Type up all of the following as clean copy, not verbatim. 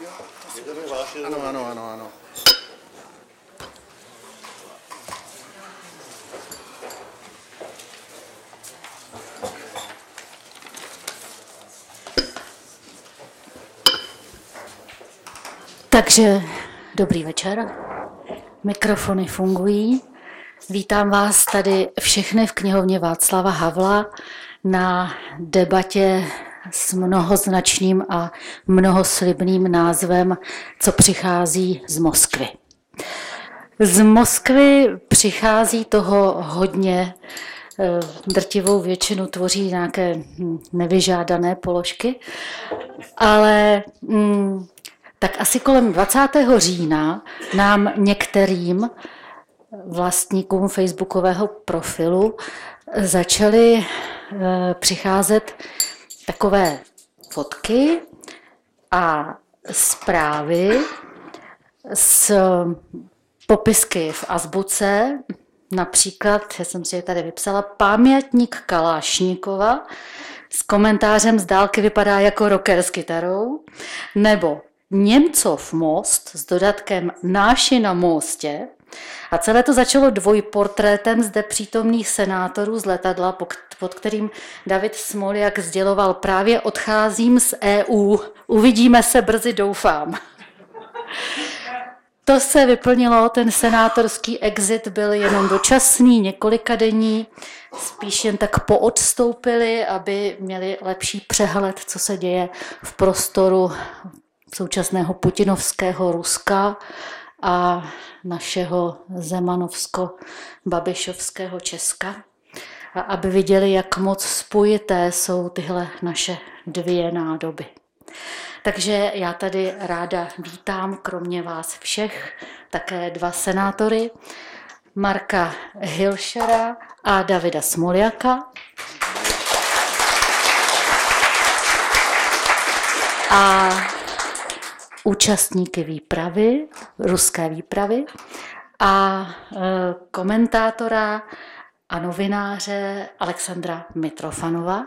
Ano. Takže dobrý večer, mikrofony fungují. Vítám vás tady všechny v knihovně Václava Havla na debatě s mnohoznačným a mnohoslibným názvem Co přichází z Moskvy. Z Moskvy přichází toho hodně, drtivou většinu tvoří nějaké nevyžádané položky, ale tak asi kolem 20. října nám některým vlastníkům facebookového profilu začaly přicházet takové fotky a zprávy s popisky v azbuce, například, já jsem si je tady vypsala, památník Kalášnikova s komentářem z dálky vypadá jako rocker s kytarou, nebo Němcov most s dodatkem Náši na mostě a celé to začalo dvojportrétem zde přítomných senátorů z letadla, pod kterým David Smoljak sděloval právě odcházím z EU, uvidíme se brzy, doufám. To se vyplnilo, ten senátorský exit byl jenom dočasný, několikadenní, spíš jen tak poodstoupili, aby měli lepší přehled, co se děje v prostoru současného putinovského Ruska a našeho zemanovsko-babišovského Česka. A aby viděli, jak moc spojité jsou tyhle naše dvě nádoby. Takže já tady ráda vítám, kromě vás všech, také dva senátory, Marka Hilšera a Davida Smoljaka. A účastníky výpravy, ruské výpravy a komentátora a novináře Alexandra Mitrofanova.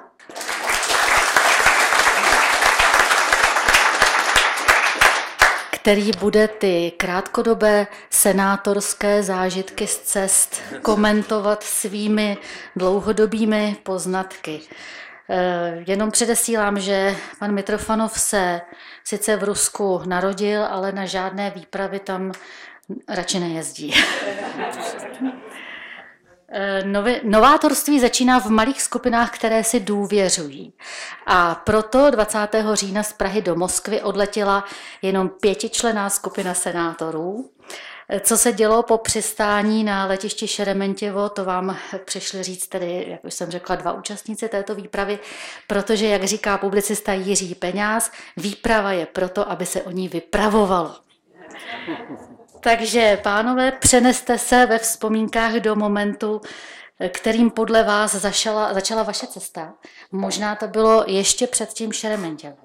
Který bude ty krátkodobé senátorské zážitky z cest komentovat svými dlouhodobými poznatky. Jenom předesílám, že pan Mitrofanov se sice v Rusku narodil, ale na žádné výpravy tam radši nejezdí. Novátorství začíná v malých skupinách, které si důvěřují. A proto 20. října z Prahy do Moskvy odletěla jenom 5členná skupina senátorů. Co se dělo po přistání na letišti Šerementěvo, to vám přišli říct tedy, jak už jsem řekla, dva účastníci této výpravy, protože, jak říká publicista Jiří Peňáz, výprava je proto, aby se o ní vypravovalo. Takže, pánové, přeneste se ve vzpomínkách do momentu, kterým podle vás začala vaše cesta. Možná to bylo ještě před tím Šerementěvem.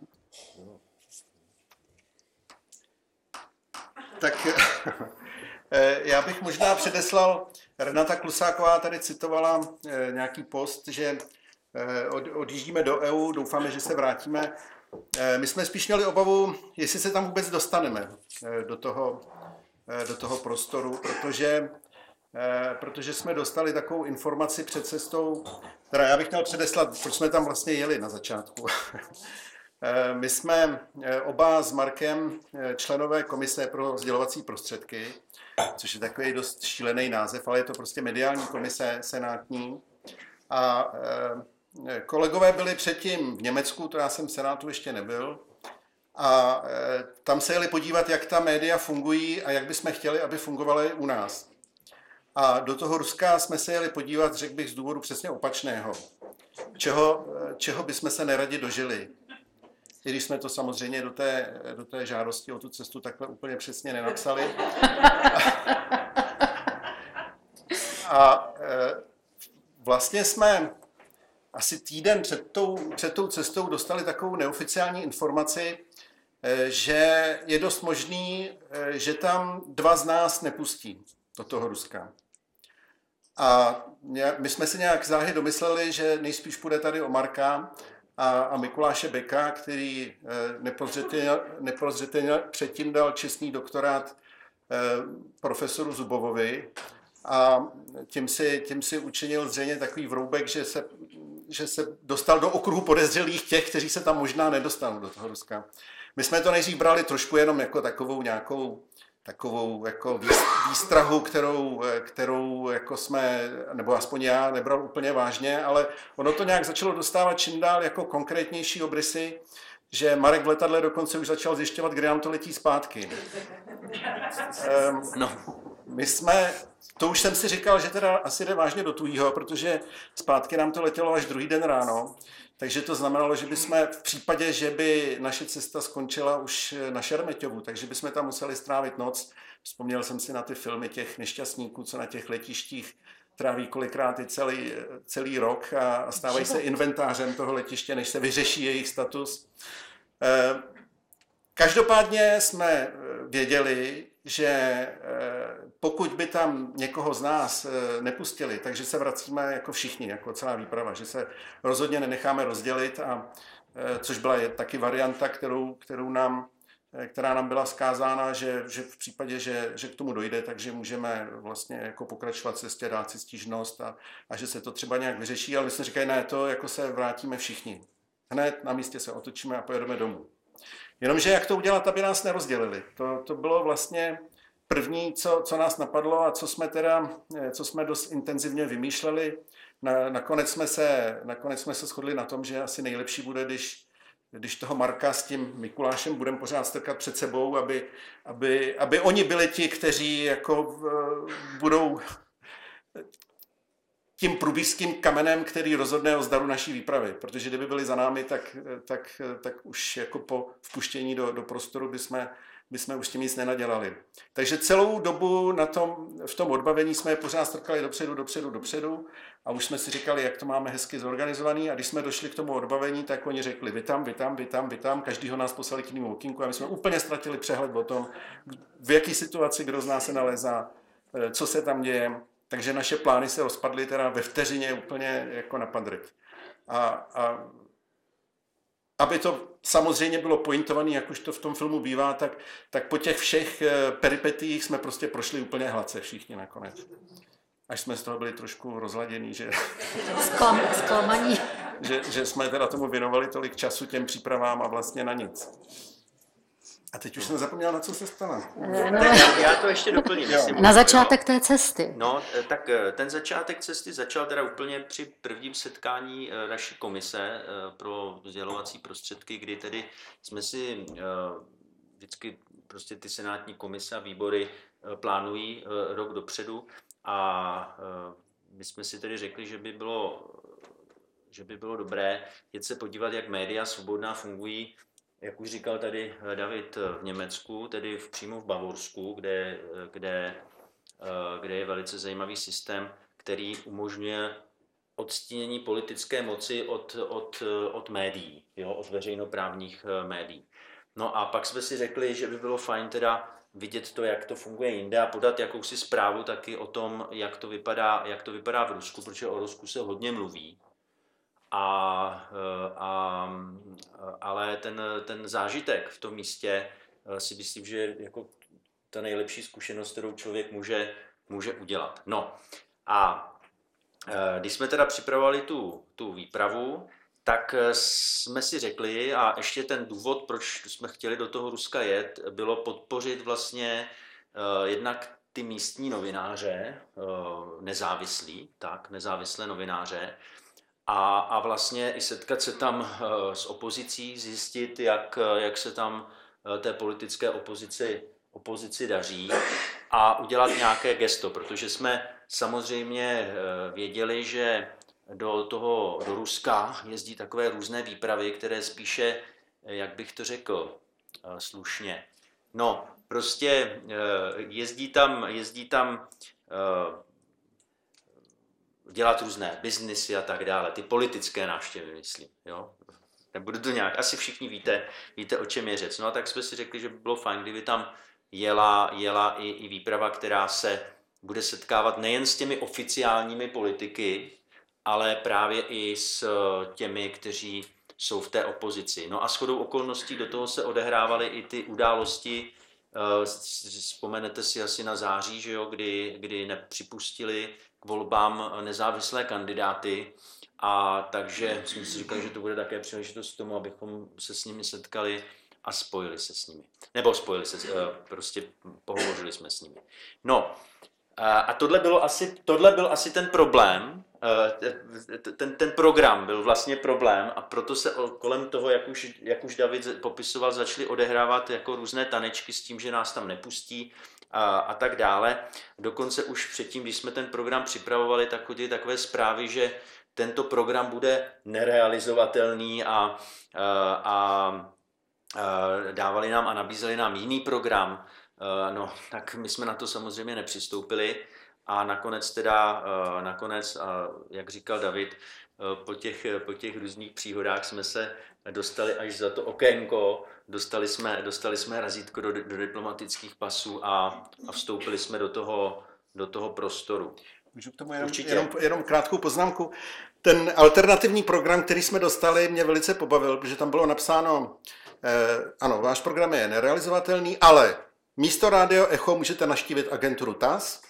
Tak já bych možná předeslal, Renata Klusáková tady citovala nějaký post, že odjíždíme do EU, doufáme, že se vrátíme. My jsme spíš měli obavu, jestli se tam vůbec dostaneme do toho prostoru, protože jsme dostali takovou informaci před cestou, teda já bych měl předeslat, proč jsme tam vlastně jeli na začátku. My jsme oba s Markem členové komise pro sdělovací prostředky, což je takový dost šílený název, ale je to prostě mediální komise senátní. A kolegové byli předtím v Německu, to já jsem v Senátu ještě nebyl, a tam se jeli podívat, jak ta média fungují a jak bychom chtěli, aby fungovaly u nás. A do toho Ruska jsme se jeli podívat, řekl bych, z důvodu přesně opačného. Čeho bychom se neradi dožili. I když jsme to samozřejmě do té žádosti o tu cestu takhle úplně přesně nenapsali. A vlastně jsme asi týden před tou cestou dostali takovou neoficiální informaci, že je dost možný, že tam dva z nás nepustí do toho Ruska. A my jsme si nějak záhy domysleli, že nejspíš půjde tady o Marka a Mikuláše Beka, který neprozřetelně předtím dal čestný doktorát profesoru Zubovovi a tím si učinil zřejmě takový vroubek, že se dostal do okruhu podezřelých těch, kteří se tam možná nedostanou do toho Ruska. My jsme to nejdřív brali trošku jenom jako takovou nějakou jako výstrahu, kterou jako jsme, nebo aspoň já, nebral úplně vážně, ale ono to nějak začalo dostávat čím dál jako konkrétnější obrysy, že Marek v letadle dokonce už začal zjišťovat, kde nám to letí zpátky. To už jsem si říkal, že teda asi jde vážně do tuhýho, protože zpátky nám to letělo až druhý den ráno, takže to znamenalo, že bychom v případě, že by naše cesta skončila už na Šeremeťovu, takže bychom tam museli strávit noc. Vzpomněl jsem si na ty filmy těch nešťastníků, co na těch letištích tráví kolikrát i celý rok a stávají se inventářem toho letiště, než se vyřeší jejich status. Každopádně jsme věděli, že pokud by tam někoho z nás nepustili, takže se vracíme jako všichni, jako celá výprava, že se rozhodně nenecháme rozdělit, což byla taky varianta, která nám byla zkázána, že v případě, že k tomu dojde, takže můžeme vlastně jako pokračovat cestě, dát si stížnost a že se to třeba nějak vyřeší, ale my jsme říkali, ne, to jako se vrátíme všichni. Hned na místě se otočíme a pojedeme domů. Jenomže jak to udělat, aby nás nerozdělili? To bylo vlastně první, co nás napadlo a co jsme dost intenzivně vymýšleli. Nakonec jsme se shodli na tom, že asi nejlepší bude, když toho Marka s tím Mikulášem budeme pořád strkat před sebou, aby oni byli ti, kteří jako budou tím průběžským kamenem, který rozhodne o zdaru naší výpravy. Protože kdyby byli za námi, tak už jako po vpuštění do prostoru bychom už tím nic nenadělali. Takže celou dobu v tom odbavení jsme je pořád strkali dopředu a už jsme si říkali, jak to máme hezky zorganizovaný a když jsme došli k tomu odbavení, tak oni řekli vy tam, každýho nás poslali k jinému okýnku a my jsme úplně ztratili přehled o tom, v jaké situaci kdo z nás se nalézá, co se tam děje. Takže naše plány se rozpadly teda ve vteřině úplně jako na padrť. A aby to samozřejmě bylo pointované, jak už to v tom filmu bývá, tak po těch všech peripetiích jsme prostě prošli úplně hladce všichni nakonec. Až jsme z toho byli trošku rozladění, Zklamaní. že jsme teda tomu věnovali tolik času těm přípravám a vlastně na nic. A teď už jsem zapomněl, na co se stalo. Já to ještě doplním. Na začátek té cesty. No, tak ten začátek cesty začal teda úplně při prvním setkání naší komise pro sdělovací prostředky, kdy tedy jsme si vždycky prostě ty senátní komise a výbory plánují rok dopředu a my jsme si tedy řekli, že by bylo dobré jít se podívat, jak média svobodná fungují, jak už říkal tady David, v Německu, tedy přímo v Bavorsku, kde je velice zajímavý systém, který umožňuje odstínění politické moci od médií, od veřejnoprávních médií. No a pak jsme si řekli, že by bylo fajn teda vidět to, jak to funguje jinde a podat jakousi zprávu taky o tom, jak to vypadá v Rusku, protože o Rusku se hodně mluví. Ale ten zážitek v tom místě si myslím, že je jako ta nejlepší zkušenost, kterou člověk může udělat. No a když jsme teda připravovali tu výpravu, tak jsme si řekli, a ještě ten důvod, proč jsme chtěli do toho Ruska jet, bylo podpořit vlastně jednak ty místní novináře, nezávislé novináře, a vlastně i setkat se tam s opozicí, zjistit, jak se tam té politické opozici daří a udělat nějaké gesto, protože jsme samozřejmě věděli, že do Ruska jezdí takové různé výpravy, které spíše, jak bych to řekl slušně, no prostě jezdí tam dělat různé biznisy a tak dále, ty politické návštěvy, myslím, jo. Nebudu to nějak, asi všichni víte, o čem je řeč. No a tak jsme si řekli, že by bylo fajn, kdyby tam jela i výprava, která se bude setkávat nejen s těmi oficiálními politiky, ale právě i s těmi, kteří jsou v té opozici. No a shodou okolností do toho se odehrávaly i ty události, vzpomenete si asi na září, že jo, kdy nepřipustili k volbám nezávislé kandidáty, a takže jsme si říkali, že to bude také příležitost k tomu, abychom se s nimi setkali a spojili se s nimi. Nebo spojili se, prostě pohovořili jsme s nimi. No, a tohle byl asi ten problém, ten program byl vlastně problém, a proto se kolem toho, jak už David popisoval, začaly odehrávat jako různé tanečky s tím, že nás tam nepustí a tak dále. Dokonce už předtím, když jsme ten program připravovali, tak chodily takové zprávy, že tento program bude nerealizovatelný a dávali nám a nabízeli nám jiný program. No, tak my jsme na to samozřejmě nepřistoupili a nakonec, jak říkal David, po těch různých příhodách jsme se dostali až za to okénko, dostali jsme razítko do diplomatických pasů a vstoupili jsme do toho prostoru. Můžu k tomu jenom krátkou poznámku. Ten alternativní program, který jsme dostali, mě velice pobavil, protože tam bylo napsáno, ano, váš program je nerealizovatelný, ale místo Rádio Echo můžete navštívit agenturu TAS.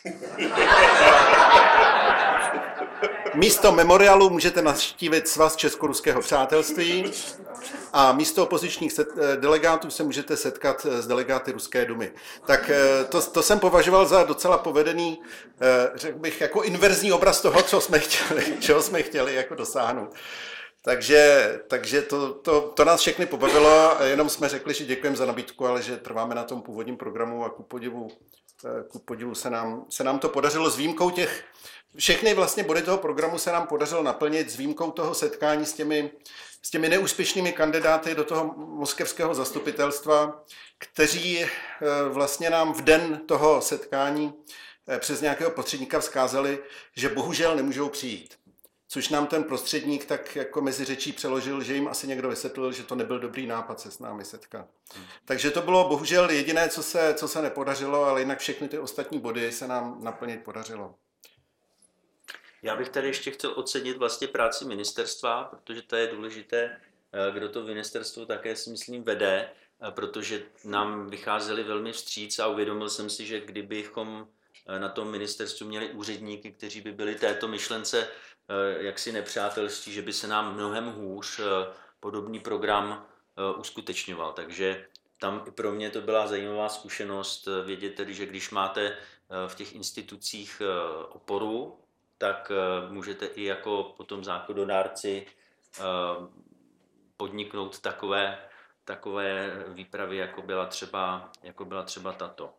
Místo Memorialu můžete navštívit Svaz česko-ruského přátelství a místo opozičních delegátů se můžete setkat s delegáty Ruské dumy. Tak to jsem považoval za docela povedený, řekl bych, jako inverzní obraz toho, čeho jsme chtěli jako dosáhnout. Takže to nás všechny pobavilo, jenom jsme řekli, že děkujeme za nabídku, ale že trváme na tom původním programu a ku podivu se nám to podařilo s výjimkou těch, všechny vlastně body toho programu se nám podařilo naplnit s výjimkou toho setkání s těmi neúspěšnými kandidáty do toho moskevského zastupitelstva, kteří vlastně nám v den toho setkání přes nějakého prostředníka vzkázali, že bohužel nemůžou přijít. Což nám ten prostředník tak jako mezi řečí přeložil, že jim asi někdo vysvětlil, že to nebyl dobrý nápad se s námi setkat. Takže to bylo bohužel jediné, co se nepodařilo, ale jinak všechny ty ostatní body se nám naplnit podařilo. Já bych tady ještě chtěl ocenit vlastně práci ministerstva, protože to je důležité, kdo to ministerstvo také si myslím vede, protože nám vycházeli velmi vstříc a uvědomil jsem si, že kdybychom na tom ministerstvu měli úředníky, kteří by byli této myšlence jaksi nepřátelští, že by se nám mnohem hůř podobný program uskutečňoval. Takže tam i pro mě to byla zajímavá zkušenost vědět tedy, že když máte v těch institucích oporu, tak můžete i jako potom zákonodárci podniknout takové výpravy, jako byla třeba tato.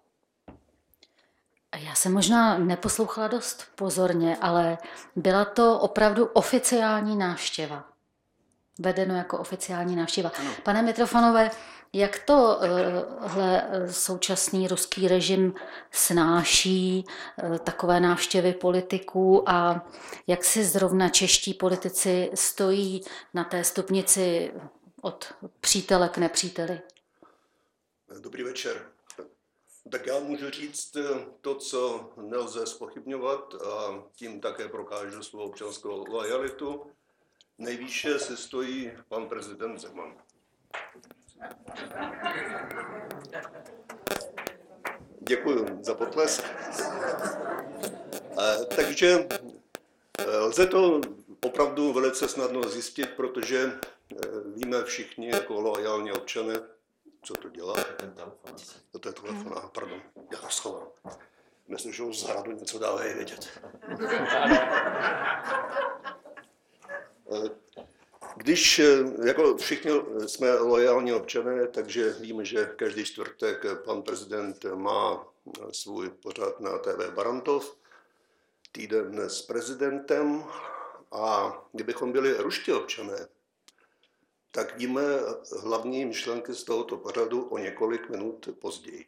Já jsem možná neposlouchala dost pozorně, ale byla to opravdu oficiální návštěva. Vedeno jako oficiální návštěva. Pane Mitrofanové, jak tohle současný ruský režim snáší takové návštěvy politiků a jak si zrovna čeští politici stojí na té stupnici od přítele k nepříteli? Dobrý večer. Tak já můžu říct to, co nelze zpochybňovat, a tím také prokážu svou občanskou lojalitu. Nejvýše se stojí pan prezident Zeman. Děkuji za potlesk. Takže lze to opravdu velice snadno zjistit, protože víme všichni jako lojální občané, co to dělá. To je telefon, pardon, já to schovám. Myslím, že už z hradu něco dávají vědět. Když jako všichni jsme lojální občané, takže víme, že každý čtvrtek pan prezident má svůj pořad na TV Barantov, týden s prezidentem, a kdybychom byli ruští občané, tak víme hlavní myšlenky z tohoto pořadu o několik minut později.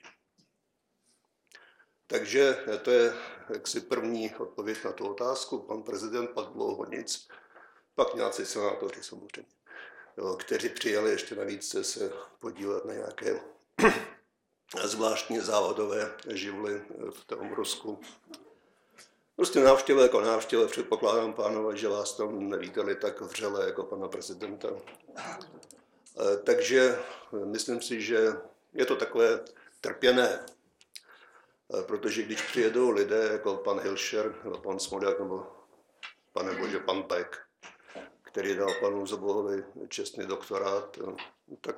Takže to je jaksi první odpověď na tu otázku. Pan prezident pak dlouho nic, pak nějací senátoři samozřejmě, kteří přijeli ještě navíc se podívat na nějaké zvláštní závodové živly v tom Rusku. Prostě návštěva jako návštěva, předpokládám, pánové, že vás tam nevítali tak vřele jako pana prezidenta. Takže myslím si, že je to takové trpěné, protože když přijedou lidé jako pan Hilšer, nebo pan Smolák, nebo pan Beck, který dal panu Zobohovi čestný doktorát, tak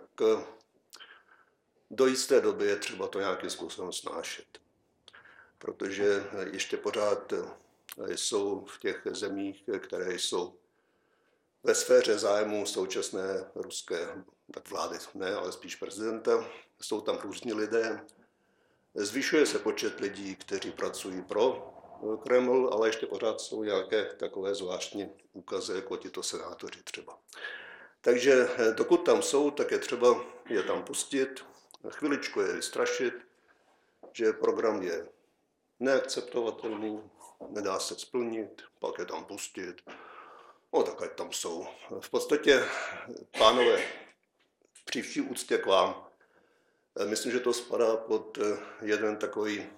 do jisté doby je třeba to nějakým způsobem snášet. Protože ještě pořád jsou v těch zemích, které jsou ve sféře zájmu současné ruské, tak vlády ne, ale spíš prezidenta, jsou tam různí lidé. Zvyšuje se počet lidí, kteří pracují pro Kreml, ale ještě pořád jsou nějaké takové zvláštní úkazy, jako tito senátoři třeba. Takže dokud tam jsou, tak je třeba je tam pustit, chviličku je vystrašit, že program je neakceptovatelný, nedá se splnit, pak je tam pustit, no tak ať tam jsou. V podstatě, pánové, při vší úctě k vám, myslím, že to spadá pod jeden takový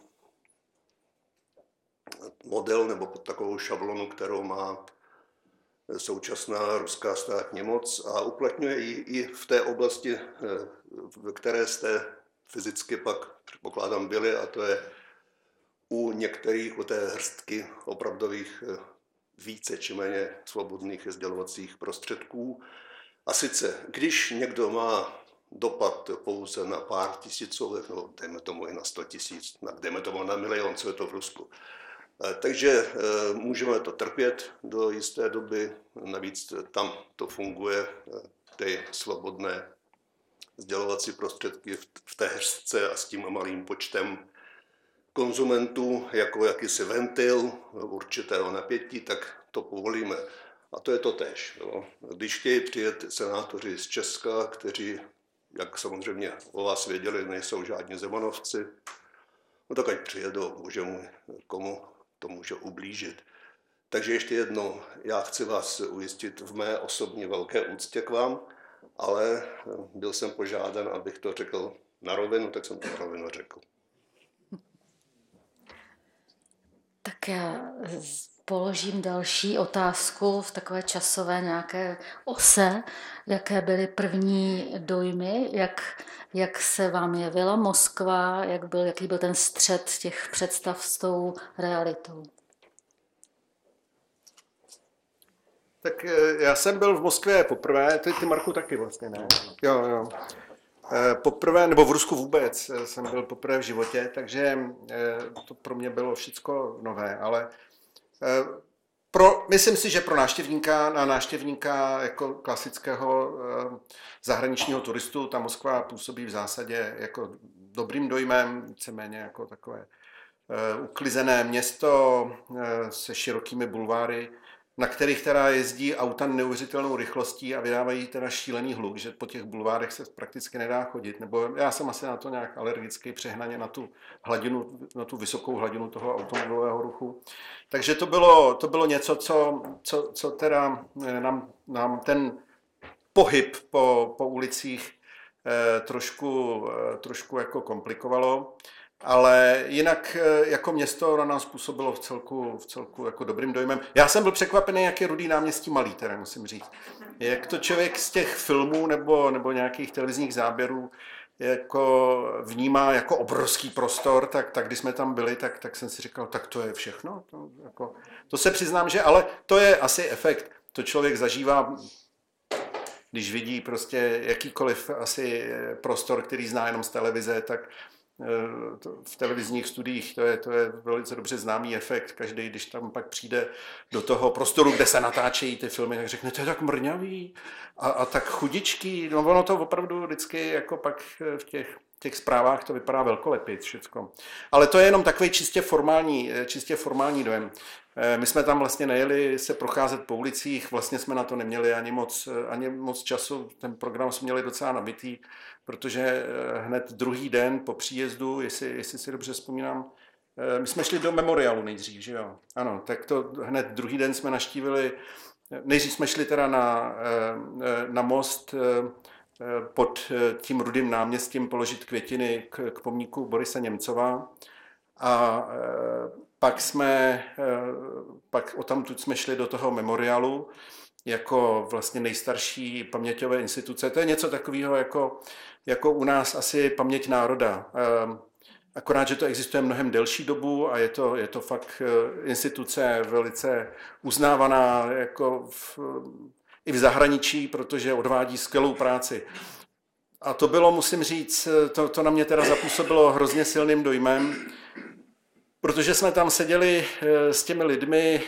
model nebo pod takovou šablonu, kterou má současná ruská státní moc a uplatňuje ji i v té oblasti, v které jste fyzicky pak, předpokládám, byli, a to je u některých, u té hrstky opravdových více či méně svobodných sdělovacích prostředků. A sice, když někdo má dopad pouze na pár tisícovek, no dejme tomu i na 100 000, dejme tomu na milion, co je to v Rusku. Takže můžeme to trpět do jisté doby, navíc tam to funguje, ty svobodné sdělovací prostředky v té hřtce a s tím malým počtem konzumentů jako jakýsi ventil určitého napětí, tak to povolíme. A to je to též. Jo. Když chtějí přijet senátoři z Česka, kteří, jak samozřejmě o vás věděli, nejsou žádní zemanovci, no tak ať přijedou, bože můj, komu to může ublížit. Takže ještě jednou, já chci vás ujistit v mé osobní velké úctě k vám, ale byl jsem požádán, abych to řekl na rovinu, tak jsem to na rovinu řekl. Tak já položím další otázku v takové časové nějaké ose. Jaké byly první dojmy, jak se vám jevila Moskva, jaký byl ten střet těch představ s tou realitou? Tak já jsem byl v Moskvě poprvé, ty Marku taky vlastně, ne? Jo. Poprvé, nebo v Rusku vůbec, jsem byl poprvé v životě, takže to pro mě bylo všecko nové, ale myslím si, že pro návštěvníka jako klasického zahraničního turistu ta Moskva působí v zásadě jako dobrým dojmem, víceméně jako takové uklizené město se širokými bulváry, na kterých teda jezdí auta neuvěřitelnou rychlostí a vydávají teda šílený hluk, že po těch bulvárech se prakticky nedá chodit. Nebo já jsem asi na to nějak alergický, přehnaně na tu hladinu, na tu vysokou hladinu toho automobilového ruchu. Takže to bylo něco, co teda nám ten pohyb po ulicích trošku jako komplikovalo. Ale jinak jako město na nás působilo v celku jako dobrým dojmem. Já jsem byl překvapený, jak je Rudý náměstí malý, teda musím říct. Jak to člověk z těch filmů nebo nějakých televizních záběrů jako vnímá jako obrovský prostor, tak když jsme tam byli, tak jsem si říkal, tak to je všechno. To se přiznám, že ale to je asi efekt. To člověk zažívá, když vidí prostě jakýkoliv asi prostor, který zná jenom z televize, tak v televizních studiích to je velice dobře známý efekt. Každý, když tam pak přijde do toho prostoru, kde se natáčejí ty filmy, tak řekne, to je tak mrňavý a tak chudičký. No ono to opravdu vždycky jako pak v těch zprávách to vypadá velkolepit všecko. Ale to je jenom takový čistě formální dojem. My jsme tam vlastně nejeli se procházet po ulicích, vlastně jsme na to neměli ani moc času, ten program jsme měli docela nabitý, protože hned druhý den po příjezdu, jestli si dobře vzpomínám, my jsme šli do memoriálu nejdřív, že jo? Ano, tak to hned druhý den jsme navštívili, nejdřív jsme šli teda na most pod tím Rudým náměstím položit květiny k pomníku Borise Němcova A pak odtamtud jsme šli do toho memoriálu jako vlastně nejstarší paměťové instituce. To je něco takového jako u nás asi paměť národa. Akorát, že to existuje mnohem delší dobu a je to fakt instituce velice uznávaná jako i v zahraničí, protože odvádí skvělou práci. A to bylo, musím říct, to na mě teda zapůsobilo hrozně silným dojmem, protože jsme tam seděli s těmi lidmi,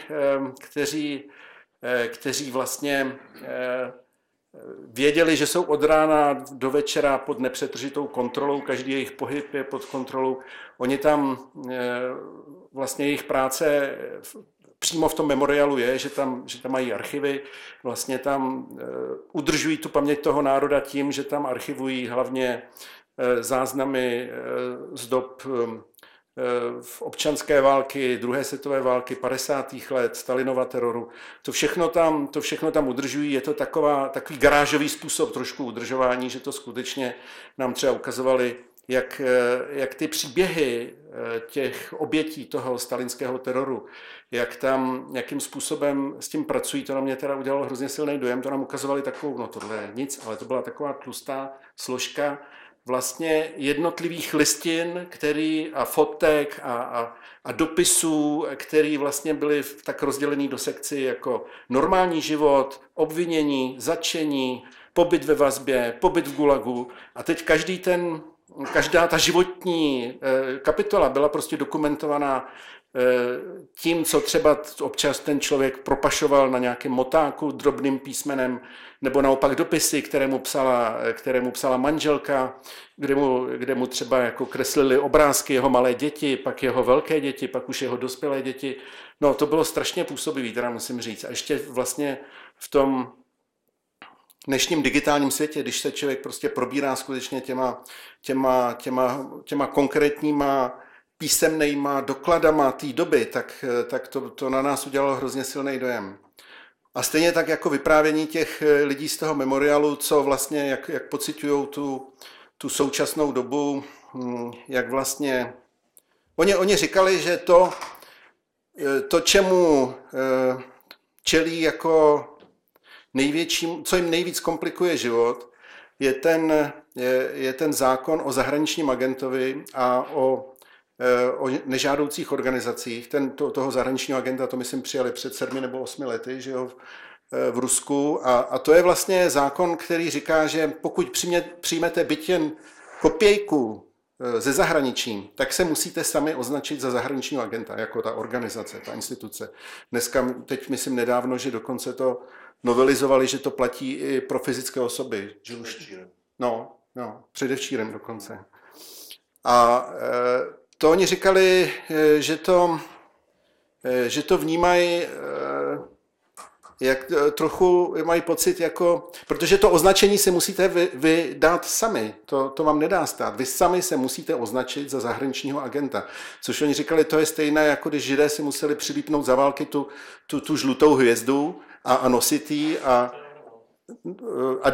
kteří vlastně věděli, že jsou od rána do večera pod nepřetržitou kontrolou, každý jejich pohyb je pod kontrolou. Oni tam vlastně jejich práce přímo v tom memoriálu je, že tam mají archivy, vlastně tam udržují tu paměť toho národa tím, že tam archivují hlavně záznamy z dob v občanské války, druhé světové války, 50. let, Stalinova teroru. To všechno tam udržují. Je to takový garážový způsob trošku udržování, že to skutečně nám třeba ukazovali, jak ty příběhy těch obětí toho stalinského teroru, jakým způsobem s tím pracují, to na mě teda udělalo hrozně silný dojem, to nám ukazovali takovou, no tohle je nic, ale to byla taková tlustá složka vlastně jednotlivých listin, a fotek a dopisů, který vlastně byly tak rozdělený do sekcí jako normální život, obvinění, zatčení, pobyt ve vazbě, pobyt v gulagu. A teď každá ta životní kapitola byla prostě dokumentovaná tím, co třeba občas ten člověk propašoval na nějakém motáku drobným písmenem, nebo naopak dopisy, které mu psala manželka, kde mu třeba jako kreslili obrázky jeho malé děti, pak jeho velké děti, pak už jeho dospělé děti. No, to bylo strašně působivý, teda musím říct. A ještě vlastně v tom dnešním digitálním světě, když se člověk prostě probírá skutečně těma konkrétníma písemnejma dokladama té doby, tak to na nás udělalo hrozně silný dojem. A stejně tak jako vyprávění těch lidí z toho memoriálu, co vlastně, jak pociťují tu současnou dobu, jak vlastně... Oni říkali, že to čemu čelí jako největším, co jim nejvíc komplikuje život, je ten zákon o zahraničním agentovi a o nežádoucích organizacích. Toho zahraničního agenta, to myslím přijali před 7 nebo 8 lety, že jo, v Rusku. A to je vlastně zákon, který říká, že pokud přijmete byť jen kopějku ze zahraničí, tak se musíte sami označit za zahraničního agenta, jako ta organizace, ta instituce. Dneska, teď myslím nedávno, že dokonce to novelizovali, že to platí i pro fyzické osoby. Že už, no, předevčírem dokonce. A to oni říkali, že to vnímají, jak trochu mají pocit, jako, protože to označení si musíte vy dát sami, to vám nedá stát. Vy sami se musíte označit za zahraničního agenta. Což oni říkali, to je stejné, jako když Židé si museli přilípnout za války tu žlutou hvězdu a nosit ji. A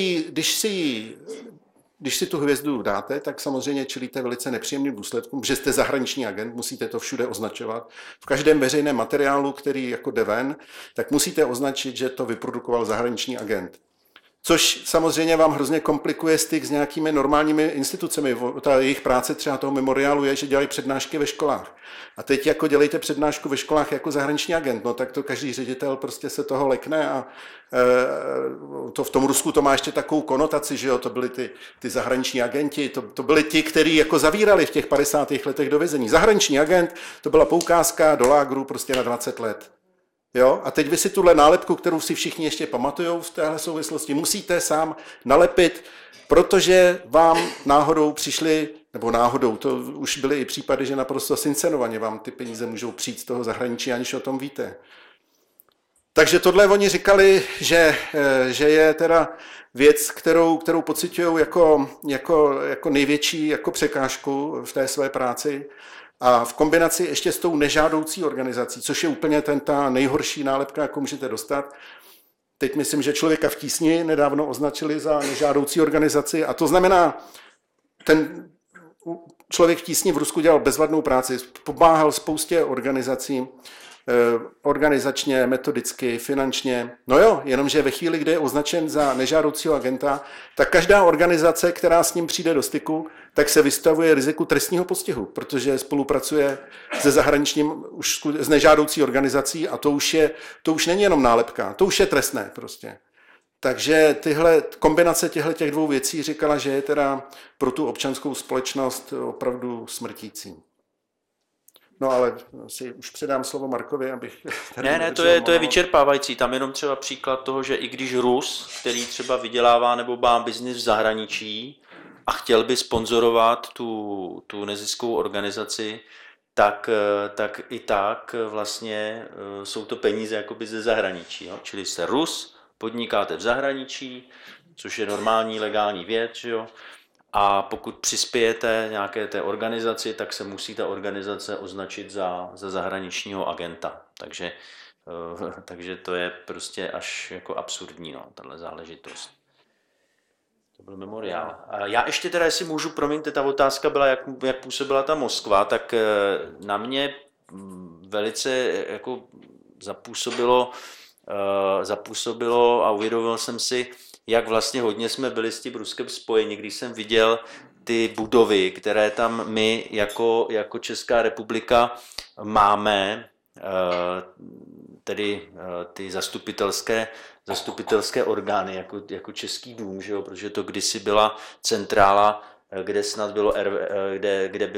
když si tu hvězdu dáte, tak samozřejmě čelíte velice nepříjemným důsledkům, že jste zahraniční agent, musíte to všude označovat. V každém veřejném materiálu, který jako jde ven, tak musíte označit, že to vyprodukoval zahraniční agent. Což samozřejmě vám hrozně komplikuje styk s nějakými normálními institucemi. Ta jejich práce třeba toho memoriálu je, že dělají přednášky ve školách. A teď jako dělejte přednášku ve školách jako zahraniční agent, no tak to každý ředitel prostě se toho lekne a to v tom Rusku to má ještě takovou konotaci, že jo, to byli ty zahraniční agenti, to byli ti, kteří jako zavírali v těch 50. letech do vězení. Zahraniční agent, to byla poukázka do lágru prostě na 20 let. Jo? A teď vy si tuhle nálepku, kterou si všichni ještě pamatujou v téhle souvislosti, musíte sám nalepit, protože vám náhodou přišli, nebo náhodou, to už byly i případy, že naprosto sincernovaně vám ty peníze můžou přijít z toho zahraničí, aniž o tom víte. Takže tohle oni říkali, že je teda věc, kterou pociťují jako největší jako překážku v té své práci. A v kombinaci ještě s tou nežádoucí organizací, což je úplně ta nejhorší nálepka, jakou můžete dostat. Teď myslím, že Člověka v tísni nedávno označili za nežádoucí organizaci a to znamená, člověk v tísni v Rusku dělal bezvadnou práci, pomáhal spoustě organizací, organizačně, metodicky, finančně. No jo, jenomže ve chvíli, kdy je označen za nežádoucího agenta, tak každá organizace, která s ním přijde do styku, tak se vystavuje riziku trestního postihu, protože spolupracuje se zahraničním, už s nežádoucí organizací a to už není jenom nálepka, to už je trestné prostě. Takže kombinace těch dvou věcí říkala, že je teda pro tu občanskou společnost opravdu smrtící. No ale si už předám slovo Markovi, abych... Ne, to je vyčerpávající. Tam jenom třeba příklad toho, že i když Rus, který třeba vydělává nebo má biznis v zahraničí a chtěl by sponzorovat tu neziskovou organizaci, tak i tak vlastně jsou to peníze jakoby ze zahraničí. Jo? Čili jste Rus, podnikáte v zahraničí, což je normální legální věc, že jo? A pokud přispějete nějaké té organizaci, tak se musí ta organizace označit za zahraničního agenta. Takže to je prostě až jako absurdní, no, tahle záležitost. To byl memoriál. A já ještě teda, jestli můžu, promiňte, ta otázka byla, jak působila ta Moskva, tak na mě velice jako zapůsobilo a uvědomil jsem si, jak vlastně hodně jsme byli s tím Ruskem spojeni, když jsem viděl ty budovy, které tam my jako Česká republika máme, tedy ty zastupitelské orgány, jako Český dům, že jo? Protože to kdysi byla centrála, kde snad bylo, kde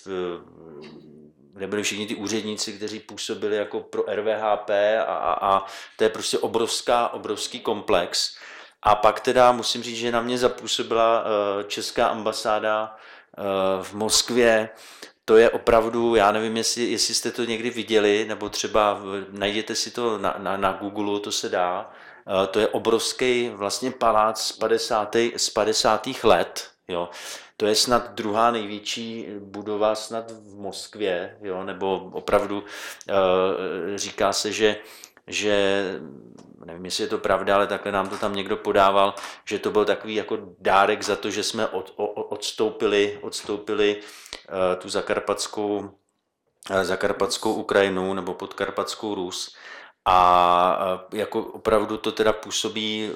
byli všichni ty úředníci, kteří působili jako pro RVHP a to je prostě obrovský komplex. A pak teda musím říct, že na mě zapůsobila česká ambasáda v Moskvě. To je opravdu, já nevím, jestli jste to někdy viděli, nebo třeba najděte si to na Google, to se dá. To je obrovský vlastně palác z 50. let. Jo. To je snad druhá největší budova snad v Moskvě, jo, nebo opravdu říká se, že nevím, jestli je to pravda, ale takhle nám to tam někdo podával, že to byl takový jako dárek za to, že jsme odstoupili tu zakarpatskou Ukrajinu nebo podkarpatskou Rus. A jako opravdu to teda působí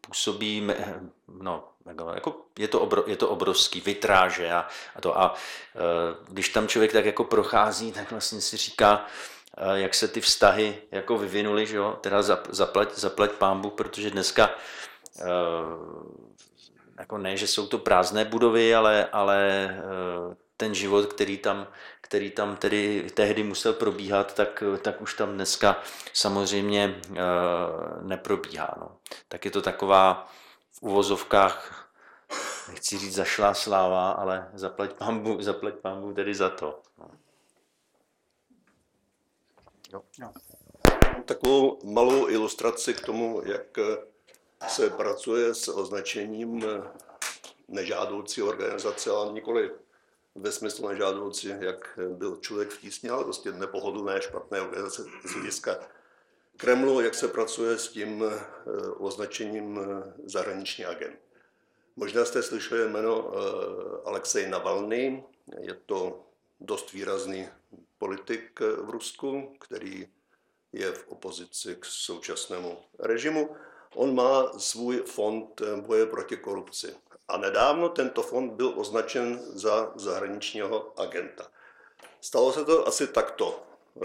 no, jako je to obrovský, vitráže a když tam člověk tak jako prochází, tak vlastně si říká, jak se ty vztahy jako vyvinuly, že jo, teda zaplať pánbůh, protože dneska jako ne, že jsou to prázdné budovy, ale ten život, který tam tedy tehdy musel probíhat, tak už tam dneska samozřejmě neprobíhá. No. Tak je to taková v uvozovkách, nechci říct zašlá sláva, ale zaplať pánbůh tedy za to. No. Jo. Takovou malou ilustraci k tomu, jak se pracuje s označením nežádoucí organizace, ale nikoli ve smyslu nežádoucí, jak byl člověk v tísni, ale prostě nepohodlné, špatné organizace z hlediska Kremlu, jak se pracuje s tím označením zahraniční agent. Možná jste slyšeli jméno Alexej Navalny, je to dost výrazný politik v Rusku, který je v opozici k současnému režimu. On má svůj fond boje proti korupci. A nedávno tento fond byl označen za zahraničního agenta. Stalo se to asi takto.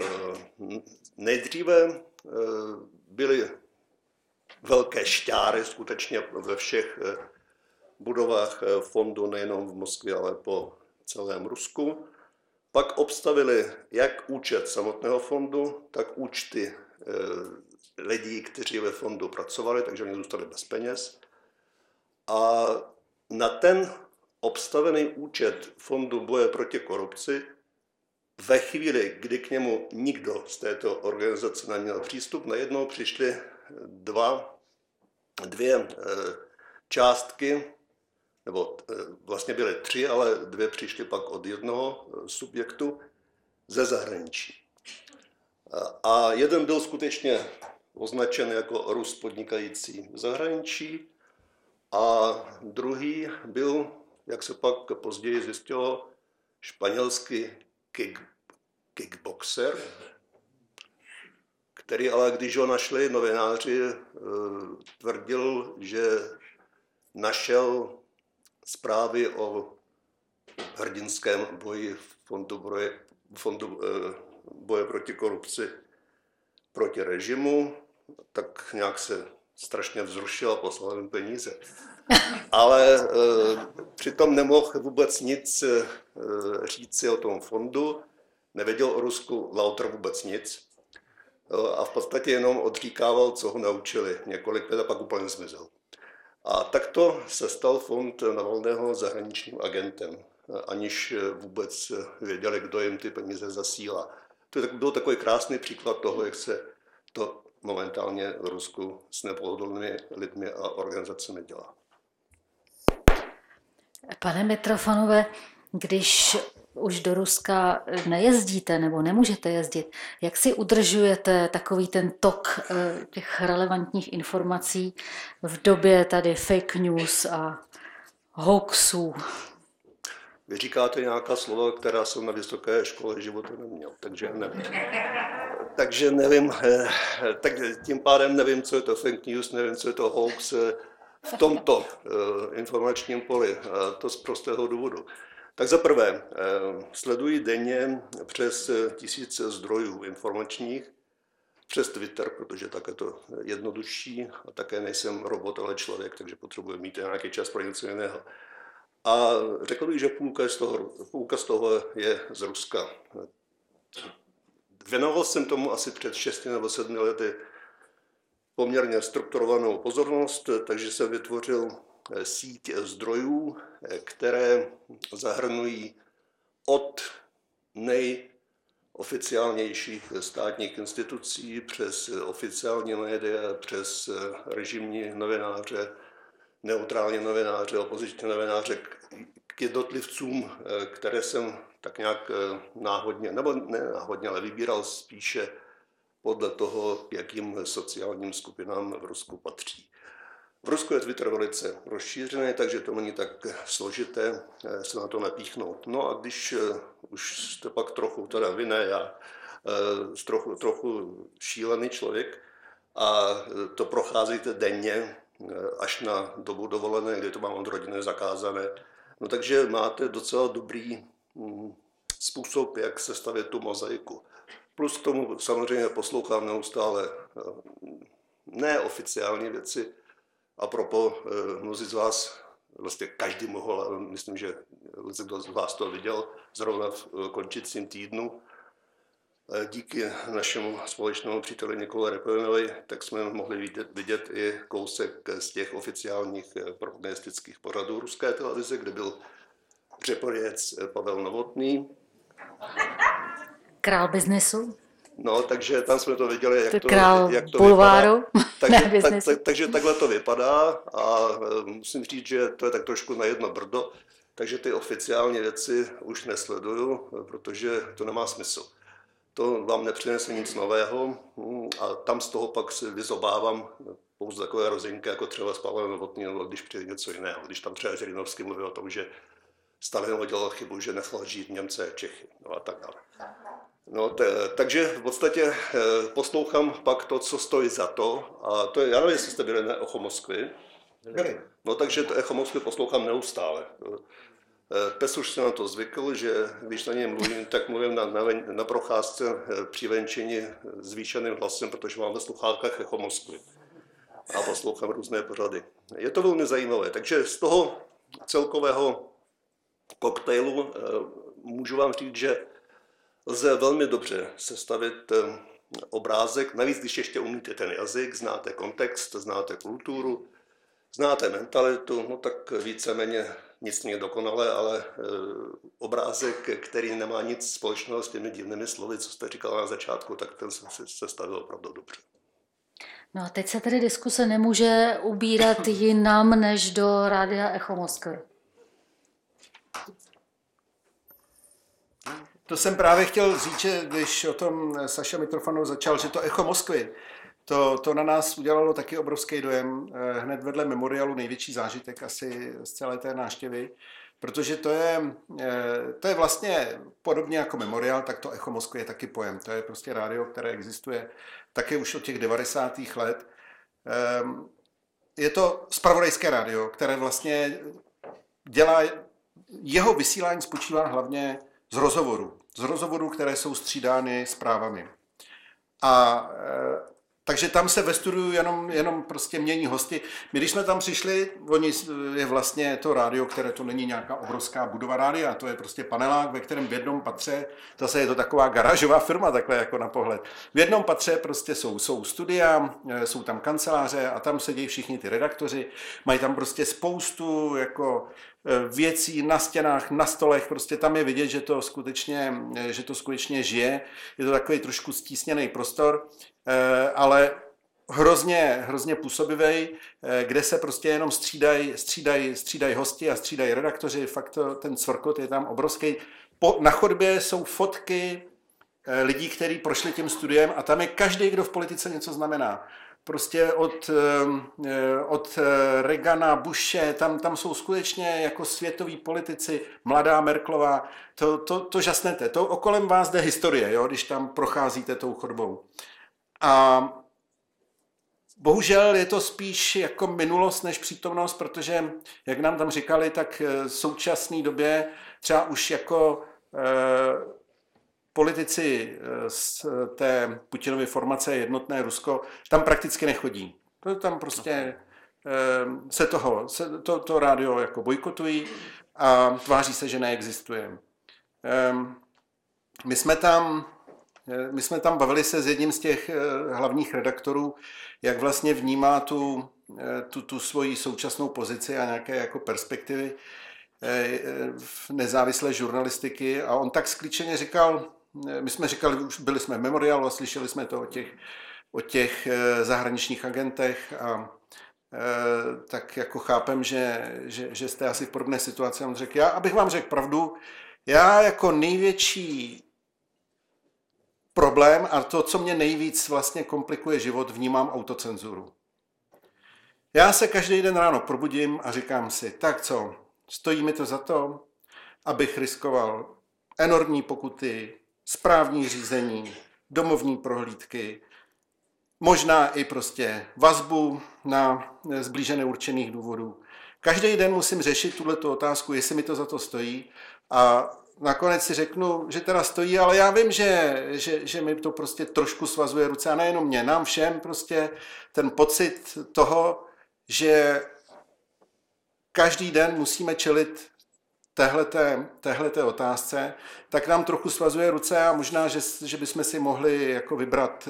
Nejdříve byly velké šťáry skutečně ve všech budovách fondu, nejenom v Moskvě, ale po celém Rusku. Pak obstavili jak účet samotného fondu, tak účty lidí, kteří ve fondu pracovali, takže oni zůstali bez peněz. A na ten obstavený účet Fondu boje proti korupci ve chvíli, kdy k němu nikdo z této organizace neměl přístup, najednou přišly dvě částky, nebo vlastně byly tři, ale dvě přišly pak od jednoho subjektu ze zahraničí. A jeden byl skutečně označen jako Rus podnikající v zahraničí a druhý byl, jak se pak později zjistilo, španělský kickboxer, který ale, když ho našli novináři, tvrdil, že našel zprávy o hrdinském boji fondu boje proti korupci, proti režimu, tak nějak se strašně vzrušil a poslal jim peníze. Ale přitom nemohl vůbec nic říci o tom fondu, nevěděl o Rusku lauter vůbec nic a v podstatě jenom odříkával, co ho naučili několik let a pak úplně zmizel. A takto se stal fond Navalného zahraničním agentem, aniž vůbec věděli, kdo jim ty peníze zasílá. To byl takový krásný příklad toho, jak se to momentálně v Rusku s nepohodlnými lidmi a organizacemi dělá. Pane Mitrofanové, když už do Ruska nejezdíte nebo nemůžete jezdit, jak si udržujete takový ten tok těch relevantních informací v době tady fake news a hoaxů? Vy říkáte nějaká slova, která jsem na vysoké škole života neměl, takže nevím. Takže nevím, tak tím pádem nevím, co je to fake news, nevím, co je to hoax v tomto informačním poli, to z prostého důvodu. Tak za prvé, sleduji denně přes 1000 zdrojů informačních, přes Twitter, protože tak je to jednodušší a také nejsem robot, ale člověk, takže potřebuji mít nějaký čas pro něco jiného. A řekl bych, že půlka z toho je z Ruska. Věnoval jsem tomu asi před 6 nebo 7 lety poměrně strukturovanou pozornost, takže jsem vytvořil síť zdrojů, které zahrnují od nejoficiálnějších státních institucí přes oficiální média, přes režimní novináře, neutrální novináře, opoziční novináře k jednotlivcům, které jsem tak nějak náhodně, nebo ne náhodně, ale vybíral spíše podle toho, k jakým sociálním skupinám v Rusku patří. V Rusku je Twitter velice rozšířený, takže to není tak složité se na to napíchnout. No a když už jste pak trochu, teda vy ne, já, trochu šílený člověk a to procházíte denně až na dobu dovolené, kdy to mám od rodiny zakázané, no takže máte docela dobrý způsob, jak sestavit tu mozaiku. Plus k tomu samozřejmě poslouchám neustále neoficiální věci. A propos, mnozí z vás, vlastně každý mohl, ale myslím, že kdo z vás to viděl, zrovna v končícím týdnu, díky našemu společnému příteli Nikole Repelinovi, tak jsme mohli vidět i kousek z těch oficiálních propagandistických pořadů ruské televize, kde byl přeporěc Pavel Novotný. Král biznesu. No, takže tam jsme to viděli, jak to bulváru. Vypadá. Takže takhle to vypadá a musím říct, že to je tak trošku na jedno brdo, takže ty oficiální věci už nesleduju, protože to nemá smysl. To vám nepřinese nic nového a tam z toho pak si vyzobávám pouze takové rozinky, jako třeba z Pavla Novotného, nebo když přijde něco jiného. Když tam třeba Žirinovský mluví o tom, že Stalin udělal chybu, že nechal žít Němce a Čechy, no a tak dále. No, takže v podstatě poslouchám pak to, co stojí za to. A to je, já nevím, jestli jste byli na Echo Moskvy. No, takže to Echo Moskvy poslouchám neustále. Pes už se na to zvykl, že když na něj mluvím, tak mluvím na procházce při venčení zvýšeným hlasem, protože mám ve sluchátkách Echo Moskvy. A poslouchám různé pořady. Je to velmi zajímavé. Takže z toho celkového koktejlu můžu vám říct, že lze velmi dobře sestavit obrázek, navíc když ještě umíte ten jazyk, znáte kontext, znáte kulturu, znáte mentalitu, no tak víceméně nic není dokonalé, ale obrázek, který nemá nic společného s těmi divnými slovy, co jste říkala na začátku, tak ten se sestavil opravdu dobře. No a teď se tedy diskuse nemůže ubírat jinam než do Rádia Echo Moskvy. To jsem právě chtěl říct, že když o tom Saša Mitrofanov začal, že to Echo Moskvy, to na nás udělalo taky obrovský dojem. Hned vedle memoriálu největší zážitek asi z celé té návštěvy. protože to je vlastně podobně jako Memorial, tak to Echo Moskvy je taky pojem. To je prostě rádio, které existuje také už od těch 90. let. Je to zpravodajské rádio, které vlastně dělá, jeho vysílání spočívá hlavně z rozhovorů, které jsou střídány zprávami. A takže tam se ve studiu jenom prostě mění hosti. My, když jsme tam přišli, je vlastně to rádio, které to není nějaká obrovská budova rádia, to je prostě panelák, ve kterém v jednom patře, zase je to taková garážová firma, takhle jako na pohled. V jednom patře prostě jsou studia, jsou tam kanceláře a tam sedí všichni ty redaktoři, mají tam prostě spoustu jako věcí na stěnách, na stolech, prostě tam je vidět, že to skutečně žije. Je to takový trošku stísněný prostor, ale hrozně působivý, kde se prostě jenom střídají hosti a střídají redaktoři. Fakt ten cvrkot je tam obrovský. Na chodbě jsou fotky lidí, kteří prošli tím studiem a tam je každý, kdo v politice něco znamená. Prostě od Reagana, Bushe, tam jsou skutečně jako světoví politici, mladá Merkelová, to žasnete. To okolem vás jde historie, jo, když tam procházíte tou chodbou. A bohužel je to spíš jako minulost než přítomnost, protože, jak nám tam říkali, tak v současné době třeba už jako politici z té Putinovy formace Jednotné Rusko tam prakticky nechodí. Tam prostě se to rádio jako bojkotují a tváří se, že neexistuje. My jsme tam bavili se s jedním z těch hlavních redaktorů, jak vlastně vnímá tu svoji současnou pozici a nějaké jako perspektivy nezávislé žurnalistiky a on tak skličeně říkal, my jsme říkali, už byli jsme v Memorialu a slyšeli jsme to o těch zahraničních agentech a tak jako chápem, že jste asi v podobné situaci. On řekl, abych vám řekl pravdu, já jako největší problém a to, co mě nejvíc vlastně komplikuje život, vnímám autocenzuru. Já se každý den ráno probudím a říkám si, tak co, stojí mi to za to, abych riskoval enormní pokuty, správní řízení, domovní prohlídky, možná i prostě vazbu na zblížené určených důvodů. Každý den musím řešit tuhletu otázku, jestli mi to za to stojí a nakonec si řeknu, že teda stojí, ale já vím, že mi to prostě trošku svazuje ruce a nejenom mě, nám všem prostě ten pocit toho, že každý den musíme čelit téhleté otázce, tak nám trochu svazuje ruce a možná, že bychom si mohli jako vybrat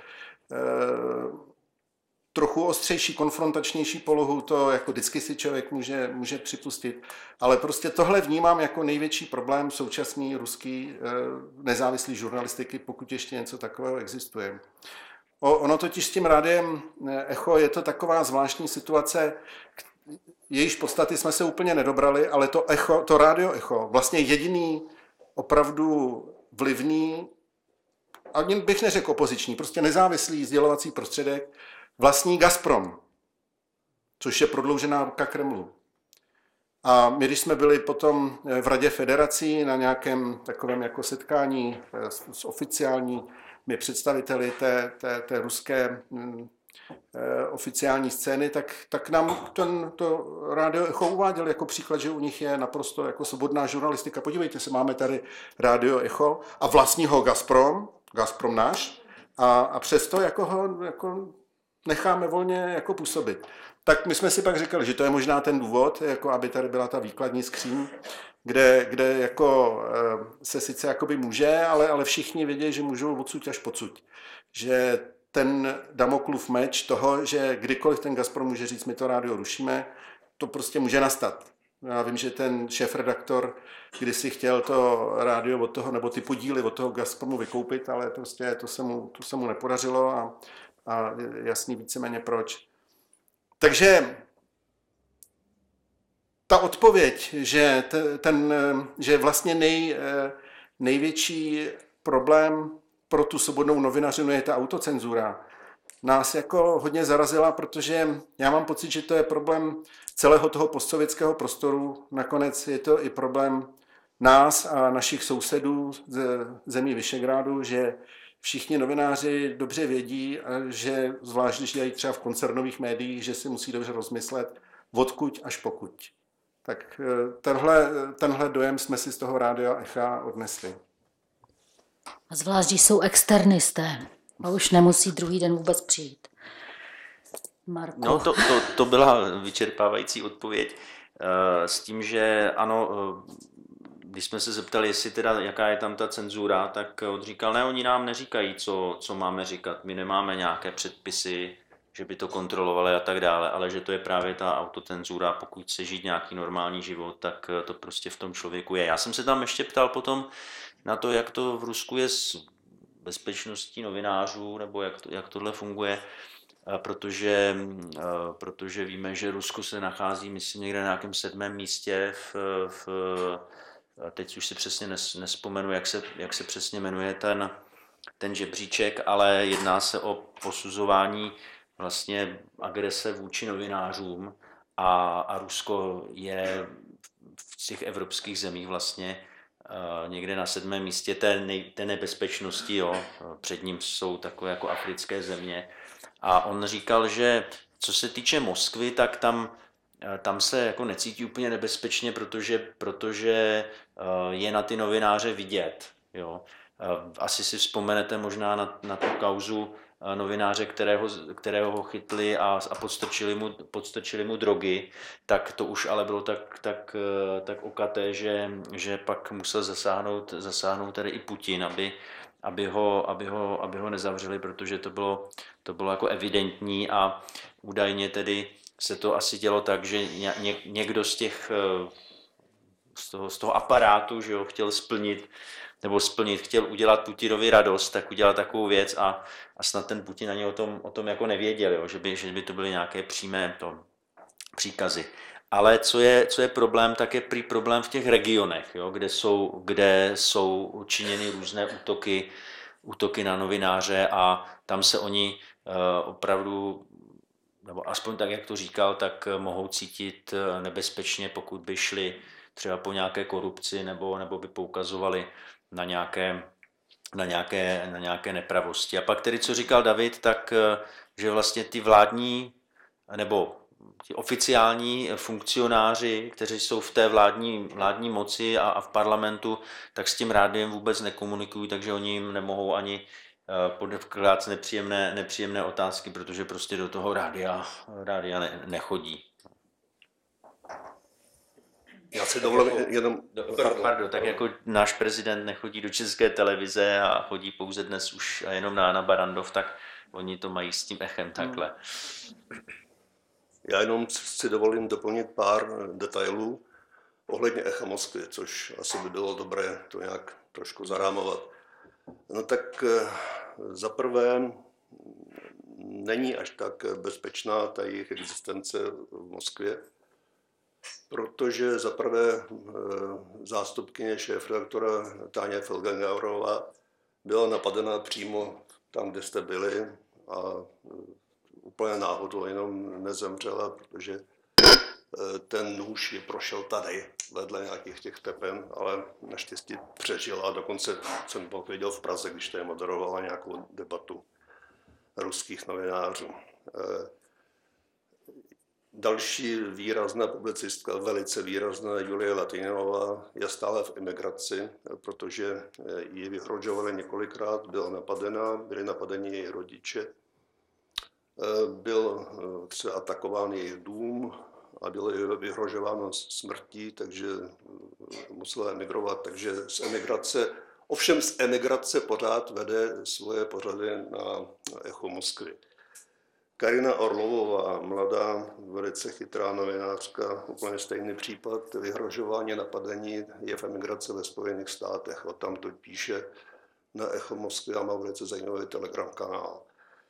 trochu ostřejší, konfrontačnější polohu, to jako vždycky si člověk může připustit. Ale prostě tohle vnímám jako největší problém současný ruský nezávislý žurnalistiky, pokud ještě něco takového existuje. Ono totiž s tím rádiem Echo je to taková zvláštní situace, jejíž podstaty jsme se úplně nedobrali, ale to rádio Echo, vlastně jediný opravdu vlivný, ani bych neřekl opoziční, prostě nezávislý sdělovací prostředek, vlastní Gazprom, což je prodloužená ruka Kremlu. A my, když jsme byli potom v Radě federací na nějakém takovém jako setkání s oficiálními představiteli té ruské oficiální scény, tak nám to rádio Echo uváděl jako příklad, že u nich je naprosto jako svobodná žurnalistika. Podívejte se, máme tady rádio Echo a vlastní ho Gazprom náš, a přesto jako ho jako necháme volně jako působit. Tak my jsme si pak říkali, že to je možná ten důvod, jako aby tady byla ta výkladní skříň, kde jako se sice jakoby může, ale všichni vědí, že můžou odsud až pocud. Že ten Damoklův meč toho, že kdykoliv ten Gazprom může říct, my to rádio rušíme, to prostě může nastat. Já vím, že ten šéfredaktor kdysi chtěl to rádio od toho, nebo ty podíly od toho Gazpromu vykoupit, ale prostě to se mu nepodařilo a jasný víceméně proč. Takže ta odpověď, že vlastně největší problém pro tu svobodnou novinařinu je ta autocenzura, nás jako hodně zarazila, protože já mám pocit, že to je problém celého toho postsovětského prostoru. Nakonec je to i problém nás a našich sousedů ze zemí Visegrádu, že všichni novináři dobře vědí, že zvlášť když dělají třeba v koncernových médiích, že si musí dobře rozmyslet, odkud až pokud. Tak tenhle dojem jsme si z toho Rádia Echa odnesli. A zvlášť, když jsou externisté. A už nemusí druhý den vůbec přijít. Marku. No to byla vyčerpávající odpověď s tím, že ano, když jsme se zeptali, jestli teda jaká je tam ta cenzura, tak on říkal, ne, oni nám neříkají, co máme říkat, my nemáme nějaké předpisy, že by to kontrolovali a tak dále, ale že to je právě ta autocenzura, pokud chce žít nějaký normální život, tak to prostě v tom člověku je. Já jsem se tam ještě ptal potom na to, jak to v Rusku je s bezpečností novinářů, nebo jak tohle funguje, protože víme, že Rusko se nachází, myslím, někde na nějakém 7. místě teď už si přesně nespomenu, jak se přesně jmenuje ten žebříček, ale jedná se o posuzování vlastně agrese vůči novinářům a Rusko je v těch evropských zemích vlastně někde na 7. místě té nebezpečnosti, jo. Před ním jsou takové jako africké země. A on říkal, že co se týče Moskvy, tak tam se jako necítí úplně nebezpečně, protože je na ty novináře vidět. Jo. Asi si vzpomenete možná na tu kauzu novináře, kterého ho chytli a podstrčili mu drogy, tak to už ale bylo tak okaté, že pak musel zasáhnout tady i Putin, aby ho nezavřeli, protože to bylo jako evidentní a údajně tedy se to asi dělo tak, že někdo z toho aparátu, že ho chtěl chtěl udělat Putinovi radost, tak udělal takovou věc a snad ten Putin ani o tom jako nevěděl, jo, že by to byly nějaké přímé příkazy. Ale co je problém, tak je prý problém v těch regionech, jo, kde jsou činěny různé útoky na novináře a tam se oni opravdu, nebo aspoň tak, jak to říkal, tak mohou cítit nebezpečně, pokud by šli třeba po nějaké korupci nebo by poukazovali na nějaké nepravosti. A pak tedy, co říkal David, tak že vlastně ty vládní nebo ti oficiální funkcionáři, kteří jsou v té vládní moci a v parlamentu, tak s tím rádiem vůbec nekomunikují, takže oni jim nemohou ani podkládat nepříjemné otázky, protože prostě do toho rádia nechodí. Já si dovolím jenom... Pardon, tak jako náš prezident nechodí do České televize a chodí pouze dnes už a jenom na Barrandov, tak oni to mají s tím Echem takhle. Já jenom si dovolím doplnit pár detailů ohledně Echa Moskvy, což asi by bylo dobré to nějak trošku zarámovat. No tak zaprvé není až tak bezpečná ta jejich existence v Moskvě, protože zaprvé zástupkyně šéfredaktora Táně Felgenauerová byla napadena přímo tam, kde jste byli a úplně náhodou jenom nezemřela, protože ten nůž ji prošel tady, vedle nějakých těch tepen, ale naštěstí přežila. Dokonce jsem viděl v Praze, když tady moderovala nějakou debatu ruských novinářů. Další výrazná publicistka, velice výrazná Julie Latýnová, je stále v emigraci, protože ji vyhrožovali několikrát, byla napadena, byli napadeni její rodiče. Byl třeba atakován jejich dům a bylo vyhrožováno smrtí, takže musela emigrovat. Takže z emigrace pořád vede svoje pořady na Echo Moskvy. Karina Orlovová, mladá, velice chytrá novinářka, úplně stejný případ, vyhrožování, napadení, je v emigraci ve Spojených státech. O tam to píše na Echo Moskvy a má velice zajímavý Telegram kanál.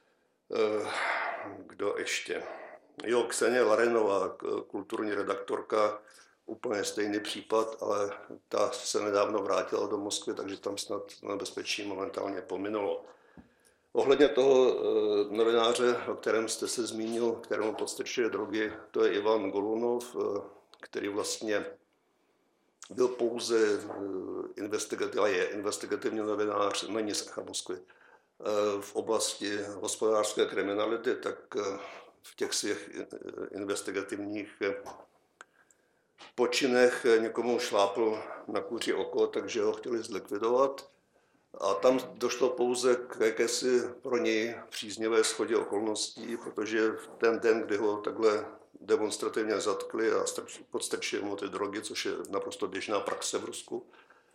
Kdo ještě? Jo, Ksenia Larenová, kulturní redaktorka, úplně stejný případ, ale ta se nedávno vrátila do Moskvy, takže tam snad nebezpečí momentálně pominulo. Ohledně toho novináře, o kterém jste se zmínil, kterému podstrčili drogy, to je Ivan Golunov, který vlastně byl pouze investigativní novinář, není z Echa Moskvy, v oblasti hospodářské kriminality, tak v těch svých investigativních počinech někomu šlápl na kůři oko, takže ho chtěli zlikvidovat. A tam došlo pouze k jakési pro něj příznivé shodě okolností, protože v ten den, kdy ho takhle demonstrativně zatkli a podstrčili mu ty drogy, což je naprosto běžná praxe v Rusku,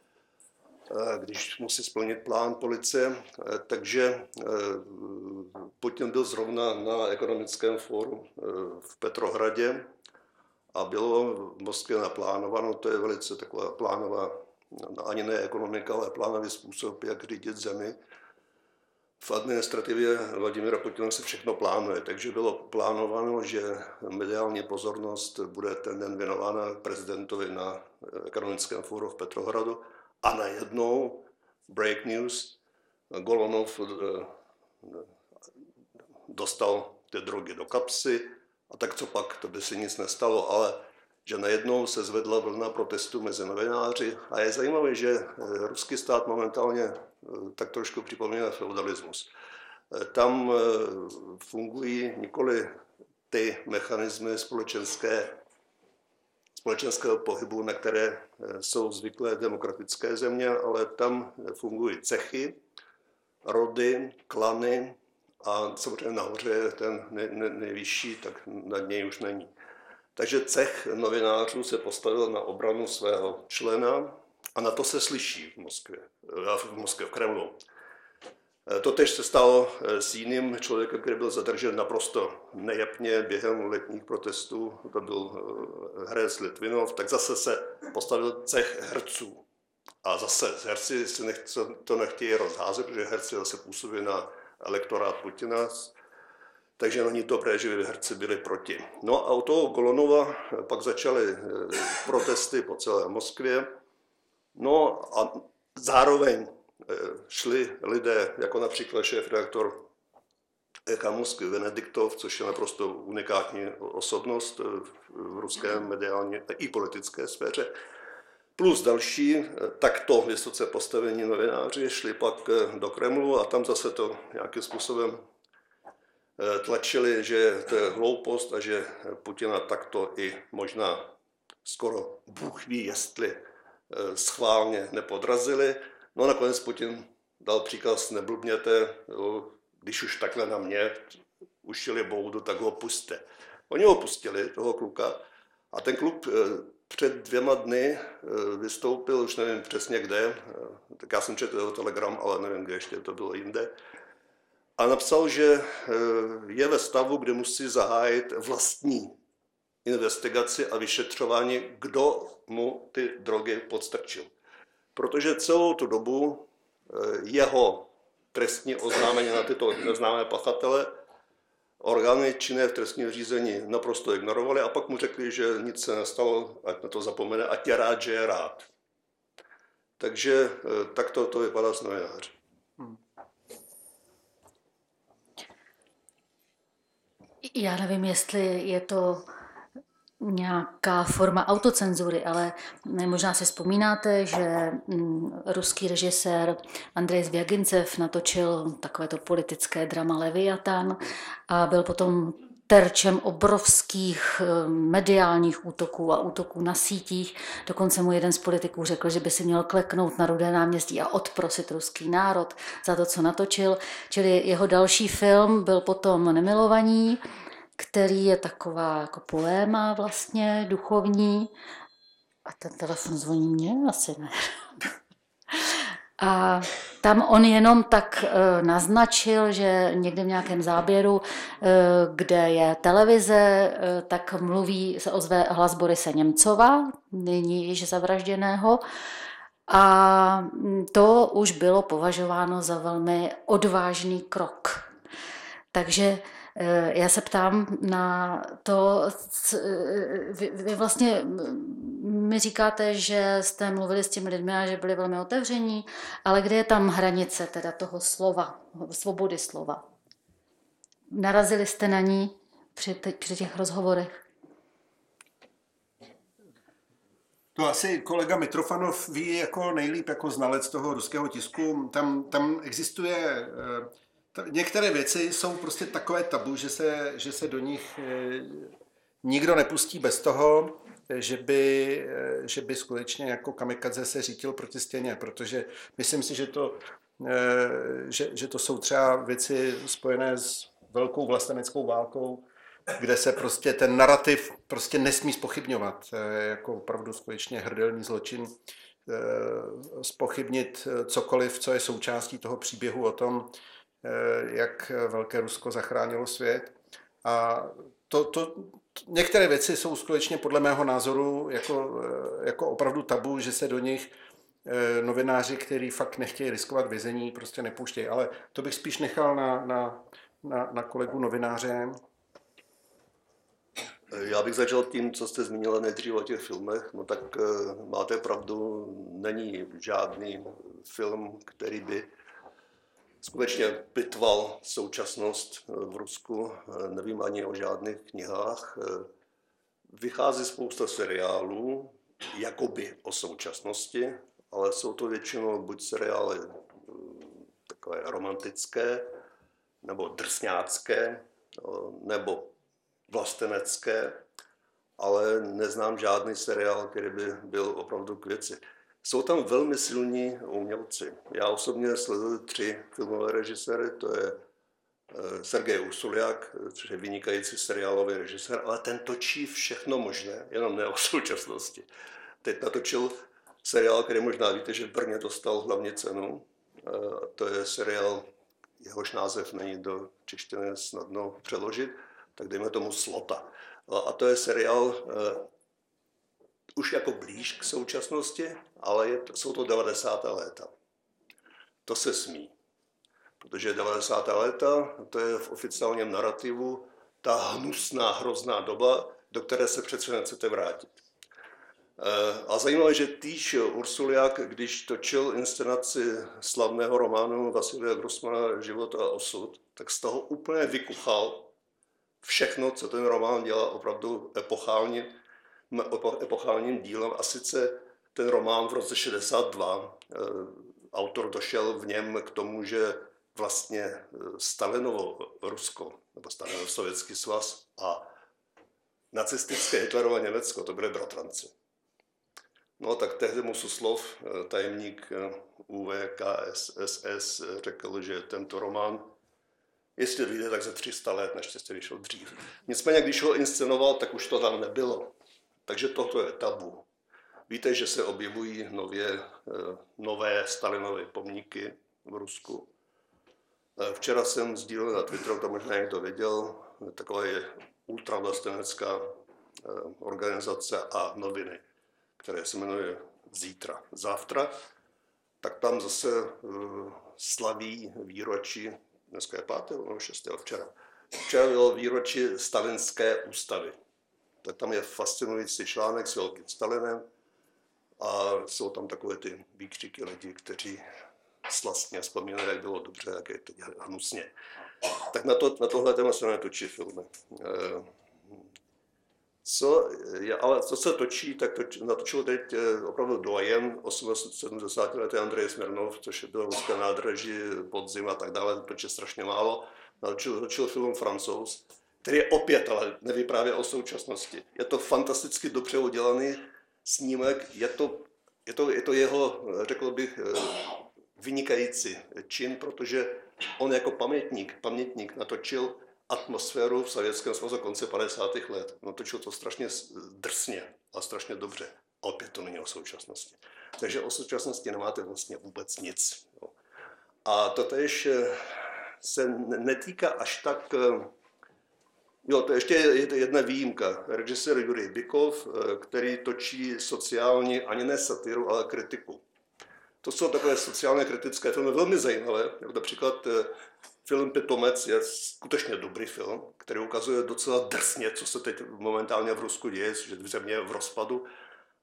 když musí splnit plán policie, takže Putin byl zrovna na ekonomickém fóru v Petrohradě a bylo v Moskvě naplánováno, to je velice taková plánová, ani ne ekonomika, ale plánový způsob, jak řídit zemi. V administrativě Vladimira Putina se všechno plánuje, takže bylo plánováno, že mediální pozornost bude ten den věnována prezidentovi na ekonomickém fóru v Petrohradu a najednou break news, Golunov dostal ty drogy do kapsy a tak co pak, to by se nic nestalo, ale že najednou se zvedla vlna protestů mezi novináři a je zajímavé, že ruský stát momentálně tak trošku připomíná feudalismus. Tam fungují nikoli ty mechanismy společenského pohybu, na které jsou zvyklé demokratické země, ale tam fungují cechy, rody, klany a samozřejmě nahoře je ten nejvyšší, tak nad něj už není. Takže cech novinářů se postavil na obranu svého člena a na to se slyší v Kremlu. Totež se stalo s jiným člověkem, který byl zadržen naprosto nejapně během letních protestů, to byl herec Litvinov, tak zase se postavil cech herců. A zase herci si to nechtějí rozházet, protože herci zase působí na elektorát Putina, takže není dobré, že by herci byli proti. No a u toho Golunova pak začaly protesty po celé Moskvě. No a zároveň šli lidé, jako například šéfredaktor Echa Moskvy Venediktov, což je naprosto unikátní osobnost v ruské mediální i politické sféře, plus další, takto vysoce postavení novináři šli pak do Kremlu a tam zase to nějakým způsobem tlačili, že to je hloupost a že Putina takto i možná skoro Bůh ví, jestli schválně nepodrazili. No a nakonec Putin dal příkaz, neblbněte, když už takhle na mě ušili boudu, tak ho pusťte. Oni ho pustili, toho kluka, a ten kluk před 2 dny vystoupil, už nevím přesně kde, tak já jsem četl jeho telegram, ale nevím, kde ještě to bylo jinde, a napsal, že je ve stavu, kde musí zahájit vlastní investigaci a vyšetřování, kdo mu ty drogy podstrčil. Protože celou tu dobu jeho trestní oznámení na tyto neznámé pachatele orgány činné v trestním řízení naprosto ignorovali a pak mu řekli, že nic se nestalo, ať na to zapomene, ať je rád, že je rád. Takže takto to vypadá s novináři. Já nevím, jestli je to nějaká forma autocenzury, ale možná si vzpomínáte, že ruský režisér Andrej Zvjagincev natočil takovéto politické drama Leviatan a byl potom terčem obrovských mediálních útoků a útoků na sítích. Dokonce mu jeden z politiků řekl, že by si měl kleknout na Rudé náměstí a odprosit ruský národ za to, co natočil. Čili jeho další film byl potom Nemilovaní, který je taková jako poéma vlastně, duchovní. A ten telefon zvoní mě? Asi ne. A tam on jenom tak naznačil, že někde v nějakém záběru, kde je televize, tak se ozve hlas Borise Němcova, nyní již zavražděného. A to už bylo považováno za velmi odvážný krok. Takže já se ptám na to, vy vlastně mi říkáte, že jste mluvili s těmi lidmi a že byli velmi otevření, ale kde je tam hranice teda toho slova, svobody slova? Narazili jste na ní při těch rozhovorech? To asi kolega Mitrofanov ví jako nejlíp jako znalec toho ruského tisku. Tam existuje... Některé věci jsou prostě takové tabu, že se do nich nikdo nepustí bez toho, že by skutečně jako kamikadze se řítil proti stěně, protože myslím si, že to jsou třeba věci spojené s velkou vlasteneckou válkou, kde se prostě ten narrativ prostě nesmí zpochybňovat, jako opravdu skutečně hrdelní zločin, zpochybnit cokoliv, co je součástí toho příběhu o tom, jak Velké Rusko zachránilo svět. A některé věci jsou skutečně podle mého názoru jako opravdu tabu, že se do nich novináři, kteří fakt nechtějí riskovat vězení, prostě nepouštějí. Ale to bych spíš nechal na kolegu novináře. Já bych začal tím, co jste zmínila nejdřív o těch filmech. No tak máte pravdu, není žádný film, který by skutečně pitval současnost v Rusku. Nevím ani o žádných knihách. Vychází spousta seriálů, jakoby o současnosti, ale jsou to většinou buď seriály takové romantické, nebo drsňácké, nebo vlastenecké, ale neznám žádný seriál, který by byl opravdu k věci. Jsou tam velmi silní umělci. Já osobně sleduji 3 filmové režiséry, to je Sergej Ursuliak, což je vynikající seriálový režisér, ale ten točí všechno možné, jenom ne o současnosti. Teď natočil seriál, který možná víte, že v Brně dostal hlavní cenu. To je seriál, jehož název není do češtiny snadno přeložit, tak dejme tomu Slota. A to je seriál už jako blíž k současnosti, ale jsou to 90. léta. To se smí, protože 90. léta, to je v oficiálním narrativu ta hnusná, hrozná doba, do které se přece nechcete vrátit. A zajímavé, že týž Ursuliak, když točil inscenaci slavného románu Vasilija Grossmana Život a osud, tak z toho úplně vykuchal všechno, co ten román dělá opravdu epochálním dílem. A sice ten román v roce 62, autor došel v něm k tomu, že vlastně Stalinovo Rusko, nebo Stalinov Sovětský svaz a nacistické Hitlerovo Německo, to byly bratranci. No tak tehdy mu Suslov, tajemník UVKSS, řekl, že tento román, jestli vyjde, tak za 300 let, naštěstí vyšel dřív. Nicméně, když ho inscenoval, tak už to tam nebylo. Takže toto je tabu. Víte, že se objevují nové Stalinovy pomníky v Rusku. Včera jsem sdílel na Twitteru, to možná někdo viděl, taková je ultravlastenecká organizace a noviny, které se jmenuje Závtra, tak tam zase slaví výročí, dneska je 5. nebo 6. včera. Včera bylo výročí stalinské ústavy. Tak tam je fascinující článek s velkým Stalinem a jsou tam takové ty výkřiky lidí, kteří slastně vzpomínají, jak bylo dobře, jak je to hnusně. Tak na tohle téma se netočí filmy. Ale co se točí, tak natočil teď opravdu doyen 70 letý Andrej Smirnov, což bylo ruské nádraží, podzim a tak dále, točí strašně málo. Natočil film Francouz, který je opět, ale nevyprávět o současnosti. Je to fantasticky dobře udělaný snímek, je to jeho, řekl bych, vynikající čin, protože on jako pamětník natočil atmosféru v Sovětském svazu konce 50. let. Natočil to strašně drsně a strašně dobře. A opět to není o současnosti. Takže o současnosti nemáte vlastně vůbec nic. A to tež se netýká až tak... Jo, to ještě je jedna výjimka. Režisér Jurij Bykov, který točí sociální, ani ne satiru, ale kritiku. To jsou takové sociálně kritické filmy, velmi zajímavé. Například film Pitomec je skutečně dobrý film, který ukazuje docela drsně, co se teď momentálně v Rusku děje, že země je v rozpadu.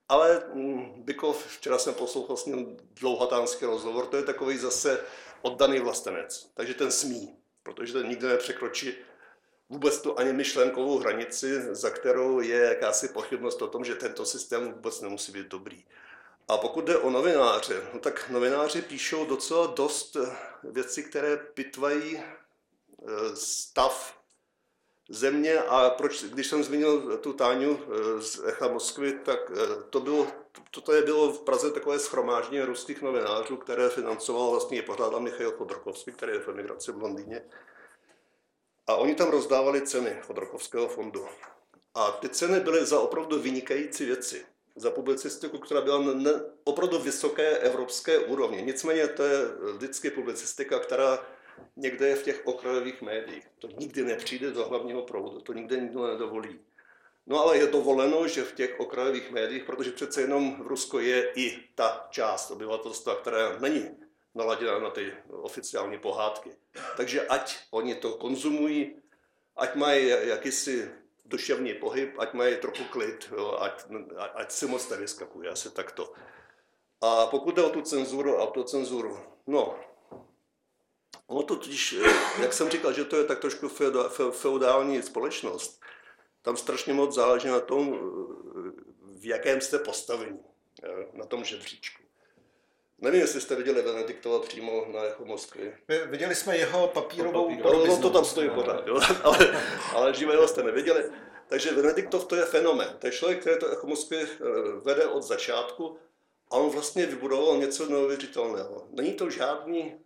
Ale Bykov, včera jsem poslouchal s ním dlouhatánský rozhovor, to je takový zase oddaný vlastenec. Takže ten smí, protože ten nikdy nepřekročí vůbec tu ani myšlenkovou hranici, za kterou je jakási pochybnost o tom, že tento systém vůbec nemusí být dobrý. A pokud jde o novináře, no tak novináři píšou docela dost věcí, které pitvají stav země. A proč, když jsem zmínil tu Táňu z Echa Moskvy, tak to bylo v Praze takové shromáždění ruských novinářů, které financoval vlastně pořádal Michail Chodorkovský, který je v emigraci v Londýně. A oni tam rozdávali ceny Chodorkovského fondu. A ty ceny byly za opravdu vynikající věci. Za publicistiku, která byla na opravdu vysoké evropské úrovni. Nicméně to je vždycky publicistika, která někde je v těch okrajových médiích. To nikdy nepřijde do hlavního proudu, to nikdy nikdo nedovolí. No ale je dovoleno, že v těch okrajových médiích, protože přece jenom v Rusku je i ta část obyvatelstva, která není naladěna na ty oficiální pohádky. Takže ať oni to konzumují, ať mají jakýsi duševní pohyb, ať mají trochu klid, jo, ať si moc nevyskakuje, asi takto. A pokud jde o tu cenzuru, autocenzuru, no, ono to totiž, jak jsem říkal, že to je tak trošku feudální společnost, tam strašně moc záleží na tom, v jakém jste postavení, na tom žebříčku. Nevím, jestli jste viděli Benediktova přímo na Echo Moskvy. Viděli jsme jeho papírovou podobiznu. No to tam stojí pořád, jo? ale živého jste neviděli. Takže Benediktov to je fenomén. To je člověk, který to Echo Moskvy vede od začátku a on vlastně vybudoval něco neuvěřitelného. Není to žádný,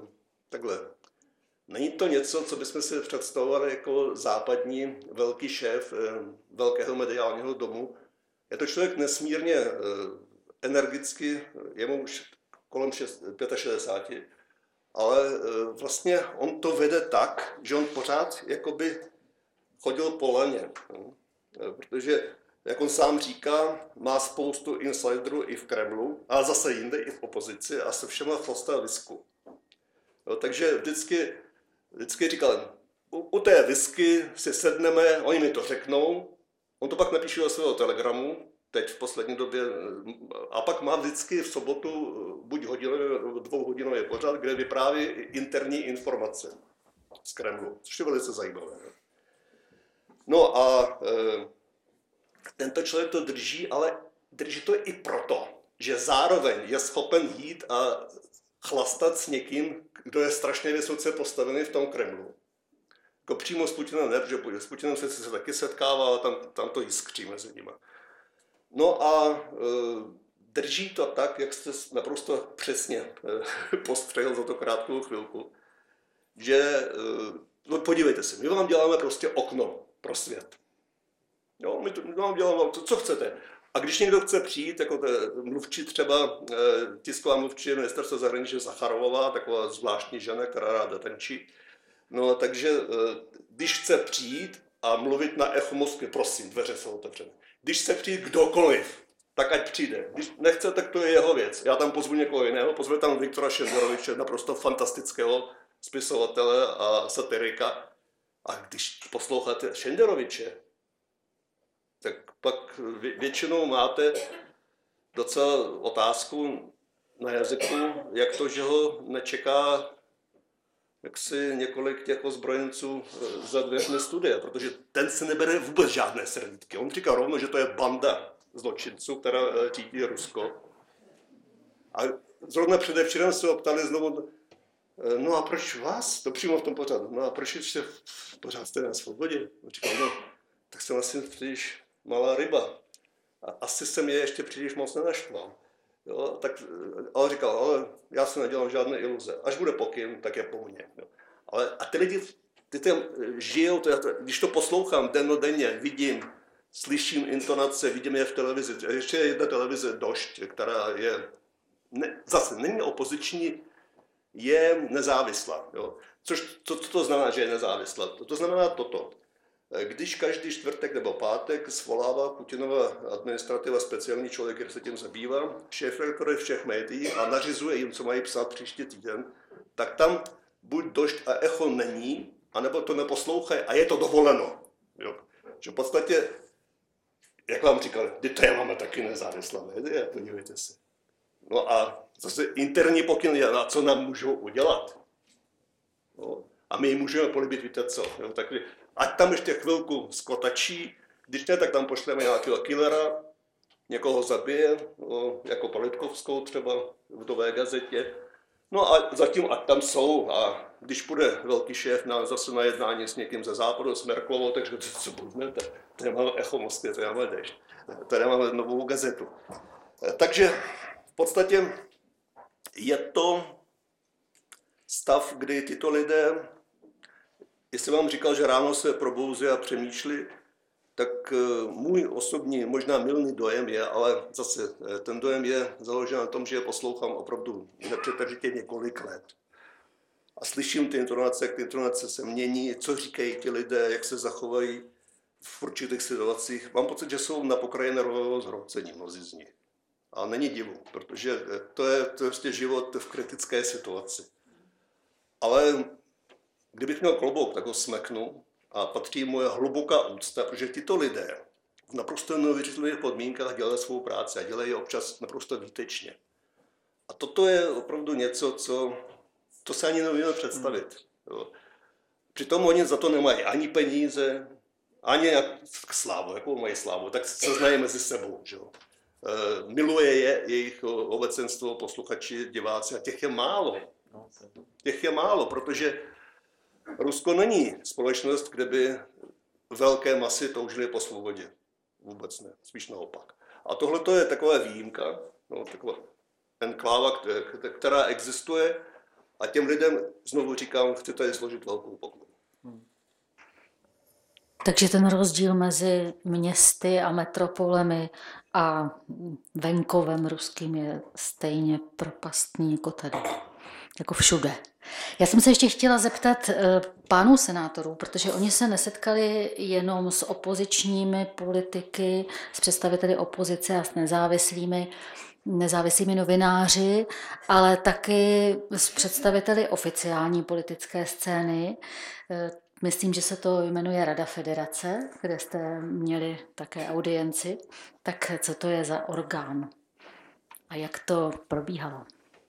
není to něco, co bychom si představovali jako západní velký šéf velkého mediálního domu. Je to člověk nesmírně energicky, je mu už kolem 65, ale vlastně on to vede tak, že on pořád jakoby chodil po laně, protože, jak on sám říká, má spoustu insiderů i v Kremlu, ale zase jinde i v opozici a se všema chlastá whisku. Takže vždycky říkal, u té whisky si sedneme, oni mi to řeknou, on to pak napíše do svého telegramu, teď v poslední době, a pak má vždycky v sobotu buď dvouhodinový pořad, kde vypráví interní informace z Kremlu, což je velice zajímavé. No a tento člověk to drží, ale drží to i proto, že zároveň je schopen jít a chlastat s někým, kdo je strašně vysoce postavený v tom Kremlu. Jako přímo s Putinem ne, protože s Putinem se taky setkává, ale tam to jiskří mezi nimi. No a drží to tak, jak jste naprosto přesně postřehl za to krátkou chvilku, že, no podívejte se, my vám děláme prostě okno pro svět. Jo, my vám děláme, co chcete. A když někdo chce přijít, jako mluvčí třeba, tisková mluvčí ministerstva zahraničí Zacharovová, taková zvláštní žena, která ráda tančí, no takže když chce přijít a mluvit na Echo Moskvy, prosím, dveře jsou otevřené. Když chce přijít kdokoliv, tak ať přijde. Když nechce, tak to je jeho věc. Já tam pozvu někoho jiného, pozvu tam Viktora Šenderoviče, naprosto fantastického spisovatele a satirika. A když posloucháte Šenderoviče, tak pak většinou máte docela otázku na jazyku, jak to, že ho nečeká jaksi několik těch ozbrojenců za dveřmi studia, protože ten se nebere vůbec žádné servítky. On říká rovno, že to je banda zločinců, která řídí Rusko. A zrovna předevčírem se ho ptali znovu, no a proč vás? To přímo v tom pořadu. No a proč ještě pořád jste na svobodě? On říkal, no, tak jsem asi příliš malá ryba. A asi jsem je ještě příliš moc nenaštval. Jo, tak, ale říkal, ale já si nedělám žádné iluze. Až bude pokyn, tak je po mně. Jo. Ale, a ty lidi, ty tam žijou, když to poslouchám dennodenně, vidím, slyším intonace, vidím je v televizi. Ještě je jedna televize Došť, která je, zase není opoziční, je nezávislá. Jo. Co to znamená, že je nezávislá? To znamená toto. Když každý čtvrtek nebo pátek svolává Putinova administrativa speciální člověk, který se tím zabývá, šéfredaktory všech médií a nařizuje jim, co mají psát příští týden, tak tam buď Došť a Echo není, anebo to neposlouchají a je to dovoleno. Jo. Že v podstatě jak vám říkal, to máme taky nezávislá média, podívejte se. No a zase interní pokyn je, co nám můžou udělat. No, a my jim můžeme políbit, víte co. Jo, tak, ať tam ještě chvilku skotačí, když ne, tak tam pošleme nějakého killera, někoho zabije, no, jako Politkovskou třeba v Nové gazetě. No a zatím ať tam jsou a když půjde velký šéf zase na jednání s někým ze západu, s Merklovou, takže co budeme, to nemáme Echo Moskvy, to nemáme Dešť, to nemáme Novou gazetu. Takže v podstatě je to stav, kdy tyto lidé, jestli vám říkal, že ráno se probouzí a přemýšlí, tak můj osobní, možná mylný dojem je, ale zase ten dojem je založen na tom, že je poslouchám opravdu nepřetržitě několik let. A slyším ty intonace se mění, co říkají ti lidé, jak se zachovají v určitých situacích. Mám pocit, že jsou na pokraji nervového zhroucení mnozí z nich. A není divu, protože to je prostě život v kritické situaci. Ale kdybych měl klobouk, tak ho smeknu a patří moje hluboká úcta, protože tyto lidé v naprosto neuvěřitelných podmínkách dělají svou práci a dělají občas naprosto výtečně. A toto je opravdu něco, to se ani nevíme představit. Jo. Přitom oni za to nemají ani peníze, ani slávu, jakou mají slávu, tak se znají mezi sebou. Že? Miluje je jejich obecenstvo, posluchači, diváci a těch je málo. Těch je málo, protože Rusko není společnost, kde by velké masy toužily po svobodě. Vůbec ne, spíš naopak. A tohle to je taková výjimka, no, taková enkláva, která existuje a těm lidem, znovu říkám, chci tady složit velkou poklonu. Takže ten rozdíl mezi městy a metropolemi a venkovem ruským je stejně propastný jako tady, jako všude. Já jsem se ještě chtěla zeptat pánů senátorů, protože oni se nesetkali jenom s opozičními politiky, s představiteli opozice a s nezávislými novináři, ale taky s představiteli oficiální politické scény. Myslím, že se to jmenuje Rada federace, kde jste měli také audienci. Tak co to je za orgán a jak to probíhalo?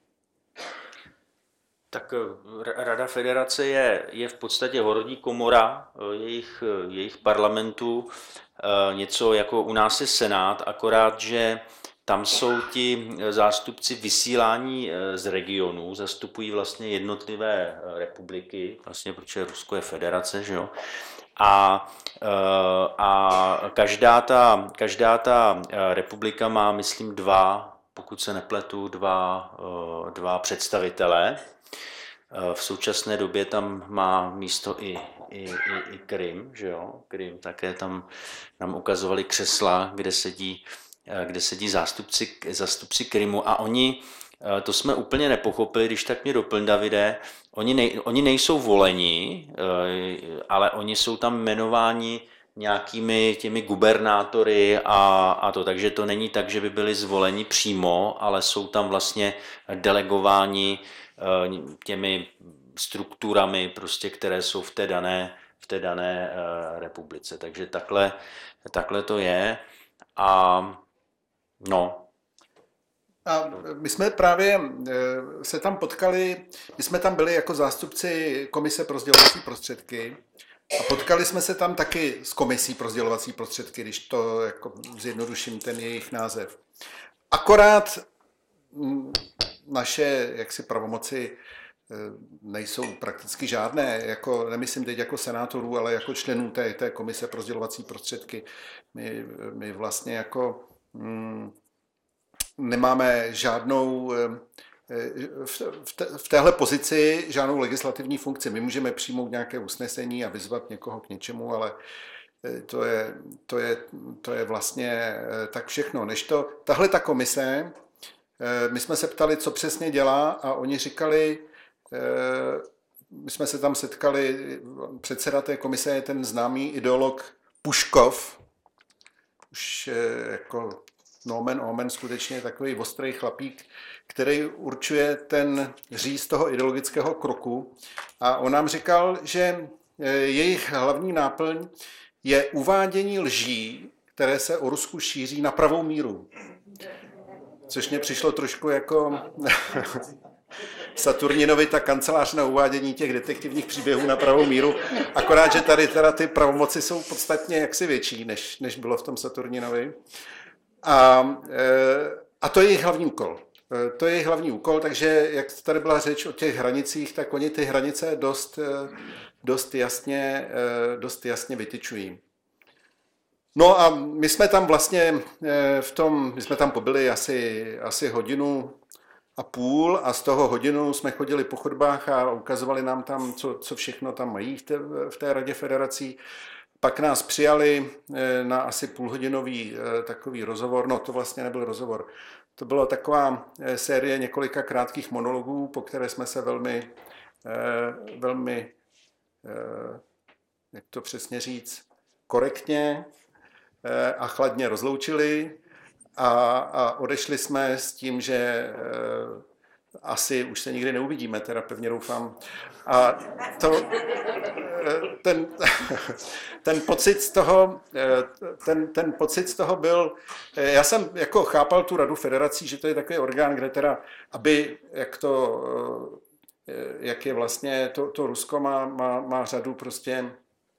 Tak Rada federace je v podstatě horní komora jejich parlamentů, něco jako u nás je Senát, akorát, že tam jsou ti zástupci vysílání z regionů, zastupují vlastně jednotlivé republiky, vlastně protože Rusko je federace, že jo? A každá ta republika má, myslím, pokud se nepletu, dva představitele. V současné době tam má místo i Krym, že jo? Krym také tam nám ukazovali křesla, kde sedí zástupci Krymu a oni, to jsme úplně nepochopili, když tak mě doplň, Davide, oni nejsou voleni, ale oni jsou tam jmenováni nějakými těmi gubernátory a to, takže to není tak, že by byli zvoleni přímo, ale jsou tam vlastně delegováni těmi strukturami, prostě, které jsou v té dané republice. Takže takhle to je. A my jsme právě se tam potkali, my jsme tam byli jako zástupci Komise pro sdělovací prostředky a potkali jsme se tam taky s Komisí pro sdělovací prostředky, když to jako zjednoduším ten jejich název. Akorát naše jaksi pravomoci nejsou prakticky žádné, jako, nemyslím teď jako senátorů, ale jako členů té Komise pro sdělovací prostředky. My vlastně jako nemáme žádnou v téhle pozici žádnou legislativní funkci. My můžeme přijmout nějaké usnesení a vyzvat někoho k něčemu, ale to je vlastně tak všechno. Tahle ta komise, my jsme se ptali, co přesně dělá a oni říkali, my jsme se tam setkali, předseda té komise je ten známý ideolog Puškov, už jako nomen omen skutečně takový ostrý chlapík, který určuje ten říz toho ideologického kroku. A on nám říkal, že jejich hlavní náplň je uvádění lží, které se o Rusku šíří na pravou míru. Což mě přišlo trošku jako Saturninovi ta kancelář na uvádění těch detektivních příběhů na pravou míru, akorát, že tady teda ty pravomoci jsou podstatně jaksi větší, než bylo v tom Saturninovi. A to je jejich hlavní úkol. To je jejich hlavní úkol, takže jak tady byla řeč o těch hranicích, tak oni ty hranice dost jasně vytyčují. No a my jsme tam vlastně my jsme tam pobyli asi hodinu a půl a z toho hodinu jsme chodili po chodbách a ukazovali nám tam, co všechno tam mají v té Radě federací. Pak nás přijali na asi půlhodinový takový rozhovor, no to vlastně nebyl rozhovor, to byla taková série několika krátkých monologů, po které jsme se velmi, jak to přesně říct, korektně a chladně rozloučili a odešli jsme s tím, že asi už se nikdy neuvidíme, teda pevně doufám. A ten pocit z toho byl, já jsem jako chápal tu Radu federací, že to je takový orgán, kde teda, aby, jak je vlastně, to Rusko má řadu prostě,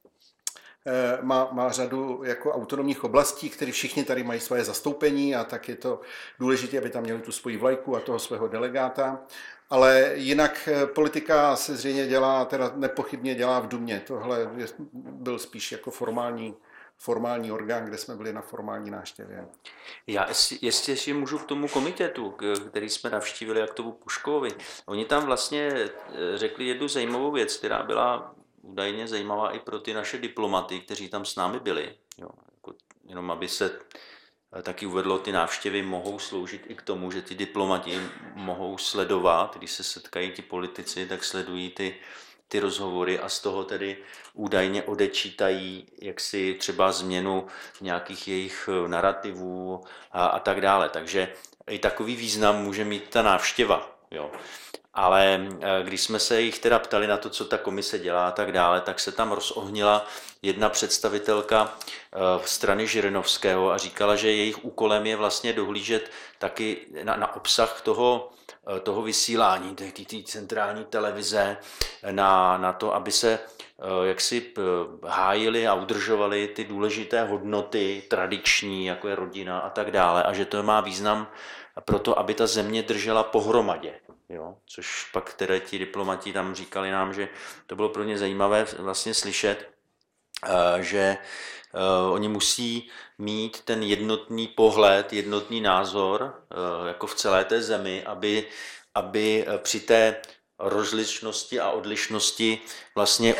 má řadu jako autonomních oblastí, které všichni tady mají svoje zastoupení a tak je to důležité, aby tam měli tu svoji vlajku a toho svého delegáta. Ale jinak politika se zřejmě dělá, teda nepochybně dělá v Dumě. Tohle byl spíš jako formální orgán, kde jsme byli na formální návštěvě. Já jestli můžu k tomu komitetu, který jsme navštívili, jak tomu Puškovi. Oni tam vlastně řekli jednu zajímavou věc, která byla údajně zajímavá i pro ty naše diplomaty, kteří tam s námi byli. Jo, jako, jenom aby se taky uvedlo, ty návštěvy mohou sloužit i k tomu, že ty diplomati mohou sledovat, když se setkají ti politici, tak sledují ty rozhovory a z toho tedy údajně odečítají jaksi třeba změnu nějakých jejich narrativů a tak dále. Takže i takový význam může mít ta návštěva. Jo. Ale když jsme se jich teda ptali na to, co ta komise dělá a tak dále, tak se tam rozohnila jedna představitelka strany Žirinovského a říkala, že jejich úkolem je vlastně dohlížet taky na obsah toho vysílání, té centrální televize, na to, aby se jaksi hájili a udržovali ty důležité hodnoty tradiční, jako je rodina a tak dále, a že to má význam pro to, aby ta země držela pohromadě. Jo, což pak tedy ti diplomati tam říkali nám, že to bylo pro ně zajímavé vlastně slyšet, že oni musí mít ten jednotný pohled, jednotný názor jako v celé té zemi, aby při té rozličnosti a odlišnosti vlastně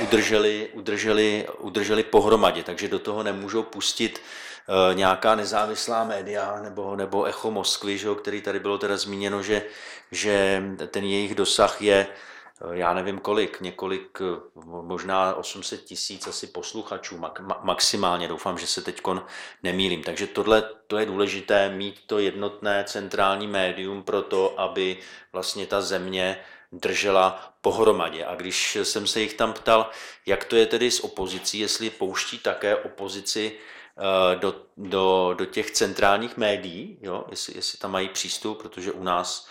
udrželi pohromadě, takže do toho nemůžou pustit nějaká nezávislá média nebo Echo Moskvy, že, který tady bylo teda zmíněno, že ten jejich dosah je, já nevím několik, možná 800 000 asi posluchačů maximálně, doufám, že se teďkon nemýlím. Takže tohle to je důležité, mít to jednotné centrální médium pro to, aby vlastně ta země držela pohromadě. A když jsem se jich tam ptal, jak to je tedy s opozicí, jestli pouští také opozici do těch centrálních médií, jo? Jestli tam mají přístup, protože u nás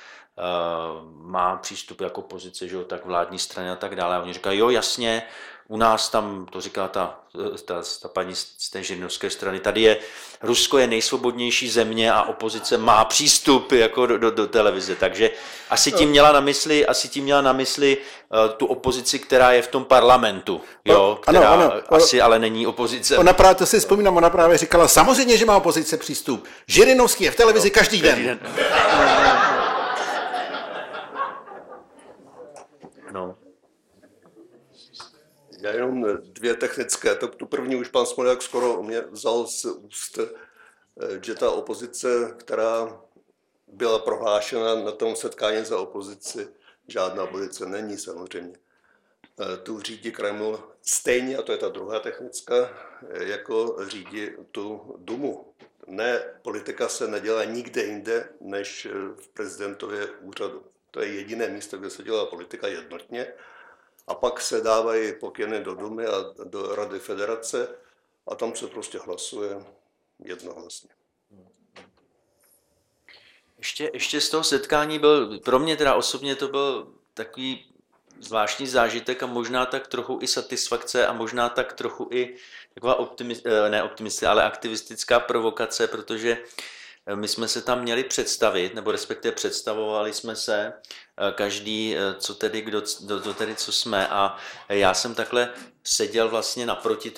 má přístup jako opozice, že jo, tak vládní strany a tak dále. A oni říkají, jo, jasně, u nás tam, to říká ta paní z té Žirinovské strany, tady Rusko je nejsvobodnější země a opozice má přístup jako do televize, takže asi tím měla na mysli tu opozici, která je v tom parlamentu, jo, která asi ale není opozice. To si vzpomínám, ona právě říkala, samozřejmě, že má opozice přístup. Žirinovský je v televizi každý den. No. Já jenom dvě technické. Tu první už pan Smoljak skoro mě vzal z úst, že ta opozice, která byla prohlášena na tom setkání za opozici, žádná opozice není samozřejmě. Tu řídí Kreml stejně, a to je ta druhá technická, jako řídí tu Dumu. Ne, politika se nedělá nikde jinde, než v prezidentově úřadu. To je jediné místo, kde se dělá politika jednotně. A pak se dávají pokyny do Dumy a do Rady federace a tam se prostě hlasuje. jednohlasně. Ještě z toho setkání byl, pro mě teda osobně to byl takový zvláštní zážitek a možná tak trochu i satisfakce a možná tak trochu i taková ale aktivistická provokace, protože my jsme se tam měli představit, nebo respektive představovali jsme se každý, co tedy, kdo tedy co jsme, a já jsem takhle seděl vlastně naproti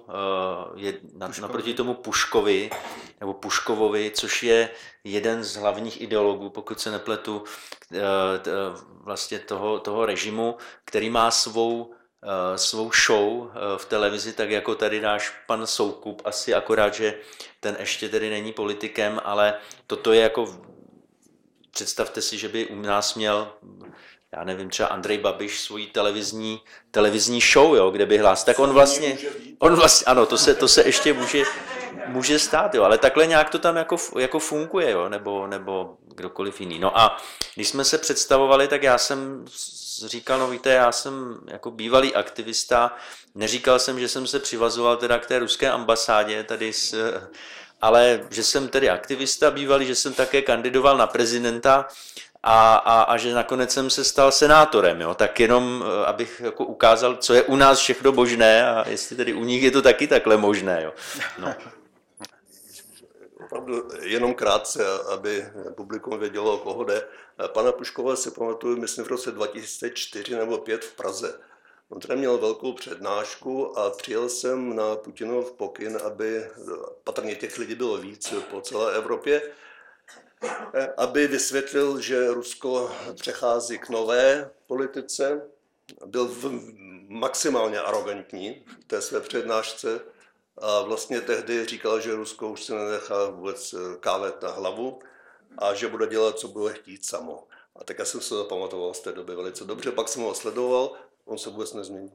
tomu Puškovi, nebo Puškovovi, což je jeden z hlavních ideologů, pokud se nepletu, vlastně toho režimu, který má svou show v televizi, tak jako tady náš pan Soukup, asi akorát, že ten ještě tedy není politikem, ale toto je jako, představte si, že by u nás měl, já nevím, třeba Andrej Babiš svoji televizní show, jo, kde by hlás, tak on vlastně, ano, to se ještě může stát, jo, ale takhle nějak to tam jako funguje, jo, nebo kdokoliv jiný. No a když jsme se představovali, tak já jsem říkal, no víte, já jsem jako bývalý aktivista, neříkal jsem, že jsem se přivazoval teda k té ruské ambasádě tady ale že jsem tedy aktivista bývalý, že jsem také kandidoval na prezidenta a že nakonec jsem se stal senátorem, jo, tak jenom abych jako ukázal, co je u nás všechno možné a jestli tedy u nich je to taky takhle možné, jo. No. Opravdu jenom krátce, aby publikum vědělo, o koho jde. Pana Puškova si pamatuju, myslím, v roce 2004 nebo 2005 v Praze. On tady měl velkou přednášku a přijel jsem na Putinův pokyn, aby, patrně těch lidí bylo víc po celé Evropě, aby vysvětlil, že Rusko přechází k nové politice. Byl maximálně arrogantní v té své přednášce a vlastně tehdy říkal, že Rusko už se nenechá vůbec kálet na hlavu a že bude dělat, co bude chtít samo. A tak já jsem se to pamatoval z té doby velice dobře, pak jsem ho sledoval, on se vůbec nezmění.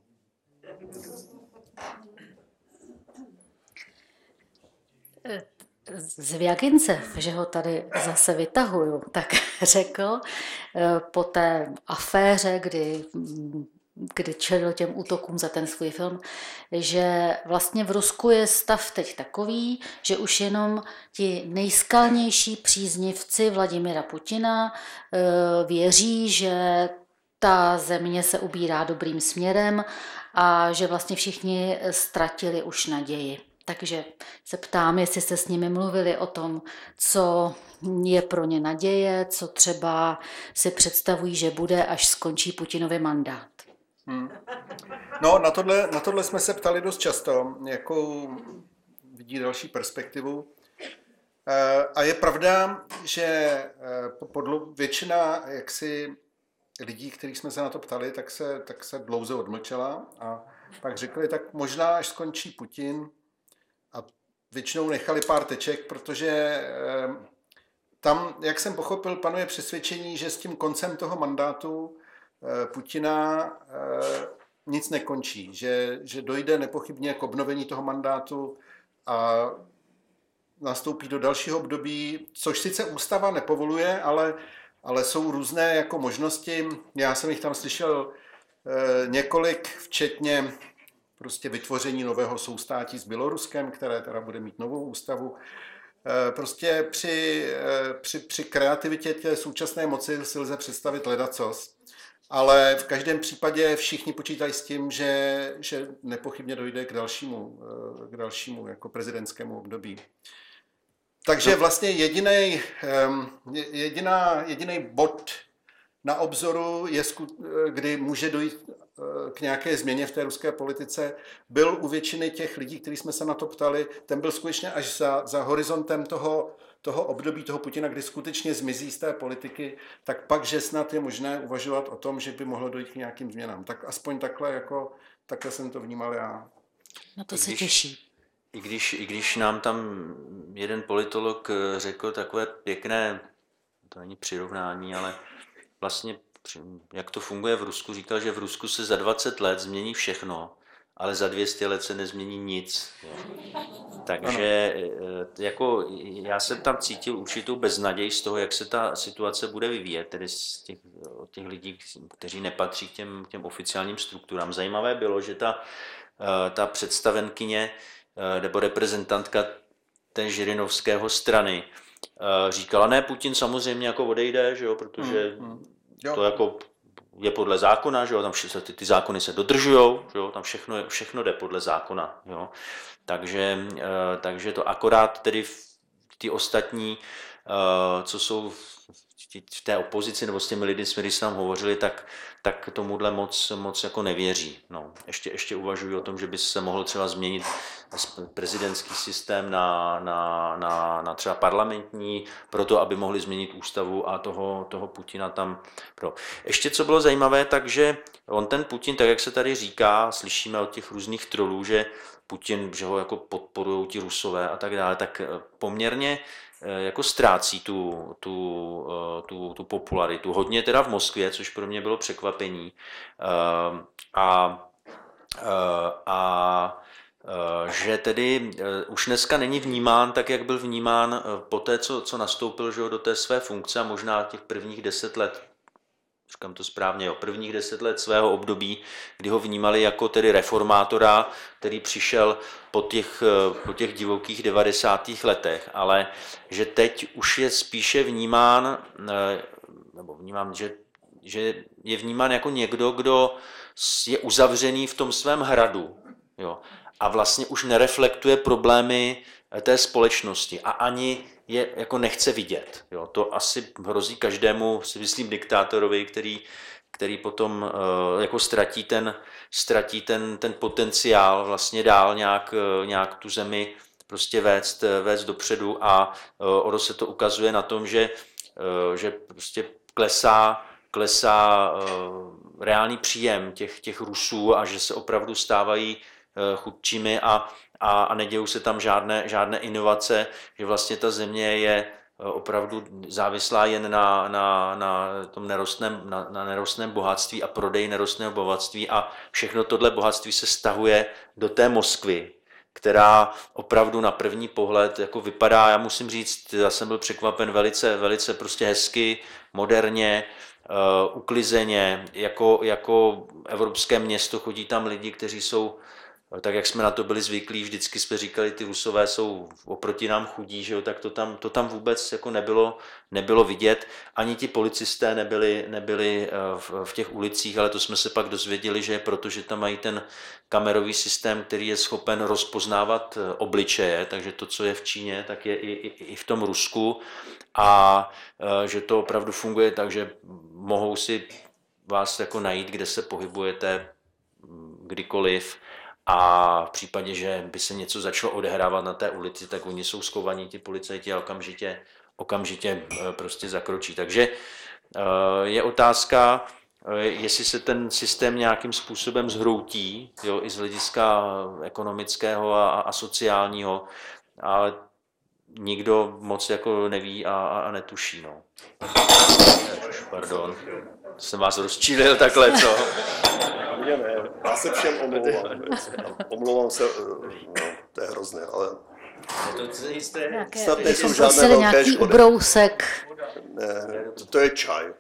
Z Vjagincev, že ho tady zase vytahuju, tak řekl po té aféře, kdy čelil těm útokům za ten svůj film, že vlastně v Rusku je stav teď takový, že už jenom ti nejskalnější příznivci Vladimira Putina věří, že ta země se ubírá dobrým směrem a že vlastně všichni ztratili už naději. Takže se ptám, jestli jste s nimi mluvili o tom, co je pro ně naděje, co třeba si představují, že bude, až skončí Putinový mandát. No, na tohle jsme se ptali dost často, jakou vidí další perspektivu. A je pravda, že většina lidí, kterých jsme se na to ptali, tak se dlouze odmlčela a pak řekli, tak možná až skončí Putin, a většinou nechali pár teček, protože tam, jak jsem pochopil, panuje přesvědčení, že s tím koncem toho mandátu Putina nic nekončí, že dojde nepochybně k obnovení toho mandátu a nastoupí do dalšího období, což sice ústava nepovoluje, ale jsou různé jako možnosti. Já jsem jich tam slyšel několik, včetně prostě vytvoření nového soustátí s Běloruskem, které teda bude mít novou ústavu. Prostě při kreativitě té současné moci si lze představit ledacos, ale v každém případě všichni počítají s tím, že nepochybně dojde k dalšímu jako prezidentskému období. Takže vlastně jediný bod na obzoru, kdy může dojít k nějaké změně v té ruské politice, byl u většiny těch lidí, kteří jsme se na to ptali, ten byl skutečně až za horizontem toho období toho Putina, kdy skutečně zmizí z té politiky, tak pak, že snad je možné uvažovat o tom, že by mohlo dojít k nějakým změnám. Tak aspoň takhle jsem to vnímal já. No to se těší. I když nám tam jeden politolog řekl takové pěkné, to není přirovnání, ale vlastně jak to funguje v Rusku, říkal, že v Rusku se za 20 let změní všechno, ale za 200 let se nezmění nic. Jo. Takže jako já jsem tam cítil určitou beznaděj z toho, jak se ta situace bude vyvíjet, tedy od těch lidí, kteří nepatří k těm oficiálním strukturám. Zajímavé bylo, že ta představenkyně nebo reprezentantka té Žirinovského strany říkala, ne, Putin samozřejmě jako odejde, že jo, protože to jako je podle zákona, že jo, tam ty zákony se dodržujou, že jo, tam všechno jde podle zákona, jo. Takže to akorát tedy ty ostatní, co jsou v té opozici nebo s těmi lidmi, když jsme tam hovořili, tak tomuhle moc jako nevěří. No. Ještě uvažují o tom, že by se mohl třeba změnit prezidentský systém na třeba parlamentní, proto aby mohli změnit ústavu a toho Putina tam. Ještě co bylo zajímavé, takže on ten Putin, tak jak se tady říká, slyšíme od těch různých trolů, že Putin, že ho jako podporují ti Rusové a tak dále, tak poměrně jako ztrácí tu popularitu. Hodně teda v Moskvě, což pro mě bylo překvapení. Že tedy už dneska není vnímán tak, jak byl vnímán po té, co nastoupil, že do té své funkce a možná těch prvních 10 let, říkám to správně, prvních 10 let svého období, kdy ho vnímali jako tedy reformátora, který přišel po těch divokých 90. letech, ale že teď už je spíše vnímán, nebo vnímám, že je vnímán jako někdo, kdo je uzavřený v tom svém hradu, jo, a vlastně už nereflektuje problémy té společnosti a ani je jako nechce vidět. Jo. To asi hrozí každému, si myslím, diktátorovi, který potom jako ztratí ten potenciál vlastně dál nějak tu zemi prostě vést dopředu a ono se to ukazuje na tom, že prostě klesá reálný příjem těch Rusů a že se opravdu stávají chudšími a nedějou se tam žádné inovace, že vlastně ta země je opravdu závislá jen na tom nerostném bohatství a prodeji nerostného bohatství a všechno tohle bohatství se stahuje do té Moskvy, která opravdu na první pohled jako vypadá, já musím říct, já jsem byl překvapen velice prostě hezky, moderně, uklizeně, jako evropské město, chodí tam lidi, kteří jsou, tak jak jsme na to byli zvyklí, vždycky jsme říkali, ty Rusové jsou oproti nám chudí, že jo, tak to tam vůbec jako nebylo vidět, ani ti policisté nebyli v těch ulicích, ale to jsme se pak dozvěděli, že protože tam mají ten kamerový systém, který je schopen rozpoznávat obličeje, takže to, co je v Číně, tak je i v tom Rusku a že to opravdu funguje, takže mohou si vás jako najít, kde se pohybujete kdykoliv a v případě, že by se něco začalo odehrávat na té ulici, tak oni jsou schovaní, ti policajti a okamžitě prostě zakročí. Takže je otázka, jestli se ten systém nějakým způsobem zhroutí, jo, i z hlediska ekonomického a sociálního, ale nikdo moc jako neví a netuší. No. Pardon, jsem vás rozčílil takhle, co? Ne, já se všem omlouvám. Omlouvám se, no, to je hrozné, ale snad nejsou žádné velké škody. Ubrousek. Ne, to je čaj.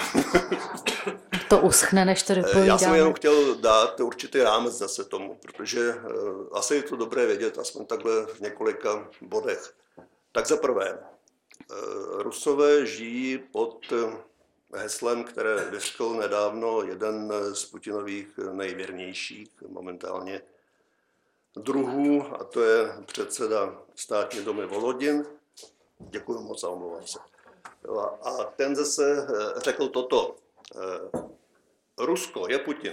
To uschne, než to dopovídáme. Já jsem jenom chtěl dát určitý rámec zase tomu, protože asi je to dobré vědět, aspoň takhle v několika bodech. Tak za prvé, Rusové žijí pod heslem, které vyřkl nedávno jeden z Putinových nejvěrnějších momentálně druhů, a to je předseda státní domy Volodin. Děkuji moc a omlouvám se. A ten zase řekl toto. Rusko je Putin.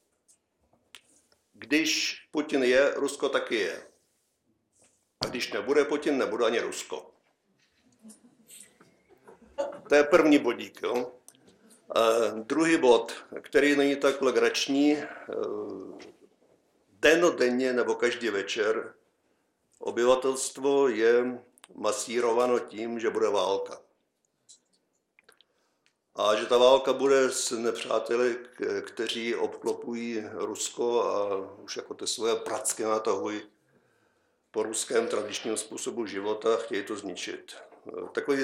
Když Putin je, Rusko taky je. A když nebude Putin, nebude ani Rusko. To je první bodík. Jo? Druhý bod, který není tak legrační, dennodenně nebo každý večer obyvatelstvo je masírováno tím, že bude válka. A že ta válka bude s nepřáteli, kteří obklopují Rusko a už jako ty svoje pracky natahují po ruském tradičním způsobu života, chtějí to zničit. Takový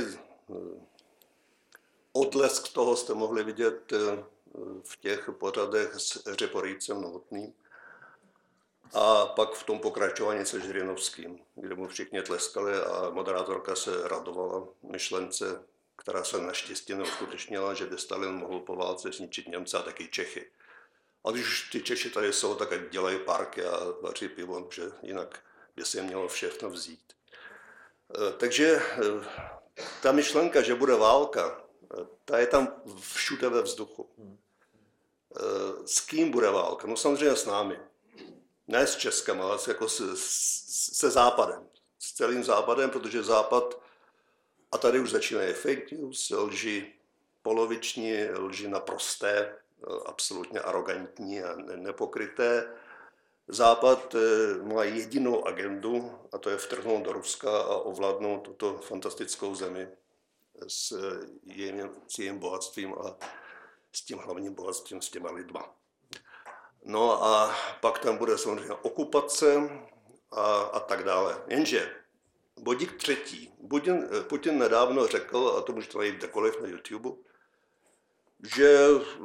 odlesk toho jste mohli vidět v těch pořadech s Řeporyjcem Novotným. A pak v tom pokračování se Žirinovským, kde mu všichni tleskali a moderátorka se radovala myšlence, která se naštěstí neuskutečnila, že by Stalin mohl po válce zničit Němce a taky Čechy. A když už ty Češi tady jsou, tak ať dělají parky a vaří pivo, že jinak by se jim mělo všechno vzít. Takže ta myšlenka, že bude válka, ta je tam všude ve vzduchu. S kým bude válka? No samozřejmě s námi. Ne s Českem, ale jako se Západem. S celým Západem, protože Západ, a tady už začínají fake news, lži poloviční, lži naprosté, absolutně arrogantní a nepokryté. Západ má jedinou agendu, a to je vtrhnout do Ruska a ovládnout tuto fantastickou zemi s jejím bohatstvím a s tím hlavním bohatstvím, s těma lidma. No a pak tam bude samozřejmě okupace a tak dále. Jenže bodík třetí. Putin nedávno řekl, a to můžete najít kdekoliv na YouTube, že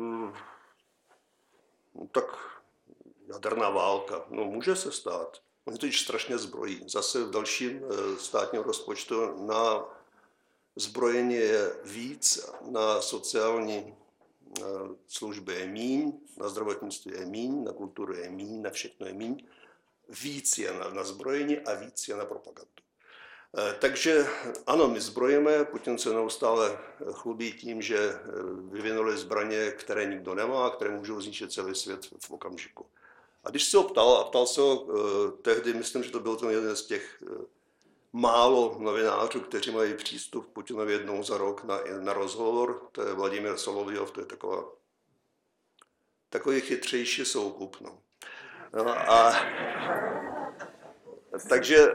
tak jaderná válka, no může se stát. Oni totiž strašně zbrojí. Zase v dalším státním rozpočtu na zbrojení je víc, na sociální služby je míň, na zdravotnictví je míň, na kulturu je míň, na všechno je míň. Víc je na zbrojení a víc je na propagandu. Takže ano, my zbrojíme, Putin se neustále chlubí tím, že vyvinuli zbraně, které nikdo nemá, které můžou zničit celý svět v okamžiku. A když se ho ptal, a ptal se ho tehdy, myslím, že to byl ten jeden z těch málo novinářů, kteří mají přístup k Putinovi jednou za rok na rozhovor, to je Vladimír Solovyov, to je takový chytřejší soukup. No. Takže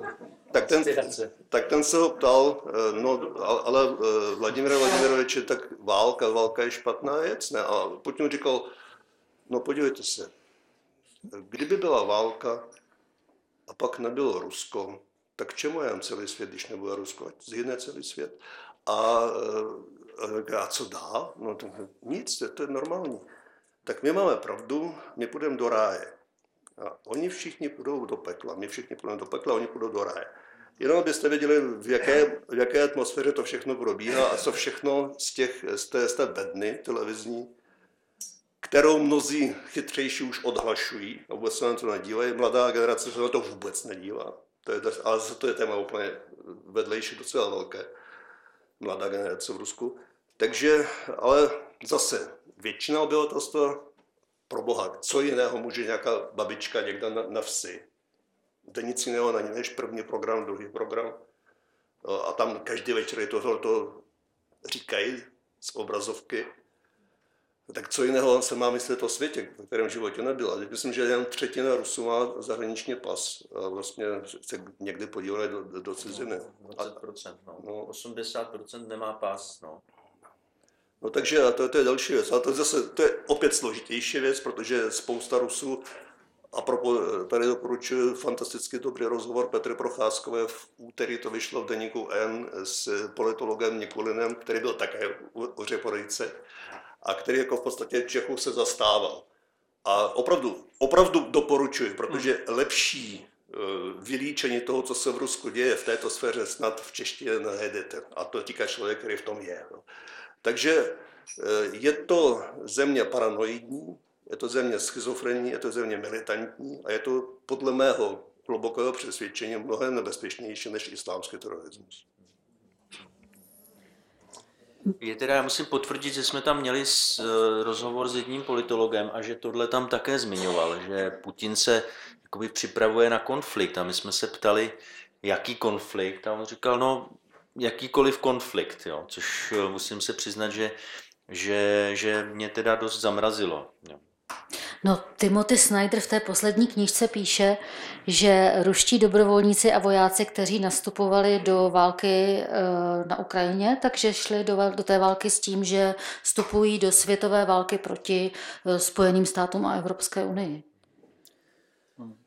tak ten se ho ptal, no ale Vladimír Vladimirovič, tak válka je špatná věc, ne? A Putin říkal, no podívejte se, kdyby byla válka a pak nebylo Rusko, tak čemu je celý svět, když nebude Rusko, ať zhyne celý svět. A co dál? No to, nic, to je normální. Tak my máme pravdu, my půjdeme do ráje. A oni všichni půjdou do pekla, my všichni půjdeme do pekla, oni půjdou do ráje. Jenom abyste věděli, v jaké atmosféře to všechno probíhá a co všechno z té bedny televizní, kterou mnozí chytřejší už odhlašují a vůbec se na to nedívají. Mladá generace se na to vůbec nedívá. Ale to je téma úplně vedlejší, docela velké. Mladá generace v Rusku. Takže, ale zase, většina obyvatelstva, pro boha, co jiného může nějaká babička někde na vsi. To nic jiného není než první program, druhý program. A tam každý večer to říkají z obrazovky. Tak co jiného se má myslet o světě, v kterém životě nebyla. Myslím, že jen třetina Rusů má zahraniční pas a vlastně se někdy podívali do ciziny. 20%, no. 80% nemá pas, no. No takže to je další věc, ale to je opět složitější věc, protože spousta Rusů, a tady doporučuji fantasticky dobrý rozhovor Petry Procházkové, v úterý to vyšlo v deníku N s politologem Nikulinem, který byl také u Řeporyjce a který jako v podstatě Čechů se zastával. A opravdu doporučuji, protože lepší vylíčení toho, co se v Rusku děje v této sféře, snad v češtině nenajdete. A to říká člověk, který v tom je. Takže je to země paranoidní, je to země schizofrenní, je to země militantní a je to podle mého hlubokého přesvědčení mnohem nebezpečnější než islámský terorismus. Já musím potvrdit, že jsme tam měli rozhovor s jedním politologem a že tohle tam také zmiňoval, že Putin se jakoby připravuje na konflikt a my jsme se ptali, jaký konflikt a on říkal, no jakýkoliv konflikt, jo, což musím se přiznat, že mě teda dost zamrazilo. Jo. No, Timothy Snyder v té poslední knížce píše, že ruští dobrovolníci a vojáci, kteří nastupovali do války na Ukrajině, takže šli do té války s tím, že vstupují do světové války proti Spojeným státům a Evropské unii.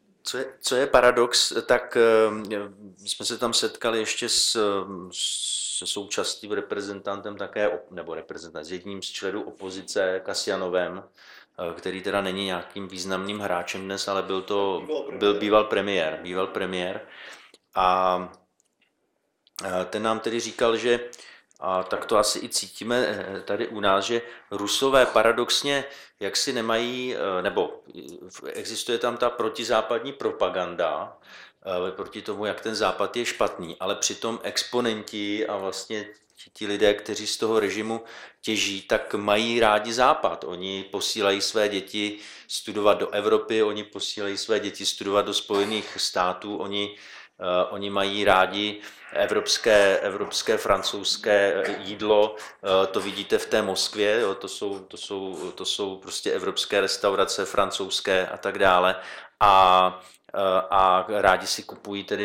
Co je paradox, tak jsme se tam setkali ještě s se současným reprezentantem také, nebo s jedním z členů opozice, Kasjanovem, který teda není nějakým významným hráčem dnes, ale byl býval premiér. A ten nám tedy říkal, že a tak to asi i cítíme tady u nás, že Rusové paradoxně jaksi nemají, nebo existuje tam ta protizápadní propaganda proti tomu, jak ten západ je špatný, ale přitom exponenti a vlastně ti lidé, kteří z toho režimu těží, tak mají rádi západ. Oni posílají své děti studovat do Evropy, oni posílají své děti studovat do Spojených států, oni mají rádi evropské, francouzské jídlo, to vidíte v té Moskvě, jo, to jsou prostě evropské restaurace, francouzské a tak dále. A rádi si kupují tedy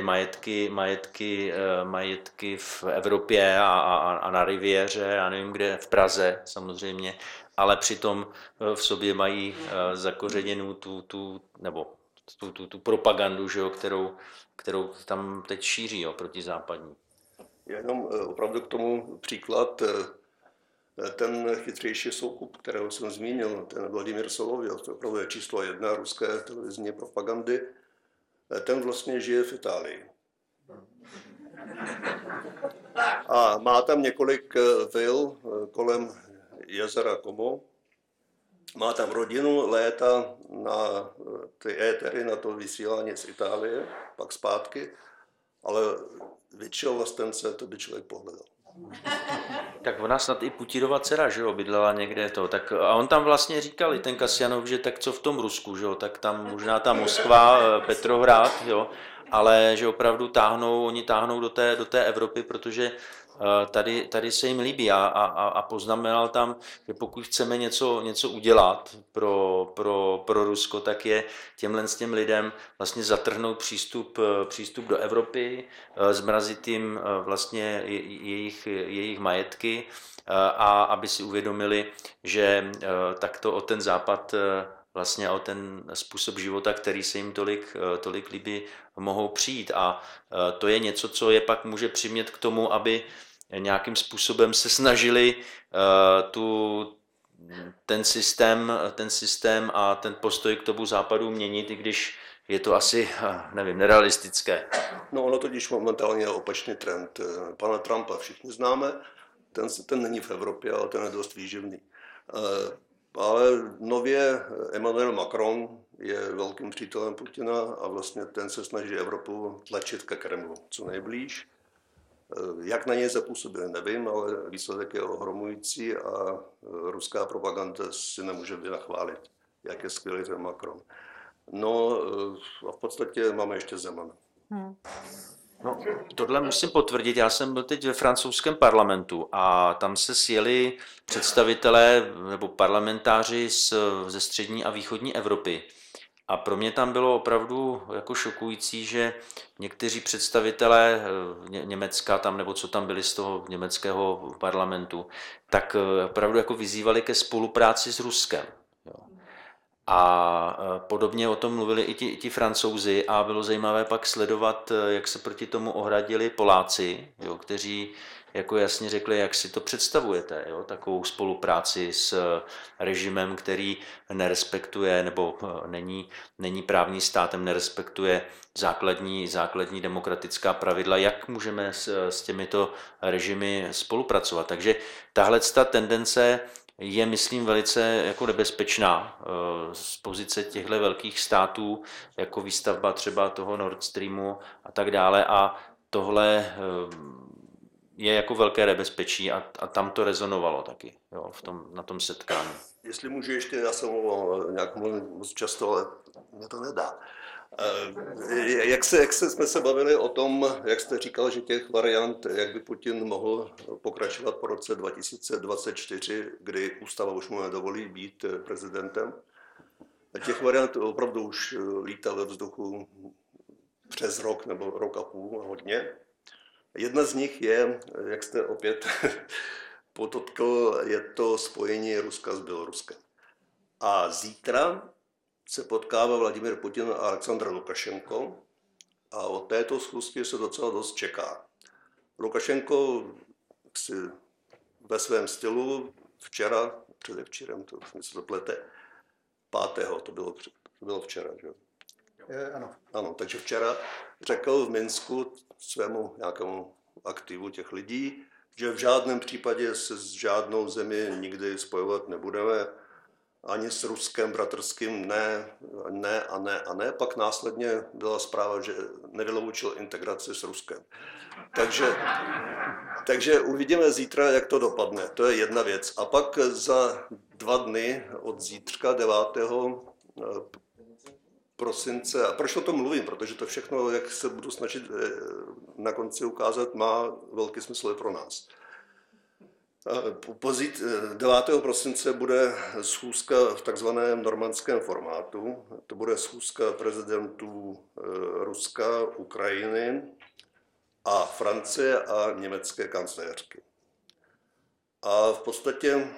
majetky v Evropě a na Riviéře, já nevím kde, v Praze samozřejmě, ale přitom v sobě mají zakořeněnou tu propagandu, že jo, kterou tam teď šíří, jo, protizápadní. Jenom opravdu k tomu příklad, ten chytřejší soukup, kterého jsem zmínil, ten Vladimír Solověv, to opravdu je číslo 1 ruské televizní propagandy, ten vlastně žije v Itálii. A má tam několik vil kolem jezera Como. Má tam rodinu, léta na ty étery, na to vysílání z Itálie, pak zpátky, ale většího vlastence to by člověk pohledal. Tak ona snad i Putinova dcera, že jo, bydlela někde to. Tak, a on tam vlastně říkal i ten Kasjanov, že tak co v tom Rusku, že jo, tak tam možná ta Moskva, Petrohrad, jo, ale že opravdu oni táhnou do té Evropy, protože tady se jim líbí a poznamenal tam, že pokud chceme něco udělat pro Rusko, tak je těm lidem vlastně zatrhnout přístup do Evropy, zmrazit jim vlastně jejich majetky a aby si uvědomili, že takto o ten západ vlastně o ten způsob života, který se jim tolik líbí, mohou přijít. A to je něco, co je pak může přimět k tomu, aby nějakým způsobem se snažili ten systém a ten postoj k tomu západu měnit, i když je to asi, nevím, nerealistické. No ono totiž momentálně je opačný trend. Pana Trumpa všichni známe, ten není v Evropě, ale ten je dost výživný. Ale nově Emmanuel Macron je velkým přítelem Putina a vlastně ten se snaží Evropu tlačit ke Kremlu co nejblíž. Jak na něj zapůsobil, nevím, ale výsledek je ohromující a ruská propaganda si nemůže vynachválit, jak je skvělý ten Macron. No a v podstatě máme ještě Zemana. No, tohle musím potvrdit, já jsem byl teď ve francouzském parlamentu a tam se sjeli představitelé nebo parlamentáři ze střední a východní Evropy. A pro mě tam bylo opravdu jako šokující, že někteří představitelé Německa tam, nebo co tam byli z toho německého parlamentu, tak opravdu jako vyzývali ke spolupráci s Ruskem. Jo. A podobně o tom mluvili i ti Francouzi a bylo zajímavé pak sledovat, jak se proti tomu ohradili Poláci, jo, kteří jako jasně řekli, jak si to představujete, jo, takovou spolupráci s režimem, který nerespektuje nebo není právní státem, nerespektuje základní demokratická pravidla, jak můžeme s těmito režimy spolupracovat. Takže tahle tendence je, myslím, velice jako nebezpečná z pozice těchto velkých států, jako výstavba třeba toho Nord Streamu a tak dále. A tohle je jako velké nebezpečí a tam to rezonovalo taky, jo, na tom setkání. Jestli můžu ještě, já jsem nějak mluvím moc často, ale mě to nedá. Jsme se bavili o tom, jak jste říkal, že těch variant, jak by Putin mohl pokračovat po roce 2024, kdy ústava už mu nedovolí být prezidentem. Těch variant opravdu už lítá ve vzduchu přes rok nebo rok a půl hodně. Jedna z nich je, jak jste opět podotkl, je to spojení Ruska s Běloruskem. A zítra se potkává Vladimír Putin a Alexandr Lukašenko a od této schůzky se docela dost čeká. Lukašenko ve svém stylu včera, předevčírem, to se to plete, 5. to bylo včera, že? Ano. Ano, takže včera řekl v Minsku svému nějakému aktivu těch lidí, že v žádném případě se s žádnou zemi nikdy spojovat nebudeme, ani s Ruskem bratrským ne. Pak následně byla zpráva, že nevyloučil integraci s Ruskem. Takže uvidíme zítra, jak to dopadne. To je jedna věc. A pak za 2 dny od zítřka 9. prosince, a proč o tom mluvím, protože to všechno, jak se budu snažit na konci ukázat, má velký smysl pro nás. 9. prosince bude schůzka v takzvaném normandském formátu. To bude schůzka prezidentů Ruska, Ukrajiny a Francie a německé kancléřky. A v podstatě,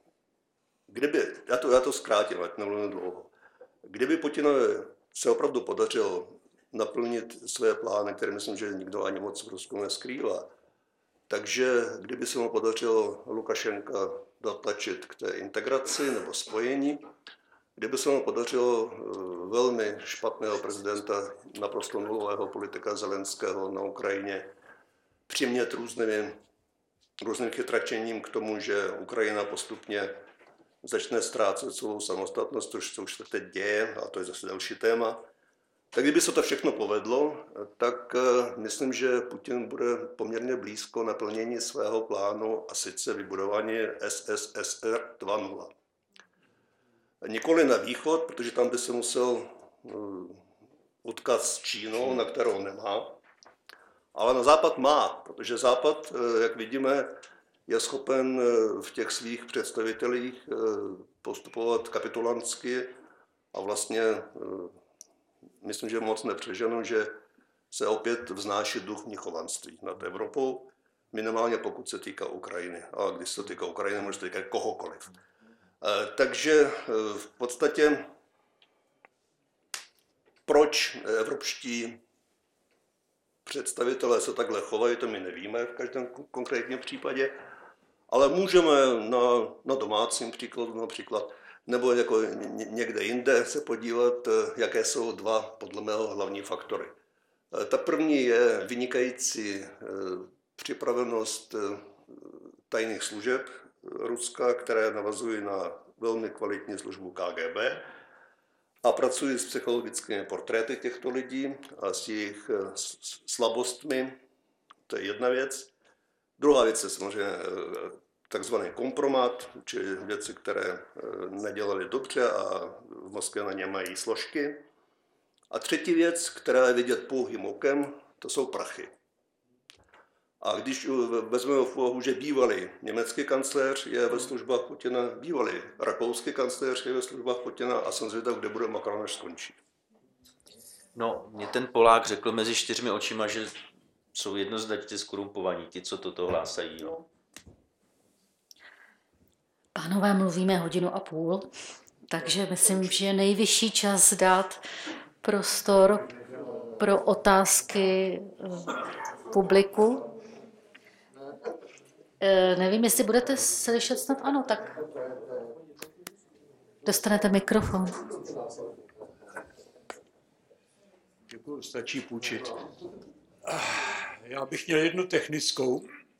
já to zkrátím, ať nemluvím dlouho, kdyby Putinovi se opravdu podařilo naplnit své plány, které myslím, že nikdo ani moc v Rusku neskrývá, takže kdyby se mu podařilo Lukašenka dotlačit k té integraci nebo spojení, kdyby se mu podařilo velmi špatného prezidenta, naprosto nulového politika Zelenského na Ukrajině přimět různým chytračením k tomu, že Ukrajina postupně začne ztrácet svou samostatnost, což se už teď děje, a to je zase další téma. Tak kdyby se to všechno povedlo, tak myslím, že Putin bude poměrně blízko naplnění svého plánu, a sice vybudování SSSR 2.0. Nikoli na východ, protože tam by se musel utkat s Čínou, na kterou nemá, ale na západ má, protože západ, jak vidíme, je schopen v těch svých představitelích postupovat kapitulantsky a vlastně myslím, že moc nepřeženo, že se opět vznáší duch mnichovanství nad Evropou, minimálně pokud se týká Ukrajiny. A když se týká Ukrajiny, může se týkat kohokoliv. Takže v podstatě proč evropští představitelé se takhle chovají, to my nevíme v každém konkrétním případě, ale můžeme na domácím příkladu například, nebo jako někde jinde se podívat, jaké jsou 2 podle mého hlavní faktory. Ta první je vynikající připravenost tajných služeb Ruska, které navazují na velmi kvalitní službu KGB a pracují s psychologickými portréty těchto lidí a s jejich slabostmi. To je jedna věc. Druhá věc je samozřejmě takzvaný kompromat, či věci, které nedělaly dobře a v Moskvě na ně mají složky. A třetí věc, která je vidět pouhým okem, to jsou prachy. A když vezmeme v úvahu, že bývalý německý kancléř je ve službách Putina, bývalý rakouský kancléř je ve službách Putina, a jsem zvědav, kde bude Macron, až skončí. No, mě ten Polák řekl mezi 4 očima, že jsou jednoznačně zkorumpovaní, ti, co toto hlásají. No. Pánové, mluvíme 1,5 hodiny, takže myslím, že je nejvyšší čas dát prostor pro otázky publiku. Nevím, jestli budete slyšet, snad ano, tak dostanete mikrofon. Děkuji, stačí půjčit. Já bych měl jednu technickou.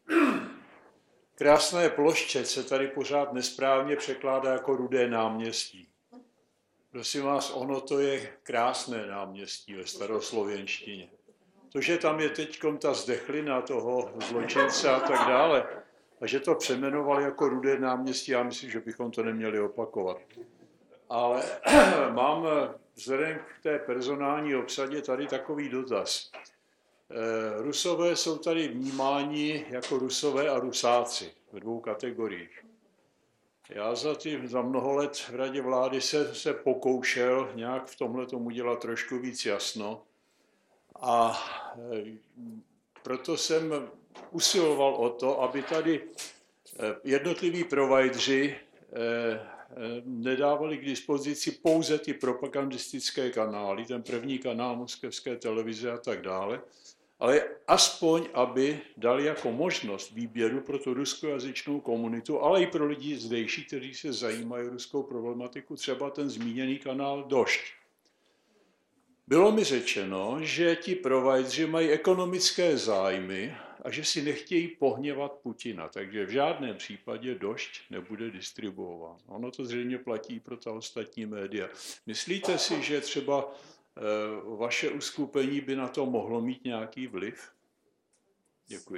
Krásné plošče se tady pořád nesprávně překládá jako Rudé náměstí. Prosím vás, ono to je krásné náměstí ve staroslověnštině. To, že tam je teď ta zdechlina toho zločince a tak dále, a že to přejmenovali jako Rudé náměstí, já myslím, že bychom to neměli opakovat. Ale mám vzhledem k té personální obsadě tady takový dotaz. Rusové jsou tady vnímáni jako Rusové a Rusáci ve 2 kategoriích. Já za mnoho let v Radě vlády se pokoušel nějak v tomhle tomu dělat trošku víc jasno a proto jsem usiloval o to, aby tady jednotliví provideři nedávali k dispozici pouze ty propagandistické kanály, ten první kanál moskevské televize a tak dále, ale aspoň, aby dali jako možnost výběru pro tu ruskojazyčnou komunitu, ale i pro lidi zdejší, kteří se zajímají o ruskou problematiku, třeba ten zmíněný kanál Došť. Bylo mi řečeno, že ti provajdři mají ekonomické zájmy a že si nechtějí pohněvat Putina, takže v žádném případě Došť nebude distribuován. Ono to zřejmě platí pro ta ostatní média. Myslíte si, že třeba vaše uskupení by na to mohlo mít nějaký vliv? Děkuji.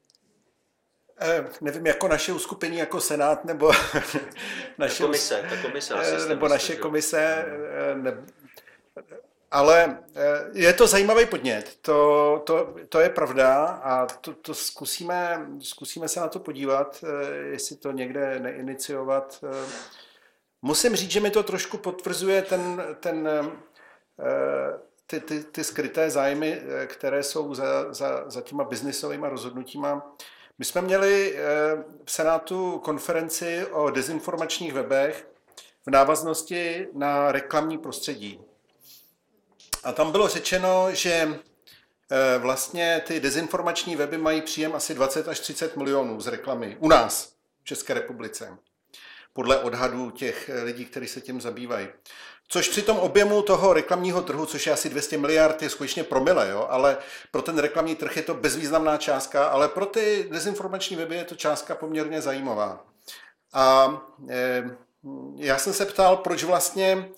Nevím, jako naše uskupení, jako Senát, nebo naše komise nebo naše komise, ale je to zajímavý podnět, to je pravda a to zkusíme se na to podívat, jestli to někde neiniciovat. Musím říct, že mi to trošku potvrzuje ty skryté zájmy, které jsou za těma biznisovými rozhodnutíma. My jsme měli v Senátu konferenci o dezinformačních webech v návaznosti na reklamní prostředí. A tam bylo řečeno, že vlastně ty dezinformační weby mají příjem asi 20 až 30 milionů z reklamy u nás, v České republice, podle odhadů těch lidí, kteří se tím zabývají. Což při tom objemu toho reklamního trhu, což je asi 200 miliard, je skutečně promile, jo? Ale pro ten reklamní trh je to bezvýznamná částka, ale pro ty dezinformační weby je to částka poměrně zajímavá. A já jsem se ptal, proč vlastně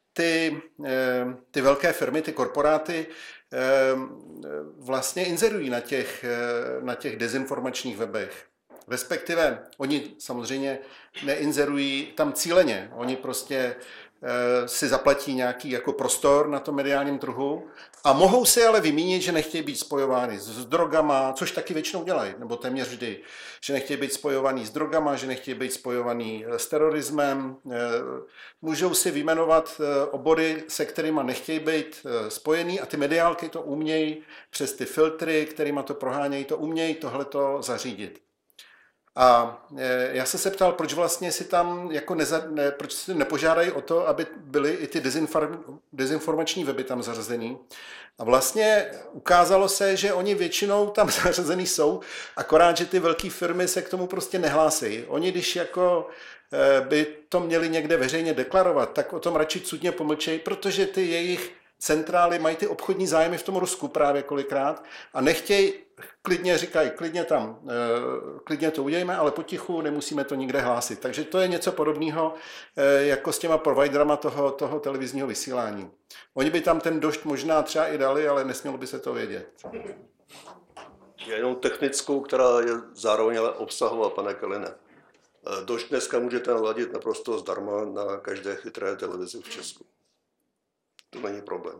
ty velké firmy, ty korporáty vlastně inzerují na těch dezinformačních webech. Respektive oni samozřejmě neinzerují tam cíleně. Oni prostě si zaplatí nějaký jako prostor na tom mediálním trhu a mohou si ale vymínit, že nechtějí být spojovány s drogama, což taky většinou dělají, nebo téměř vždy, že nechtějí být spojovaný s drogama, že nechtějí být spojovaný s terorismem. Můžou si vyjmenovat obory, se kterými nechtějí být spojený a ty mediálky to umějí přes ty filtry, kterými to prohánějí, to umějí tohleto zařídit. A já jsem se ptal, proč vlastně si tam jako proč si nepožádají o to, aby byly i ty dezinformační weby tam zařazený. A vlastně ukázalo se, že oni většinou tam zařazený jsou, akorát, že ty velké firmy se k tomu prostě nehlásí. Oni, když jako by to měli někde veřejně deklarovat, tak o tom radši cudně pomlčejí, protože ty jejich centrály mají ty obchodní zájmy v tom Rusku právě kolikrát a nechtějí, říkají, klidně to udějme, ale potichu, nemusíme to nikde hlásit. Takže to je něco podobného jako s těma providerama toho televizního vysílání. Oni by tam ten Došť možná třeba i dali, ale nesmělo by se to vědět. Jenom technickou, která je zároveň ale obsahová, pane Kelline. Došť dneska můžete naladit naprosto zdarma na každé chytré televizi v Česku. To není problém.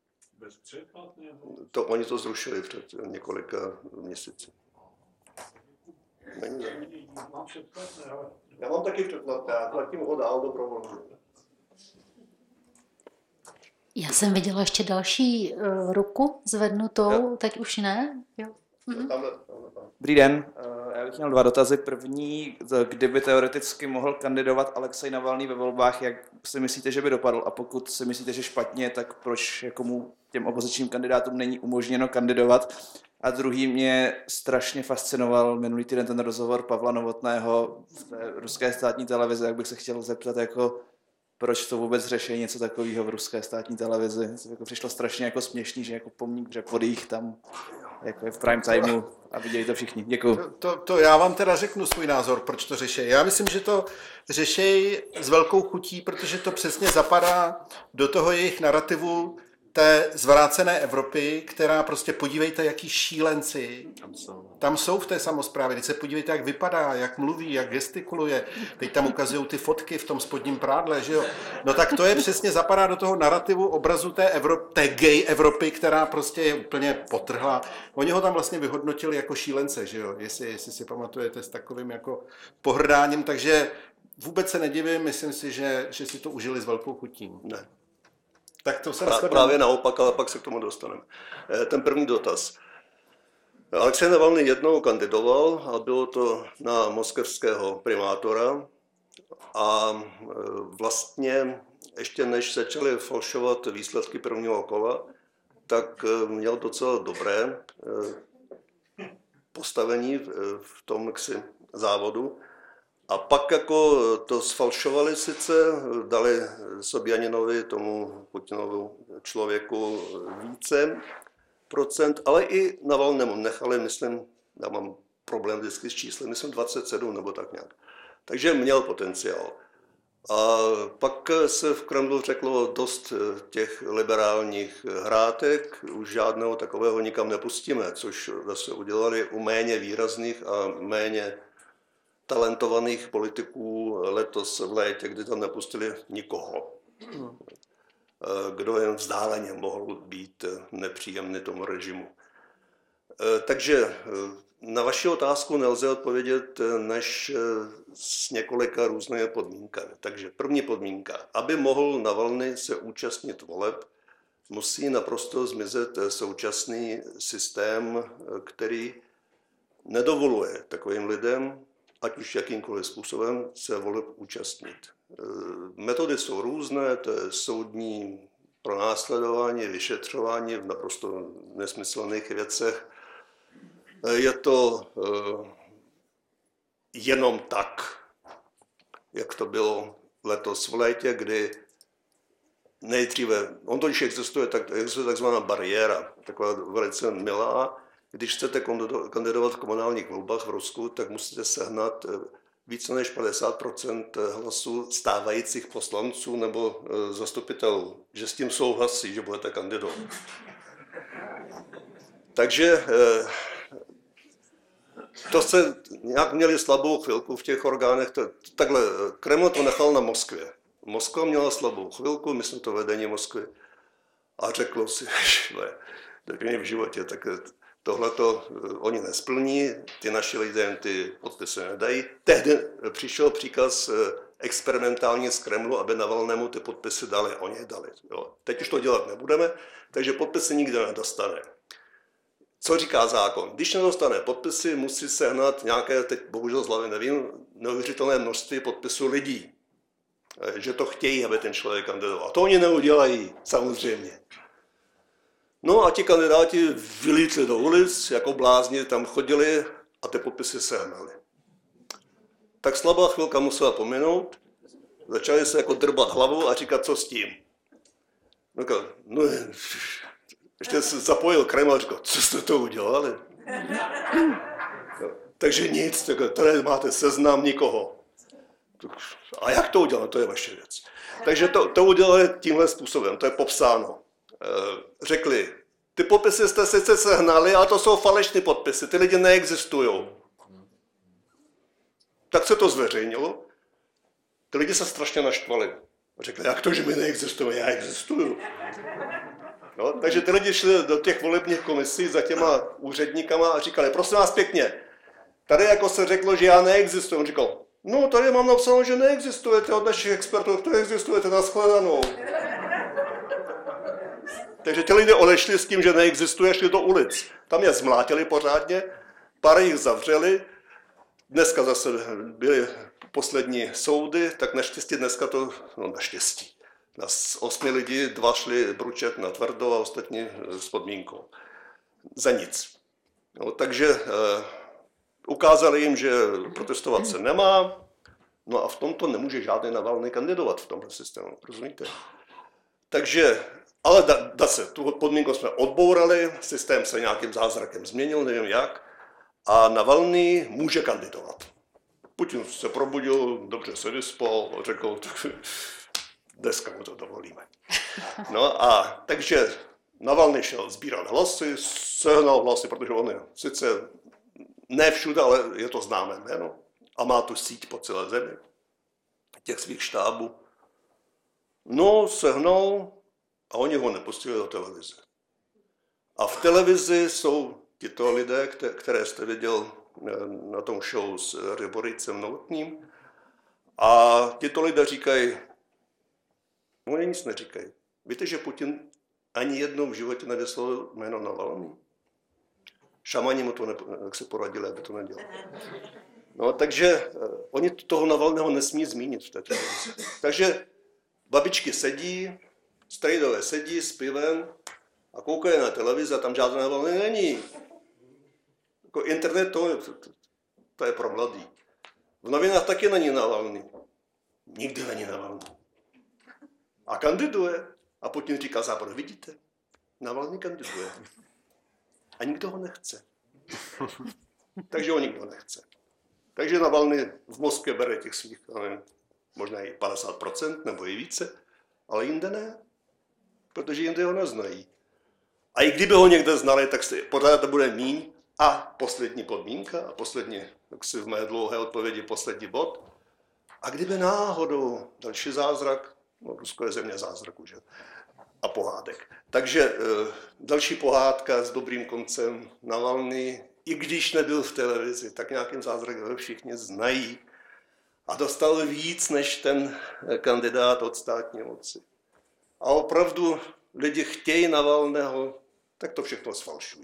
Oni to zrušili před několika měsíci. Já mám taky předplatné, já platím ho dál dobrovolně. Já jsem viděla ještě další ruku zvednutou, jo. Teď už ne. Jo. Dobrý den, já bych měl 2 dotazy. První, kdyby teoreticky mohl kandidovat Alexej Navalný ve volbách, jak si myslíte, že by dopadl? A pokud si myslíte, že špatně, tak proč jako mu těm opozičním kandidátům není umožněno kandidovat? A druhý, mě strašně fascinoval minulý týden ten rozhovor Pavla Novotného v té ruské státní televizi, jak bych se chtěl zeptat, jako proč to vůbec řeší něco takového v ruské státní televizi. To jako přišlo strašně jako směšný, že jako pomník Řepodých tam jako je v prime timeu a viděli to všichni. Děkuju. To já vám teda řeknu svůj názor, proč to řeší. Já myslím, že to řeší s velkou chutí, protože to přesně zapadá do toho jejich narrativu té zvrácené Evropy, která prostě podívejte, jaký šílenci tam jsou v té samosprávě. Teď se podívejte, jak vypadá, jak mluví, jak gestikuluje. Teď tam ukazují ty fotky v tom spodním prádle, že jo. No tak to je přesně zapadá do toho narrativu obrazu té gay Evropy, která prostě je úplně potrhla. Oni ho tam vlastně vyhodnotili jako šílence, že jo, jestli si pamatujete, s takovým jako pohrdáním, takže vůbec se nedivím, myslím si, že si to užili s velkou chutí. Ne. Tak to právě naopak, ale pak se k tomu dostaneme. Ten první dotaz. Alexej Navalný jednou kandidoval a bylo to na moskevského primátora a vlastně ještě než začaly falšovat výsledky prvního kola, tak měl docela dobré postavení v tom jaksi závodu. A pak jako to sfalšovali sice, dali Sobjaninovi, tomu Putinovu člověku více procent, ale i Navalnému nechali, myslím, já mám problém vždycky s číslem, myslím 27 nebo tak nějak. Takže měl potenciál. A pak se v Kremlu řeklo dost těch liberálních hrátek, už žádného takového nikam nepustíme, což zase udělali u méně výrazných a méně talentovaných politiků letos v létě, kdy tam nepustili nikoho, kdo jen vzdáleně mohl být nepříjemný tomu režimu. Takže na vaši otázku nelze odpovědět než s několika různými podmínkami. Takže první podmínka, aby mohl Navalny se účastnit voleb, musí naprosto zmizet současný systém, který nedovoluje takovým lidem, ať už jakýmkoliv způsobem, se voleb účastnit. Metody jsou různé, to je soudní pronásledování, vyšetřování v naprosto nesmyslných věcech. Je to jenom tak, jak to bylo letos v létě, kdy nejdříve, on to když existuje takzvaná bariéra, taková velice milá. Když chcete kandidovat v komunálních volbách v Rusku, tak musíte sehnat více než 50% hlasů stávajících poslanců nebo zastupitelů, že s tím souhlasí, že budete kandidovat. Takže to se nějak měli slabou chvilku v těch orgánech. Takhle, Kreml to nechal na Moskvě. Moskva měla slabou chvilku, myslím to vedení Moskvy, a řeklo si, že tak v životě, tak tohleto oni nesplní, ty naši lidé jen ty podpisy nedají. Tehdy přišel příkaz experimentální z Kremlu, aby Navalnému ty podpisy dali. Oni je dali. Jo. Teď už to dělat nebudeme, takže podpisy nikdo nedostane. Co říká zákon? Když nedostane podpisy, musí sehnat nějaké, teď bohužel z hlavy nevím, neuvěřitelné množství podpisů lidí. Že to chtějí, aby ten člověk kandidoval. To oni neudělají, samozřejmě. No a ti kandidáti vylítli do ulic, jako blázni tam chodili a ty podpisy sehnali. Tak slabá chvilka musela pominout, začali se jako drbat hlavou a říkat, co s tím. No, ještě se zapojil Kreml a říkal, co jste to udělali? No, takže nic, tady máte seznam nikoho. A jak to udělali, to je vaše věc. Takže to udělali tímhle způsobem, to je popsáno. Řekli, ty podpisy jste sice sehnali, ale to jsou falešné podpisy, ty lidi neexistují. Tak se to zveřejnilo, ty lidi se strašně naštvali. Řekli, jak to, že my neexistujeme, já existuju. No, takže ty lidi šli do těch volebních komisí za těma úředníkama a říkali, prosím vás pěkně, tady jako se řeklo, že já neexistuju. On říkal, no tady mám napsáno, že neexistujete od našich expertů, to existujete, nashledanou. Takže ti lidé odešli s tím, že neexistuje, šli do ulic. Tam je zmlátili pořádně, pár jich zavřeli, dneska zase byly poslední soudy, tak naštěstí dneska to, no naštěstí, z 8 lidí 2 šli bručet na tvrdo a ostatní s podmínkou. Za nic. No, takže ukázali jim, že protestovat se nemá, no a v tomto nemůže žádný Navalný kandidovat v tomhle systému, rozumíte? Takže, ale se, tu podmínku jsme odbourali, systém se nějakým zázrakem změnil, nevím jak, a Navalný může kandidovat. Putin se probudil, dobře se vyspal, řekl, dneska mu to dovolíme. No a takže Navalný šel sbírat hlasy, sehnal hlasy, protože on je sice ne všude, ale je to známé jméno a má tu síť po celé zemi, těch svých štábů. No, sehnal a oni ho nepustili do televize. A v televizi jsou tito lidé, které jste viděl na tom show s Ryboricem Novotným. A tito lidé říkají, oni nic neříkají. Víte, že Putin ani jednou v životě nevyslovil jméno Navalný? Šamani mu to se poradili, aby to nedělal. No, takže oni toho Navalného nesmí zmínit v této věci. Takže babičky sedí, strejdové sedí s pivem A koukají na televizi a tam žádné Navalny není. Jako internet to je pro mladý. V novinách taky není Navalny. Nikdy není Navalny. A kandiduje. A Putin říká Západ, vidíte, Navalny kandiduje. A nikdo ho nechce. Takže ho nikdo nechce. Takže Navalny v Moskvě bere těch svých, nevím, možná i 50% nebo i více, ale jinde ne, protože jinde ho neznají. A i kdyby ho někde znali, tak se pořád to bude míň. A poslední podmínka, a poslední, tak si v mé dlouhé odpovědi poslední bod. A kdyby náhodou další zázrak, no Rusko je země zázraku, že? A pohádek. Takže další pohádka s dobrým koncem, Navalny, i když nebyl v televizi, tak nějakým zázrakem všichni znají. A dostal víc než ten kandidát od státní moci. A opravdu lidi chtějí Navalného, tak to všechno sfalšují.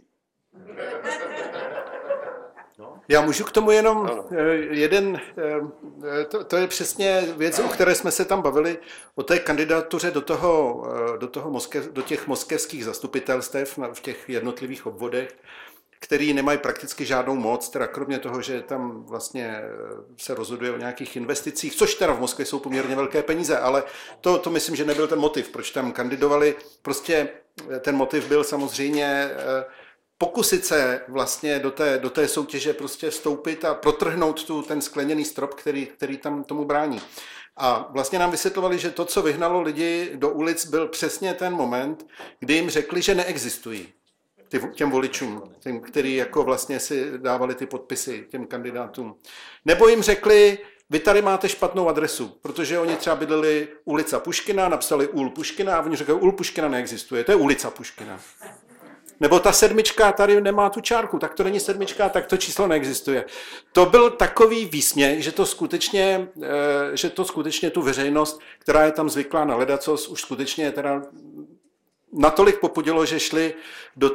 Já můžu k tomu jenom jeden, to je přesně věc, o které jsme se tam bavili, o té kandidatuře do těch moskevských zastupitelstev v těch jednotlivých obvodech, který nemají prakticky žádnou moc, teda kromě toho, že tam vlastně se rozhoduje o nějakých investicích, což teda v Moskvě jsou poměrně velké peníze, ale to myslím, že nebyl ten motiv, proč tam kandidovali. Prostě ten motiv byl samozřejmě pokusit se vlastně do té soutěže prostě vstoupit a protrhnout ten skleněný strop, který tam tomu brání. A vlastně nám vysvětlovali, že to, co vyhnalo lidi do ulic, byl přesně ten moment, kdy jim řekli, že neexistují těm voličům, těm, který jako vlastně si dávali ty podpisy těm kandidátům. Nebo jim řekli, vy tady máte špatnou adresu, protože oni třeba bydleli ulica Puškina, napsali Ul Puškina a oni řekli, Ul Puškina neexistuje, to je ulica Puškina. Nebo ta 7 tady nemá tu čárku, tak to není 7, tak to číslo neexistuje. To byl takový výsměch, že to skutečně tu veřejnost, která je tam zvyklá na ledacos, už skutečně teda natolik popudilo, že šli do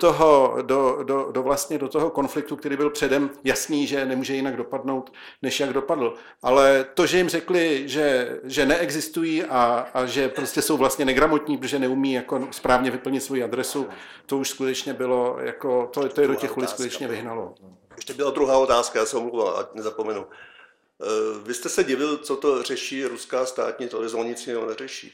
toho konfliktu, který byl předem jasný, že nemůže jinak dopadnout, než jak dopadl. Ale to, že jim řekli, že neexistují a že prostě jsou vlastně negramotní, protože neumí jako správně vyplnit svou adresu, to už skutečně bylo, jako, to je do těch ulic skutečně vyhnalo. Ještě byla druhá otázka, já se omlouvám, ať nezapomenu. Vy jste se divil, co to řeší ruská státní televize, on nic jiného neřeší.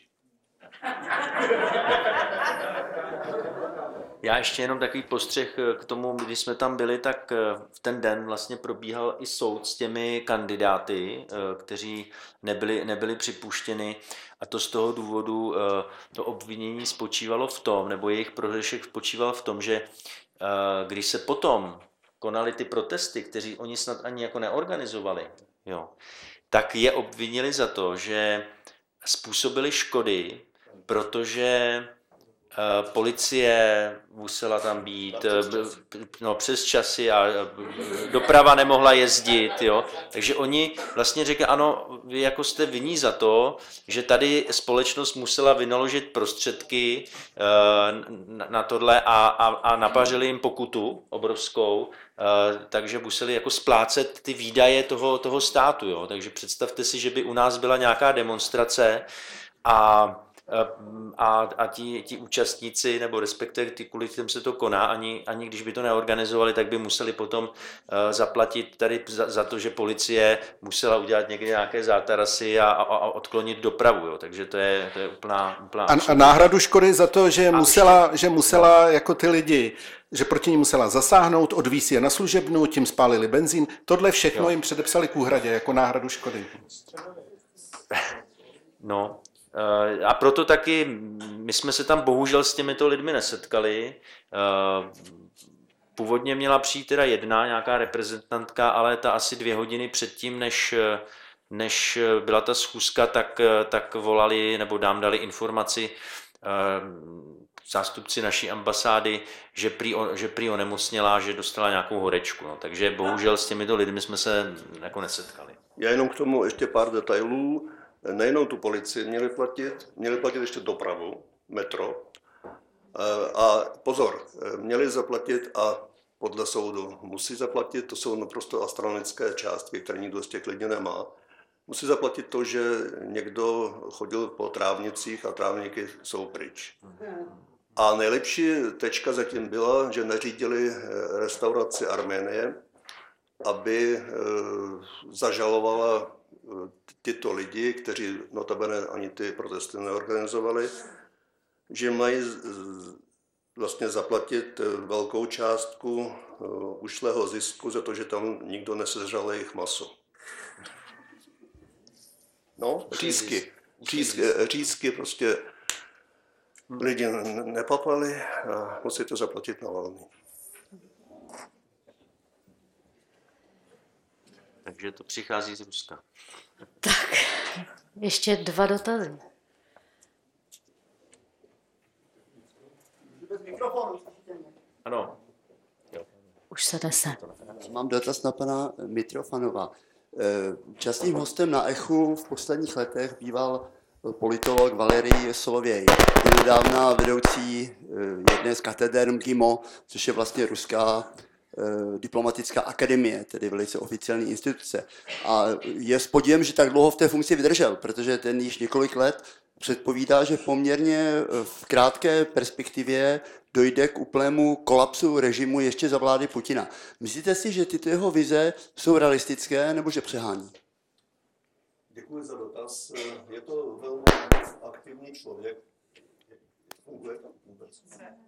Já ještě jenom takový postřeh k tomu, když jsme tam byli, tak v ten den vlastně probíhal i soud s těmi kandidáty, kteří nebyli připuštěni, a to z toho důvodu to obvinění spočívalo v tom, nebo jejich prohřešek spočíval v tom, že když se potom konaly ty protesty, kteří oni snad ani jako neorganizovali, jo, tak je obvinili za to, že způsobili škody, protože policie musela tam být přes časy a doprava nemohla jezdit. Jo. Takže oni vlastně řekli, ano, vy jako jste vinní za to, že tady společnost musela vynaložit prostředky na tohle a napařili jim pokutu obrovskou, takže museli jako splácet ty výdaje toho státu. Jo. Takže představte si, že by u nás byla nějaká demonstrace a ti účastníci, nebo respektive ty, kvůli těm se to koná, ani když by to neorganizovali, tak by museli potom zaplatit tady za to, že policie musela udělat někde nějaké zátarasy a odklonit dopravu. Jo. Takže to je úplná a náhradu škody za to, že musela jako ty lidi, že proti ní musela zasáhnout, odvízt je na služebnu, tím spálili benzín. Tohle všechno jim předepsali k úhradě jako náhradu škody. No. A proto taky my jsme se tam bohužel s těmito lidmi nesetkali. Původně měla přijít teda jedna nějaká reprezentantka, ale ta asi 2 hodiny předtím, než byla ta schůzka, tak volali nebo nám dali informaci zástupci naší ambasády, že prý onemocněla, že dostala nějakou horečku. No. Takže bohužel s těmito lidmi jsme se jako nesetkali. Já jenom k tomu ještě pár detailů. Nejenom tu policii měli platit ještě dopravu, metro. A pozor, měli zaplatit a podle soudu musí zaplatit, to jsou naprosto astronomické částky, které nikdo z těch lidí nemá. Musí zaplatit to, že někdo chodil po trávnicích a trávníky jsou pryč. A nejlepší tečka zatím byla, že nařídili restauraci Arménie, aby zažalovala tyto lidi, kteří notabene ani ty protesty neorganizovali, že mají vlastně zaplatit velkou částku ušlého zisku za to, že tam nikdo nesežral jejich maso. No, řízky prostě lidi nepapali a musí to zaplatit Navalný. Takže to přichází z Ruska. Tak, ještě 2 dotazy. Ano. Už se nese. Mám dotaz na pana Mitrofanova. Častým hostem na Echu v posledních letech býval politolog Valerij Solověj, donedávna vedoucí jedné z kateder MGIMO, což je vlastně ruská diplomatická akademie, tedy velice oficiální instituce. A je s podivem, že tak dlouho v té funkci vydržel, protože ten již několik let předpovídá, že poměrně v krátké perspektivě dojde k úplnému kolapsu režimu ještě za vlády Putina. Myslíte si, že tyto jeho vize jsou realistické, nebo že přehání? Děkuji za dotaz. Je to velmi aktivní člověk. Funguje to vůbec?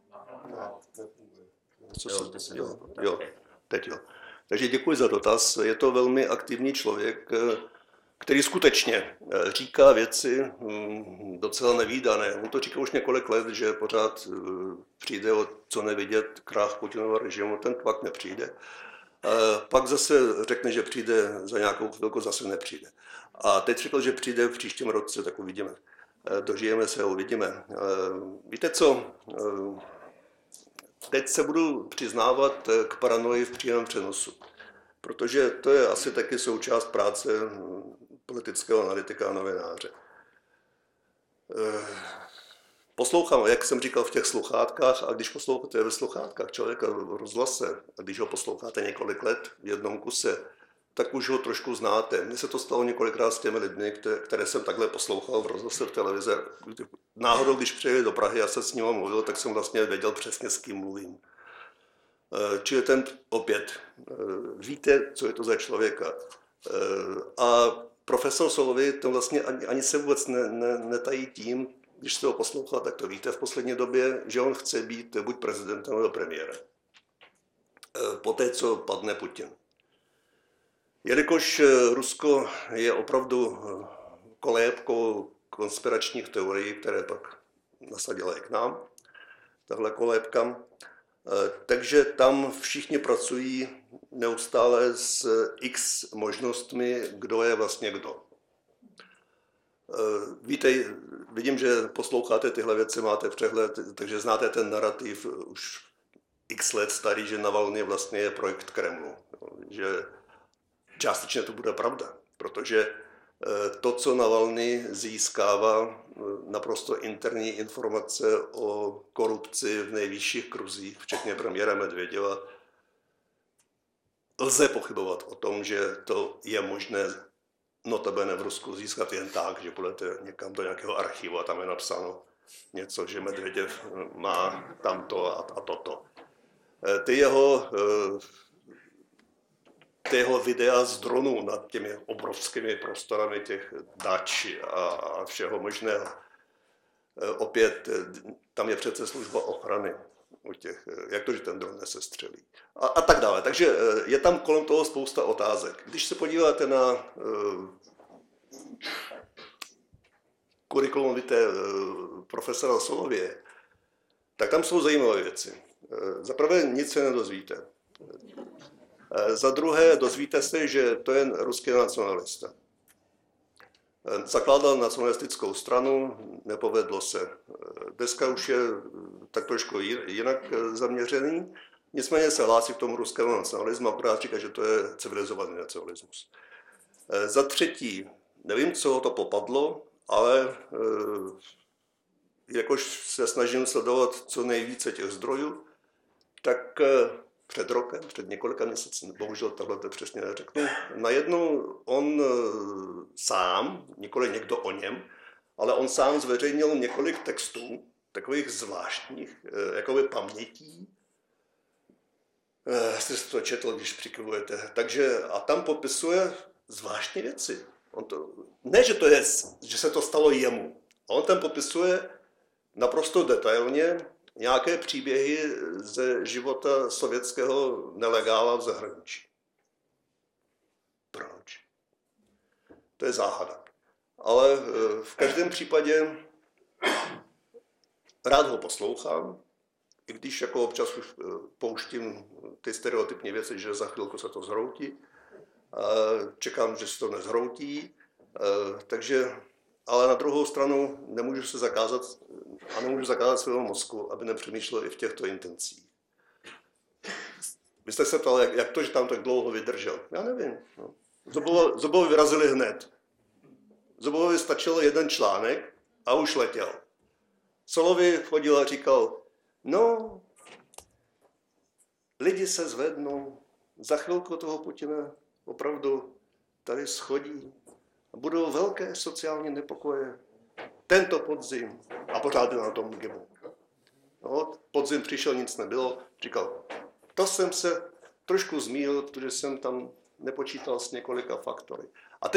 Nefunguje. Jo, teď jo. Takže děkuji za dotaz. Je to velmi aktivní člověk, který skutečně říká věci docela nevídané. On to říká už několik let, že pořád přijde o co nevidět krach Putinova režimu, ten pak nepřijde. Pak zase řekne, že přijde za nějakou chvilku, zase nepřijde. A teď řekl, že přijde v příštím roce, tak uvidíme. Dožijeme se a uvidíme. Víte co? Teď se budu přiznávat k paranoji v přímém přenosu, protože to je asi taky součást práce politického analytika a novináře. Poslouchám, jak jsem říkal, v těch sluchátkách, a když posloucháte ve sluchátkách člověka v rozhlase, a když ho posloucháte několik let v jednom kuse, tak už ho trošku znáte. Mně se to stalo několikrát s těmi lidmi, které jsem takhle poslouchal v rozhlase, v televize. Náhodou, když přijeli do Prahy, já se s ním mluvil, tak jsem vlastně věděl přesně, s kým mluvím. Čili ten opět, víte, co je to za člověka. A profesor Solovej ten vlastně ani se vůbec netají tím, když jste ho poslouchal, tak to víte v poslední době, že on chce být buď prezidentem nebo premiérem. Poté, co padne Putin. Jelikož Rusko je opravdu kolébkou konspiračních teorií, které pak nasadila i k nám, tahle kolébka, takže tam všichni pracují neustále s x možnostmi, kdo je vlastně kdo. Víte, vidím, že posloucháte tyhle věci, máte přehled, takže znáte ten narrativ už x let starý, že Navalny vlastně je projekt Kremlu. Že částečně to bude pravda, protože to, co Navalny získává, naprosto interní informace o korupci v nejvyšších kruzích, včetně premiéra Medvěděva, lze pochybovat o tom, že to je možné notabene v Rusku získat jen tak, že půjdete někam do nějakého archivu a tam je napsáno něco, že Medvěděv má tamto a toto. Ty jeho videa z dronů nad těmi obrovskými prostorami těch dač a všeho možného. Opět, tam je přece služba ochrany u těch, jak to, že ten dron nesestřelí. A tak dále. Takže je tam kolem toho spousta otázek. Když se podíváte na kurikulum vitae profesora Solově, tak tam jsou zajímavé věci. Za prvé nic se nedozvíte. Za druhé dozvíte se, že to je ruský nacionalista. Zakládal nacionalistickou stranu, nepovedlo se. Dneska už je tak trošku jinak zaměřený, nicméně se hlásí k tomu ruskému nacionalismu, akorát říká, že to je civilizovaný nacionalismus. Za třetí, nevím, co ho to popadlo, ale jakož se snažím sledovat co nejvíce těch zdrojů, tak před rokem, před několika měsíci, bohužel takhle to přesně neřeknu, najednou on sám, nikoli někdo o něm, ale on sám zveřejnil několik textů, takových zvláštních jakoby pamětí. Jste to četl, když přikivujete. Takže a tam popisuje zvláštní věci. Ne, že se to stalo jemu. On tam popisuje naprosto detailně nějaké příběhy ze života sovětského nelegála v zahraničí. Proč? To je záhada. Ale v každém případě rád ho poslouchám, i když jako občas už pouštím ty stereotypní věci, že za chvilku se to zhroutí. Čekám, že se to nezhroutí, takže, ale na druhou stranu nemůžu zakázat svému mozku, aby nepřemýšlel i v těchto intencích. Vy jste se ptal, jak to, že tam tak dlouho vydržel. Já nevím. No. Zobovi vyrazili hned. Zobovi stačil jeden článek a už letěl. Solovi chodil a říkal, no, lidi se zvednou, za chvilku toho Putina opravdu tady schodí a budou velké sociální nepokoje. Tento podzim a pořád na tom gibu. No, podzim přišel, nic nebylo, říkal, to jsem se trošku zmýlil, protože jsem tam nepočítal s několika faktory. A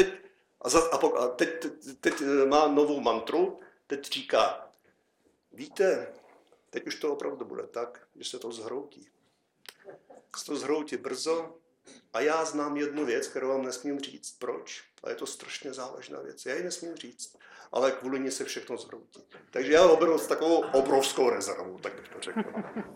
teď má novou mantru, teď říká, víte, teď už to opravdu bude tak, že se to zhroutí. Se to zhroutí brzo a já znám jednu věc, kterou vám nesmím říct. Proč? A je to strašně závažná věc. Já ji nesmím říct, ale kvůli ní se všechno zhroutí. Takže já ho beru s takovou obrovskou rezervou, tak bych to řekl.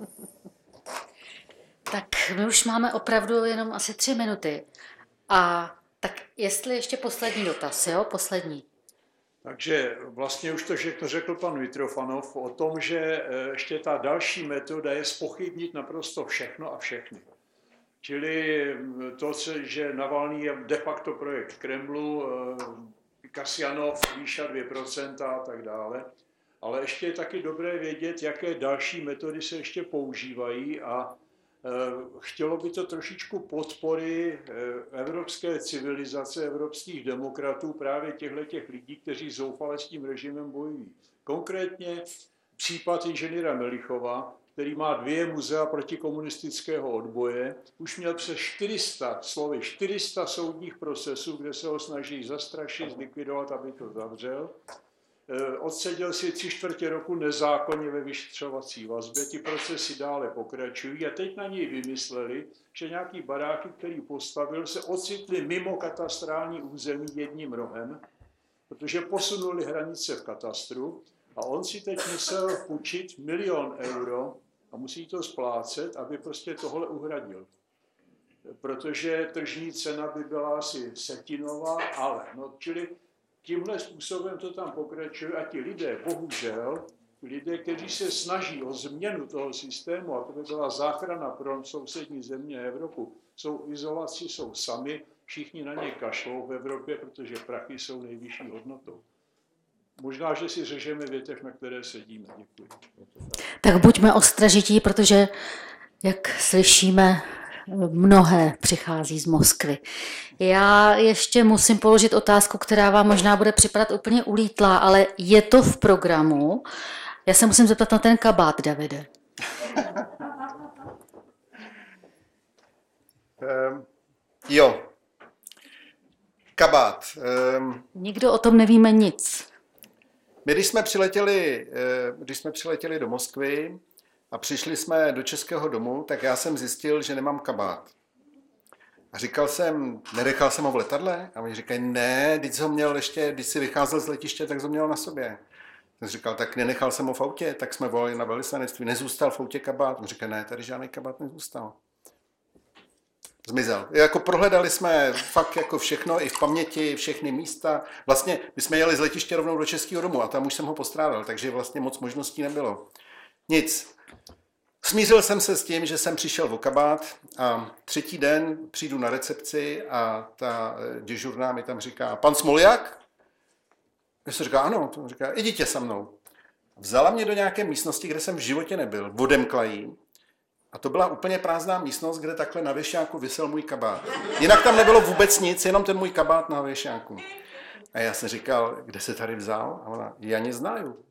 Tak my už máme opravdu jenom asi 3 minuty. A tak jestli ještě poslední dotaz, jo? Poslední. Takže vlastně už to všechno řekl pan Mitrofanov o tom, že ještě ta další metoda je zpochybnit naprosto všechno a všechny. Čili to, že Navalný je de facto projekt Kremlu, Kasjanov výša 2% a tak dále. Ale ještě je taky dobré vědět, jaké další metody se ještě používají a chtělo by to trošičku podpory evropské civilizace, evropských demokratů, právě těchto lidí, kteří zoufale s tím režimem bojují. Konkrétně případ inženýra Melichova, který má 2 muzea protikomunistického odboje, už měl přes 400 soudních procesů, kde se ho snaží zastrašit, zlikvidovat, aby to zavřel. Odseděl si 3/4 roku nezákonně ve vyšetřovací vazbě, ty procesy dále pokračují a teď na něj vymysleli, že nějaký baráky, který postavil, se ocitli mimo katastrální území jedním rohem, protože posunuli hranice v katastru a on si teď musel půjčit 1 000 000 euro a musí to splácet, aby prostě tohle uhradil. Protože tržní cena by byla asi setinová, ale čili tímhle způsobem to tam pokračuje a ti lidé, bohužel, lidé, kteří se snaží o změnu toho systému, a to by byla záchrana pro sousední země Evropu, jsou v izolaci, jsou sami, všichni na ně kašlou v Evropě, protože prachy jsou nejvyšší hodnotou. Možná, že si řežeme větev, na které sedíme. Děkuji. Tak buďme ostražití, protože, jak slyšíme, mnohé přichází z Moskvy. Já ještě musím položit otázku, která vám možná bude připadat úplně ulítlá, ale je to v programu. Já se musím zeptat na ten kabát, Davide. Jo. Kabát. Nikdo o tom nevíme nic. My, když jsme přiletěli do Moskvy a přišli jsme do Českého domu, tak já jsem zjistil, že nemám kabát. A říkal jsem, nenechal jsem ho v letadle? A oni říkají, ne, když ho měl ještě, když si vycházel z letiště, tak ho měl na sobě. Jsem říkal, tak nenechal jsem ho v autě, tak jsme volali na velvyslanectví, nezůstal v autě kabát. On říká, ne, tady žádný kabát nezůstal. Zmizel. Jako prohledali jsme fakt jako všechno, i v paměti, všechny místa. Vlastně my jsme jeli z letiště rovnou do Českého domu a tam už jsem ho postrádal, takže vlastně moc možností nebylo. Nic. Smířil jsem se s tím, že jsem přišel o kabát a 3. den přijdu na recepci a ta dežurná mi tam říká, pan Smoljak? Já jsem říká, ano, to říká, jděte se mnou. Vzala mě do nějaké místnosti, kde jsem v životě nebyl, odemkla jí. A to byla úplně prázdná místnost, kde takhle na věšáku visel můj kabát. Jinak tam nebylo vůbec nic, jenom ten můj kabát na věšáku. A já jsem říkal, kde se tady vzal? A ona, já neznaju.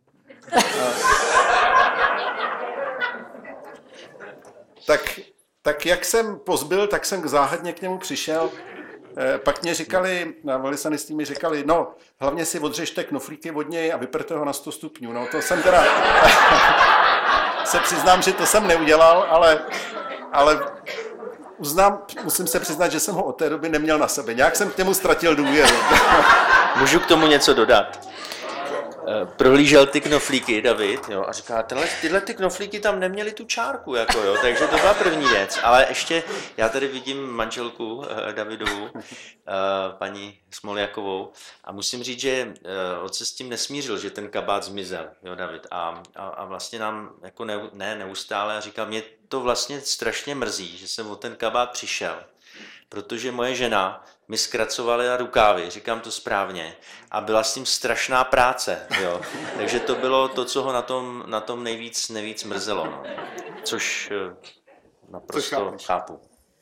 Tak jak jsem pozbyl, tak jsem záhadně k němu přišel. Pak mě říkali, na velisanistí mi říkali, no, hlavně si odřežte knoflíky od něj a vyperte ho na 100 stupňů. No, to jsem teda, se přiznám, že to jsem neudělal, ale musím se přiznat, že jsem ho od té doby neměl na sebe. Nějak jsem k němu ztratil důvěru. Můžu k tomu něco dodat? Prohlížel ty knoflíky, David, jo, a říká, tyhle ty knoflíky tam neměly tu čárku, jako, jo, takže to byla první věc. Ale ještě, já tady vidím manželku Davidovu, paní Smoljakovou, a musím říct, že on se s tím nesmířil, že ten kabát zmizel, jo, David, a vlastně nám, jako neustále, a říkal, mě to vlastně strašně mrzí, že jsem o ten kabát přišel, protože moje žena mi zkracovala rukávy, říkám to správně, a byla s tím strašná práce, jo. Takže to bylo to, co ho na tom nejvíc mrzelo, no. Což naprosto chápu.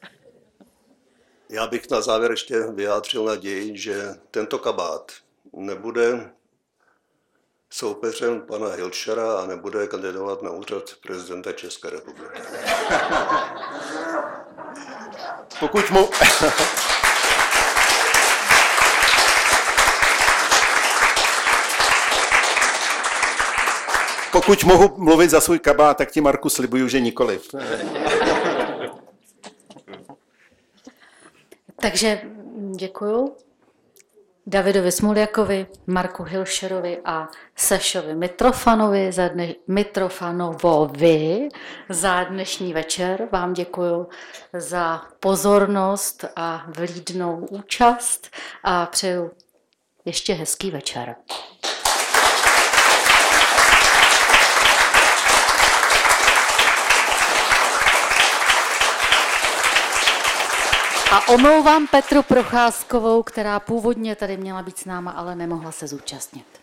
Já bych na závěr ještě vyjádřil naději, že tento kabát nebude soupeřem pana Hilšera a nebude kandidovat na úřad prezidenta České republiky. Pokud mohu mluvit za svůj kabát, tak ti, Marku, slibuju, že nikoliv. Takže děkuju Davidovi Smoljakovi, Marku Hilšerovi a Sašovi Mitrofanovovi za dnešní večer. Vám děkuju za pozornost a vlídnou účast a přeju ještě hezký večer. A omlouvám Petru Procházkovou, která původně tady měla být s náma, ale nemohla se zúčastnit.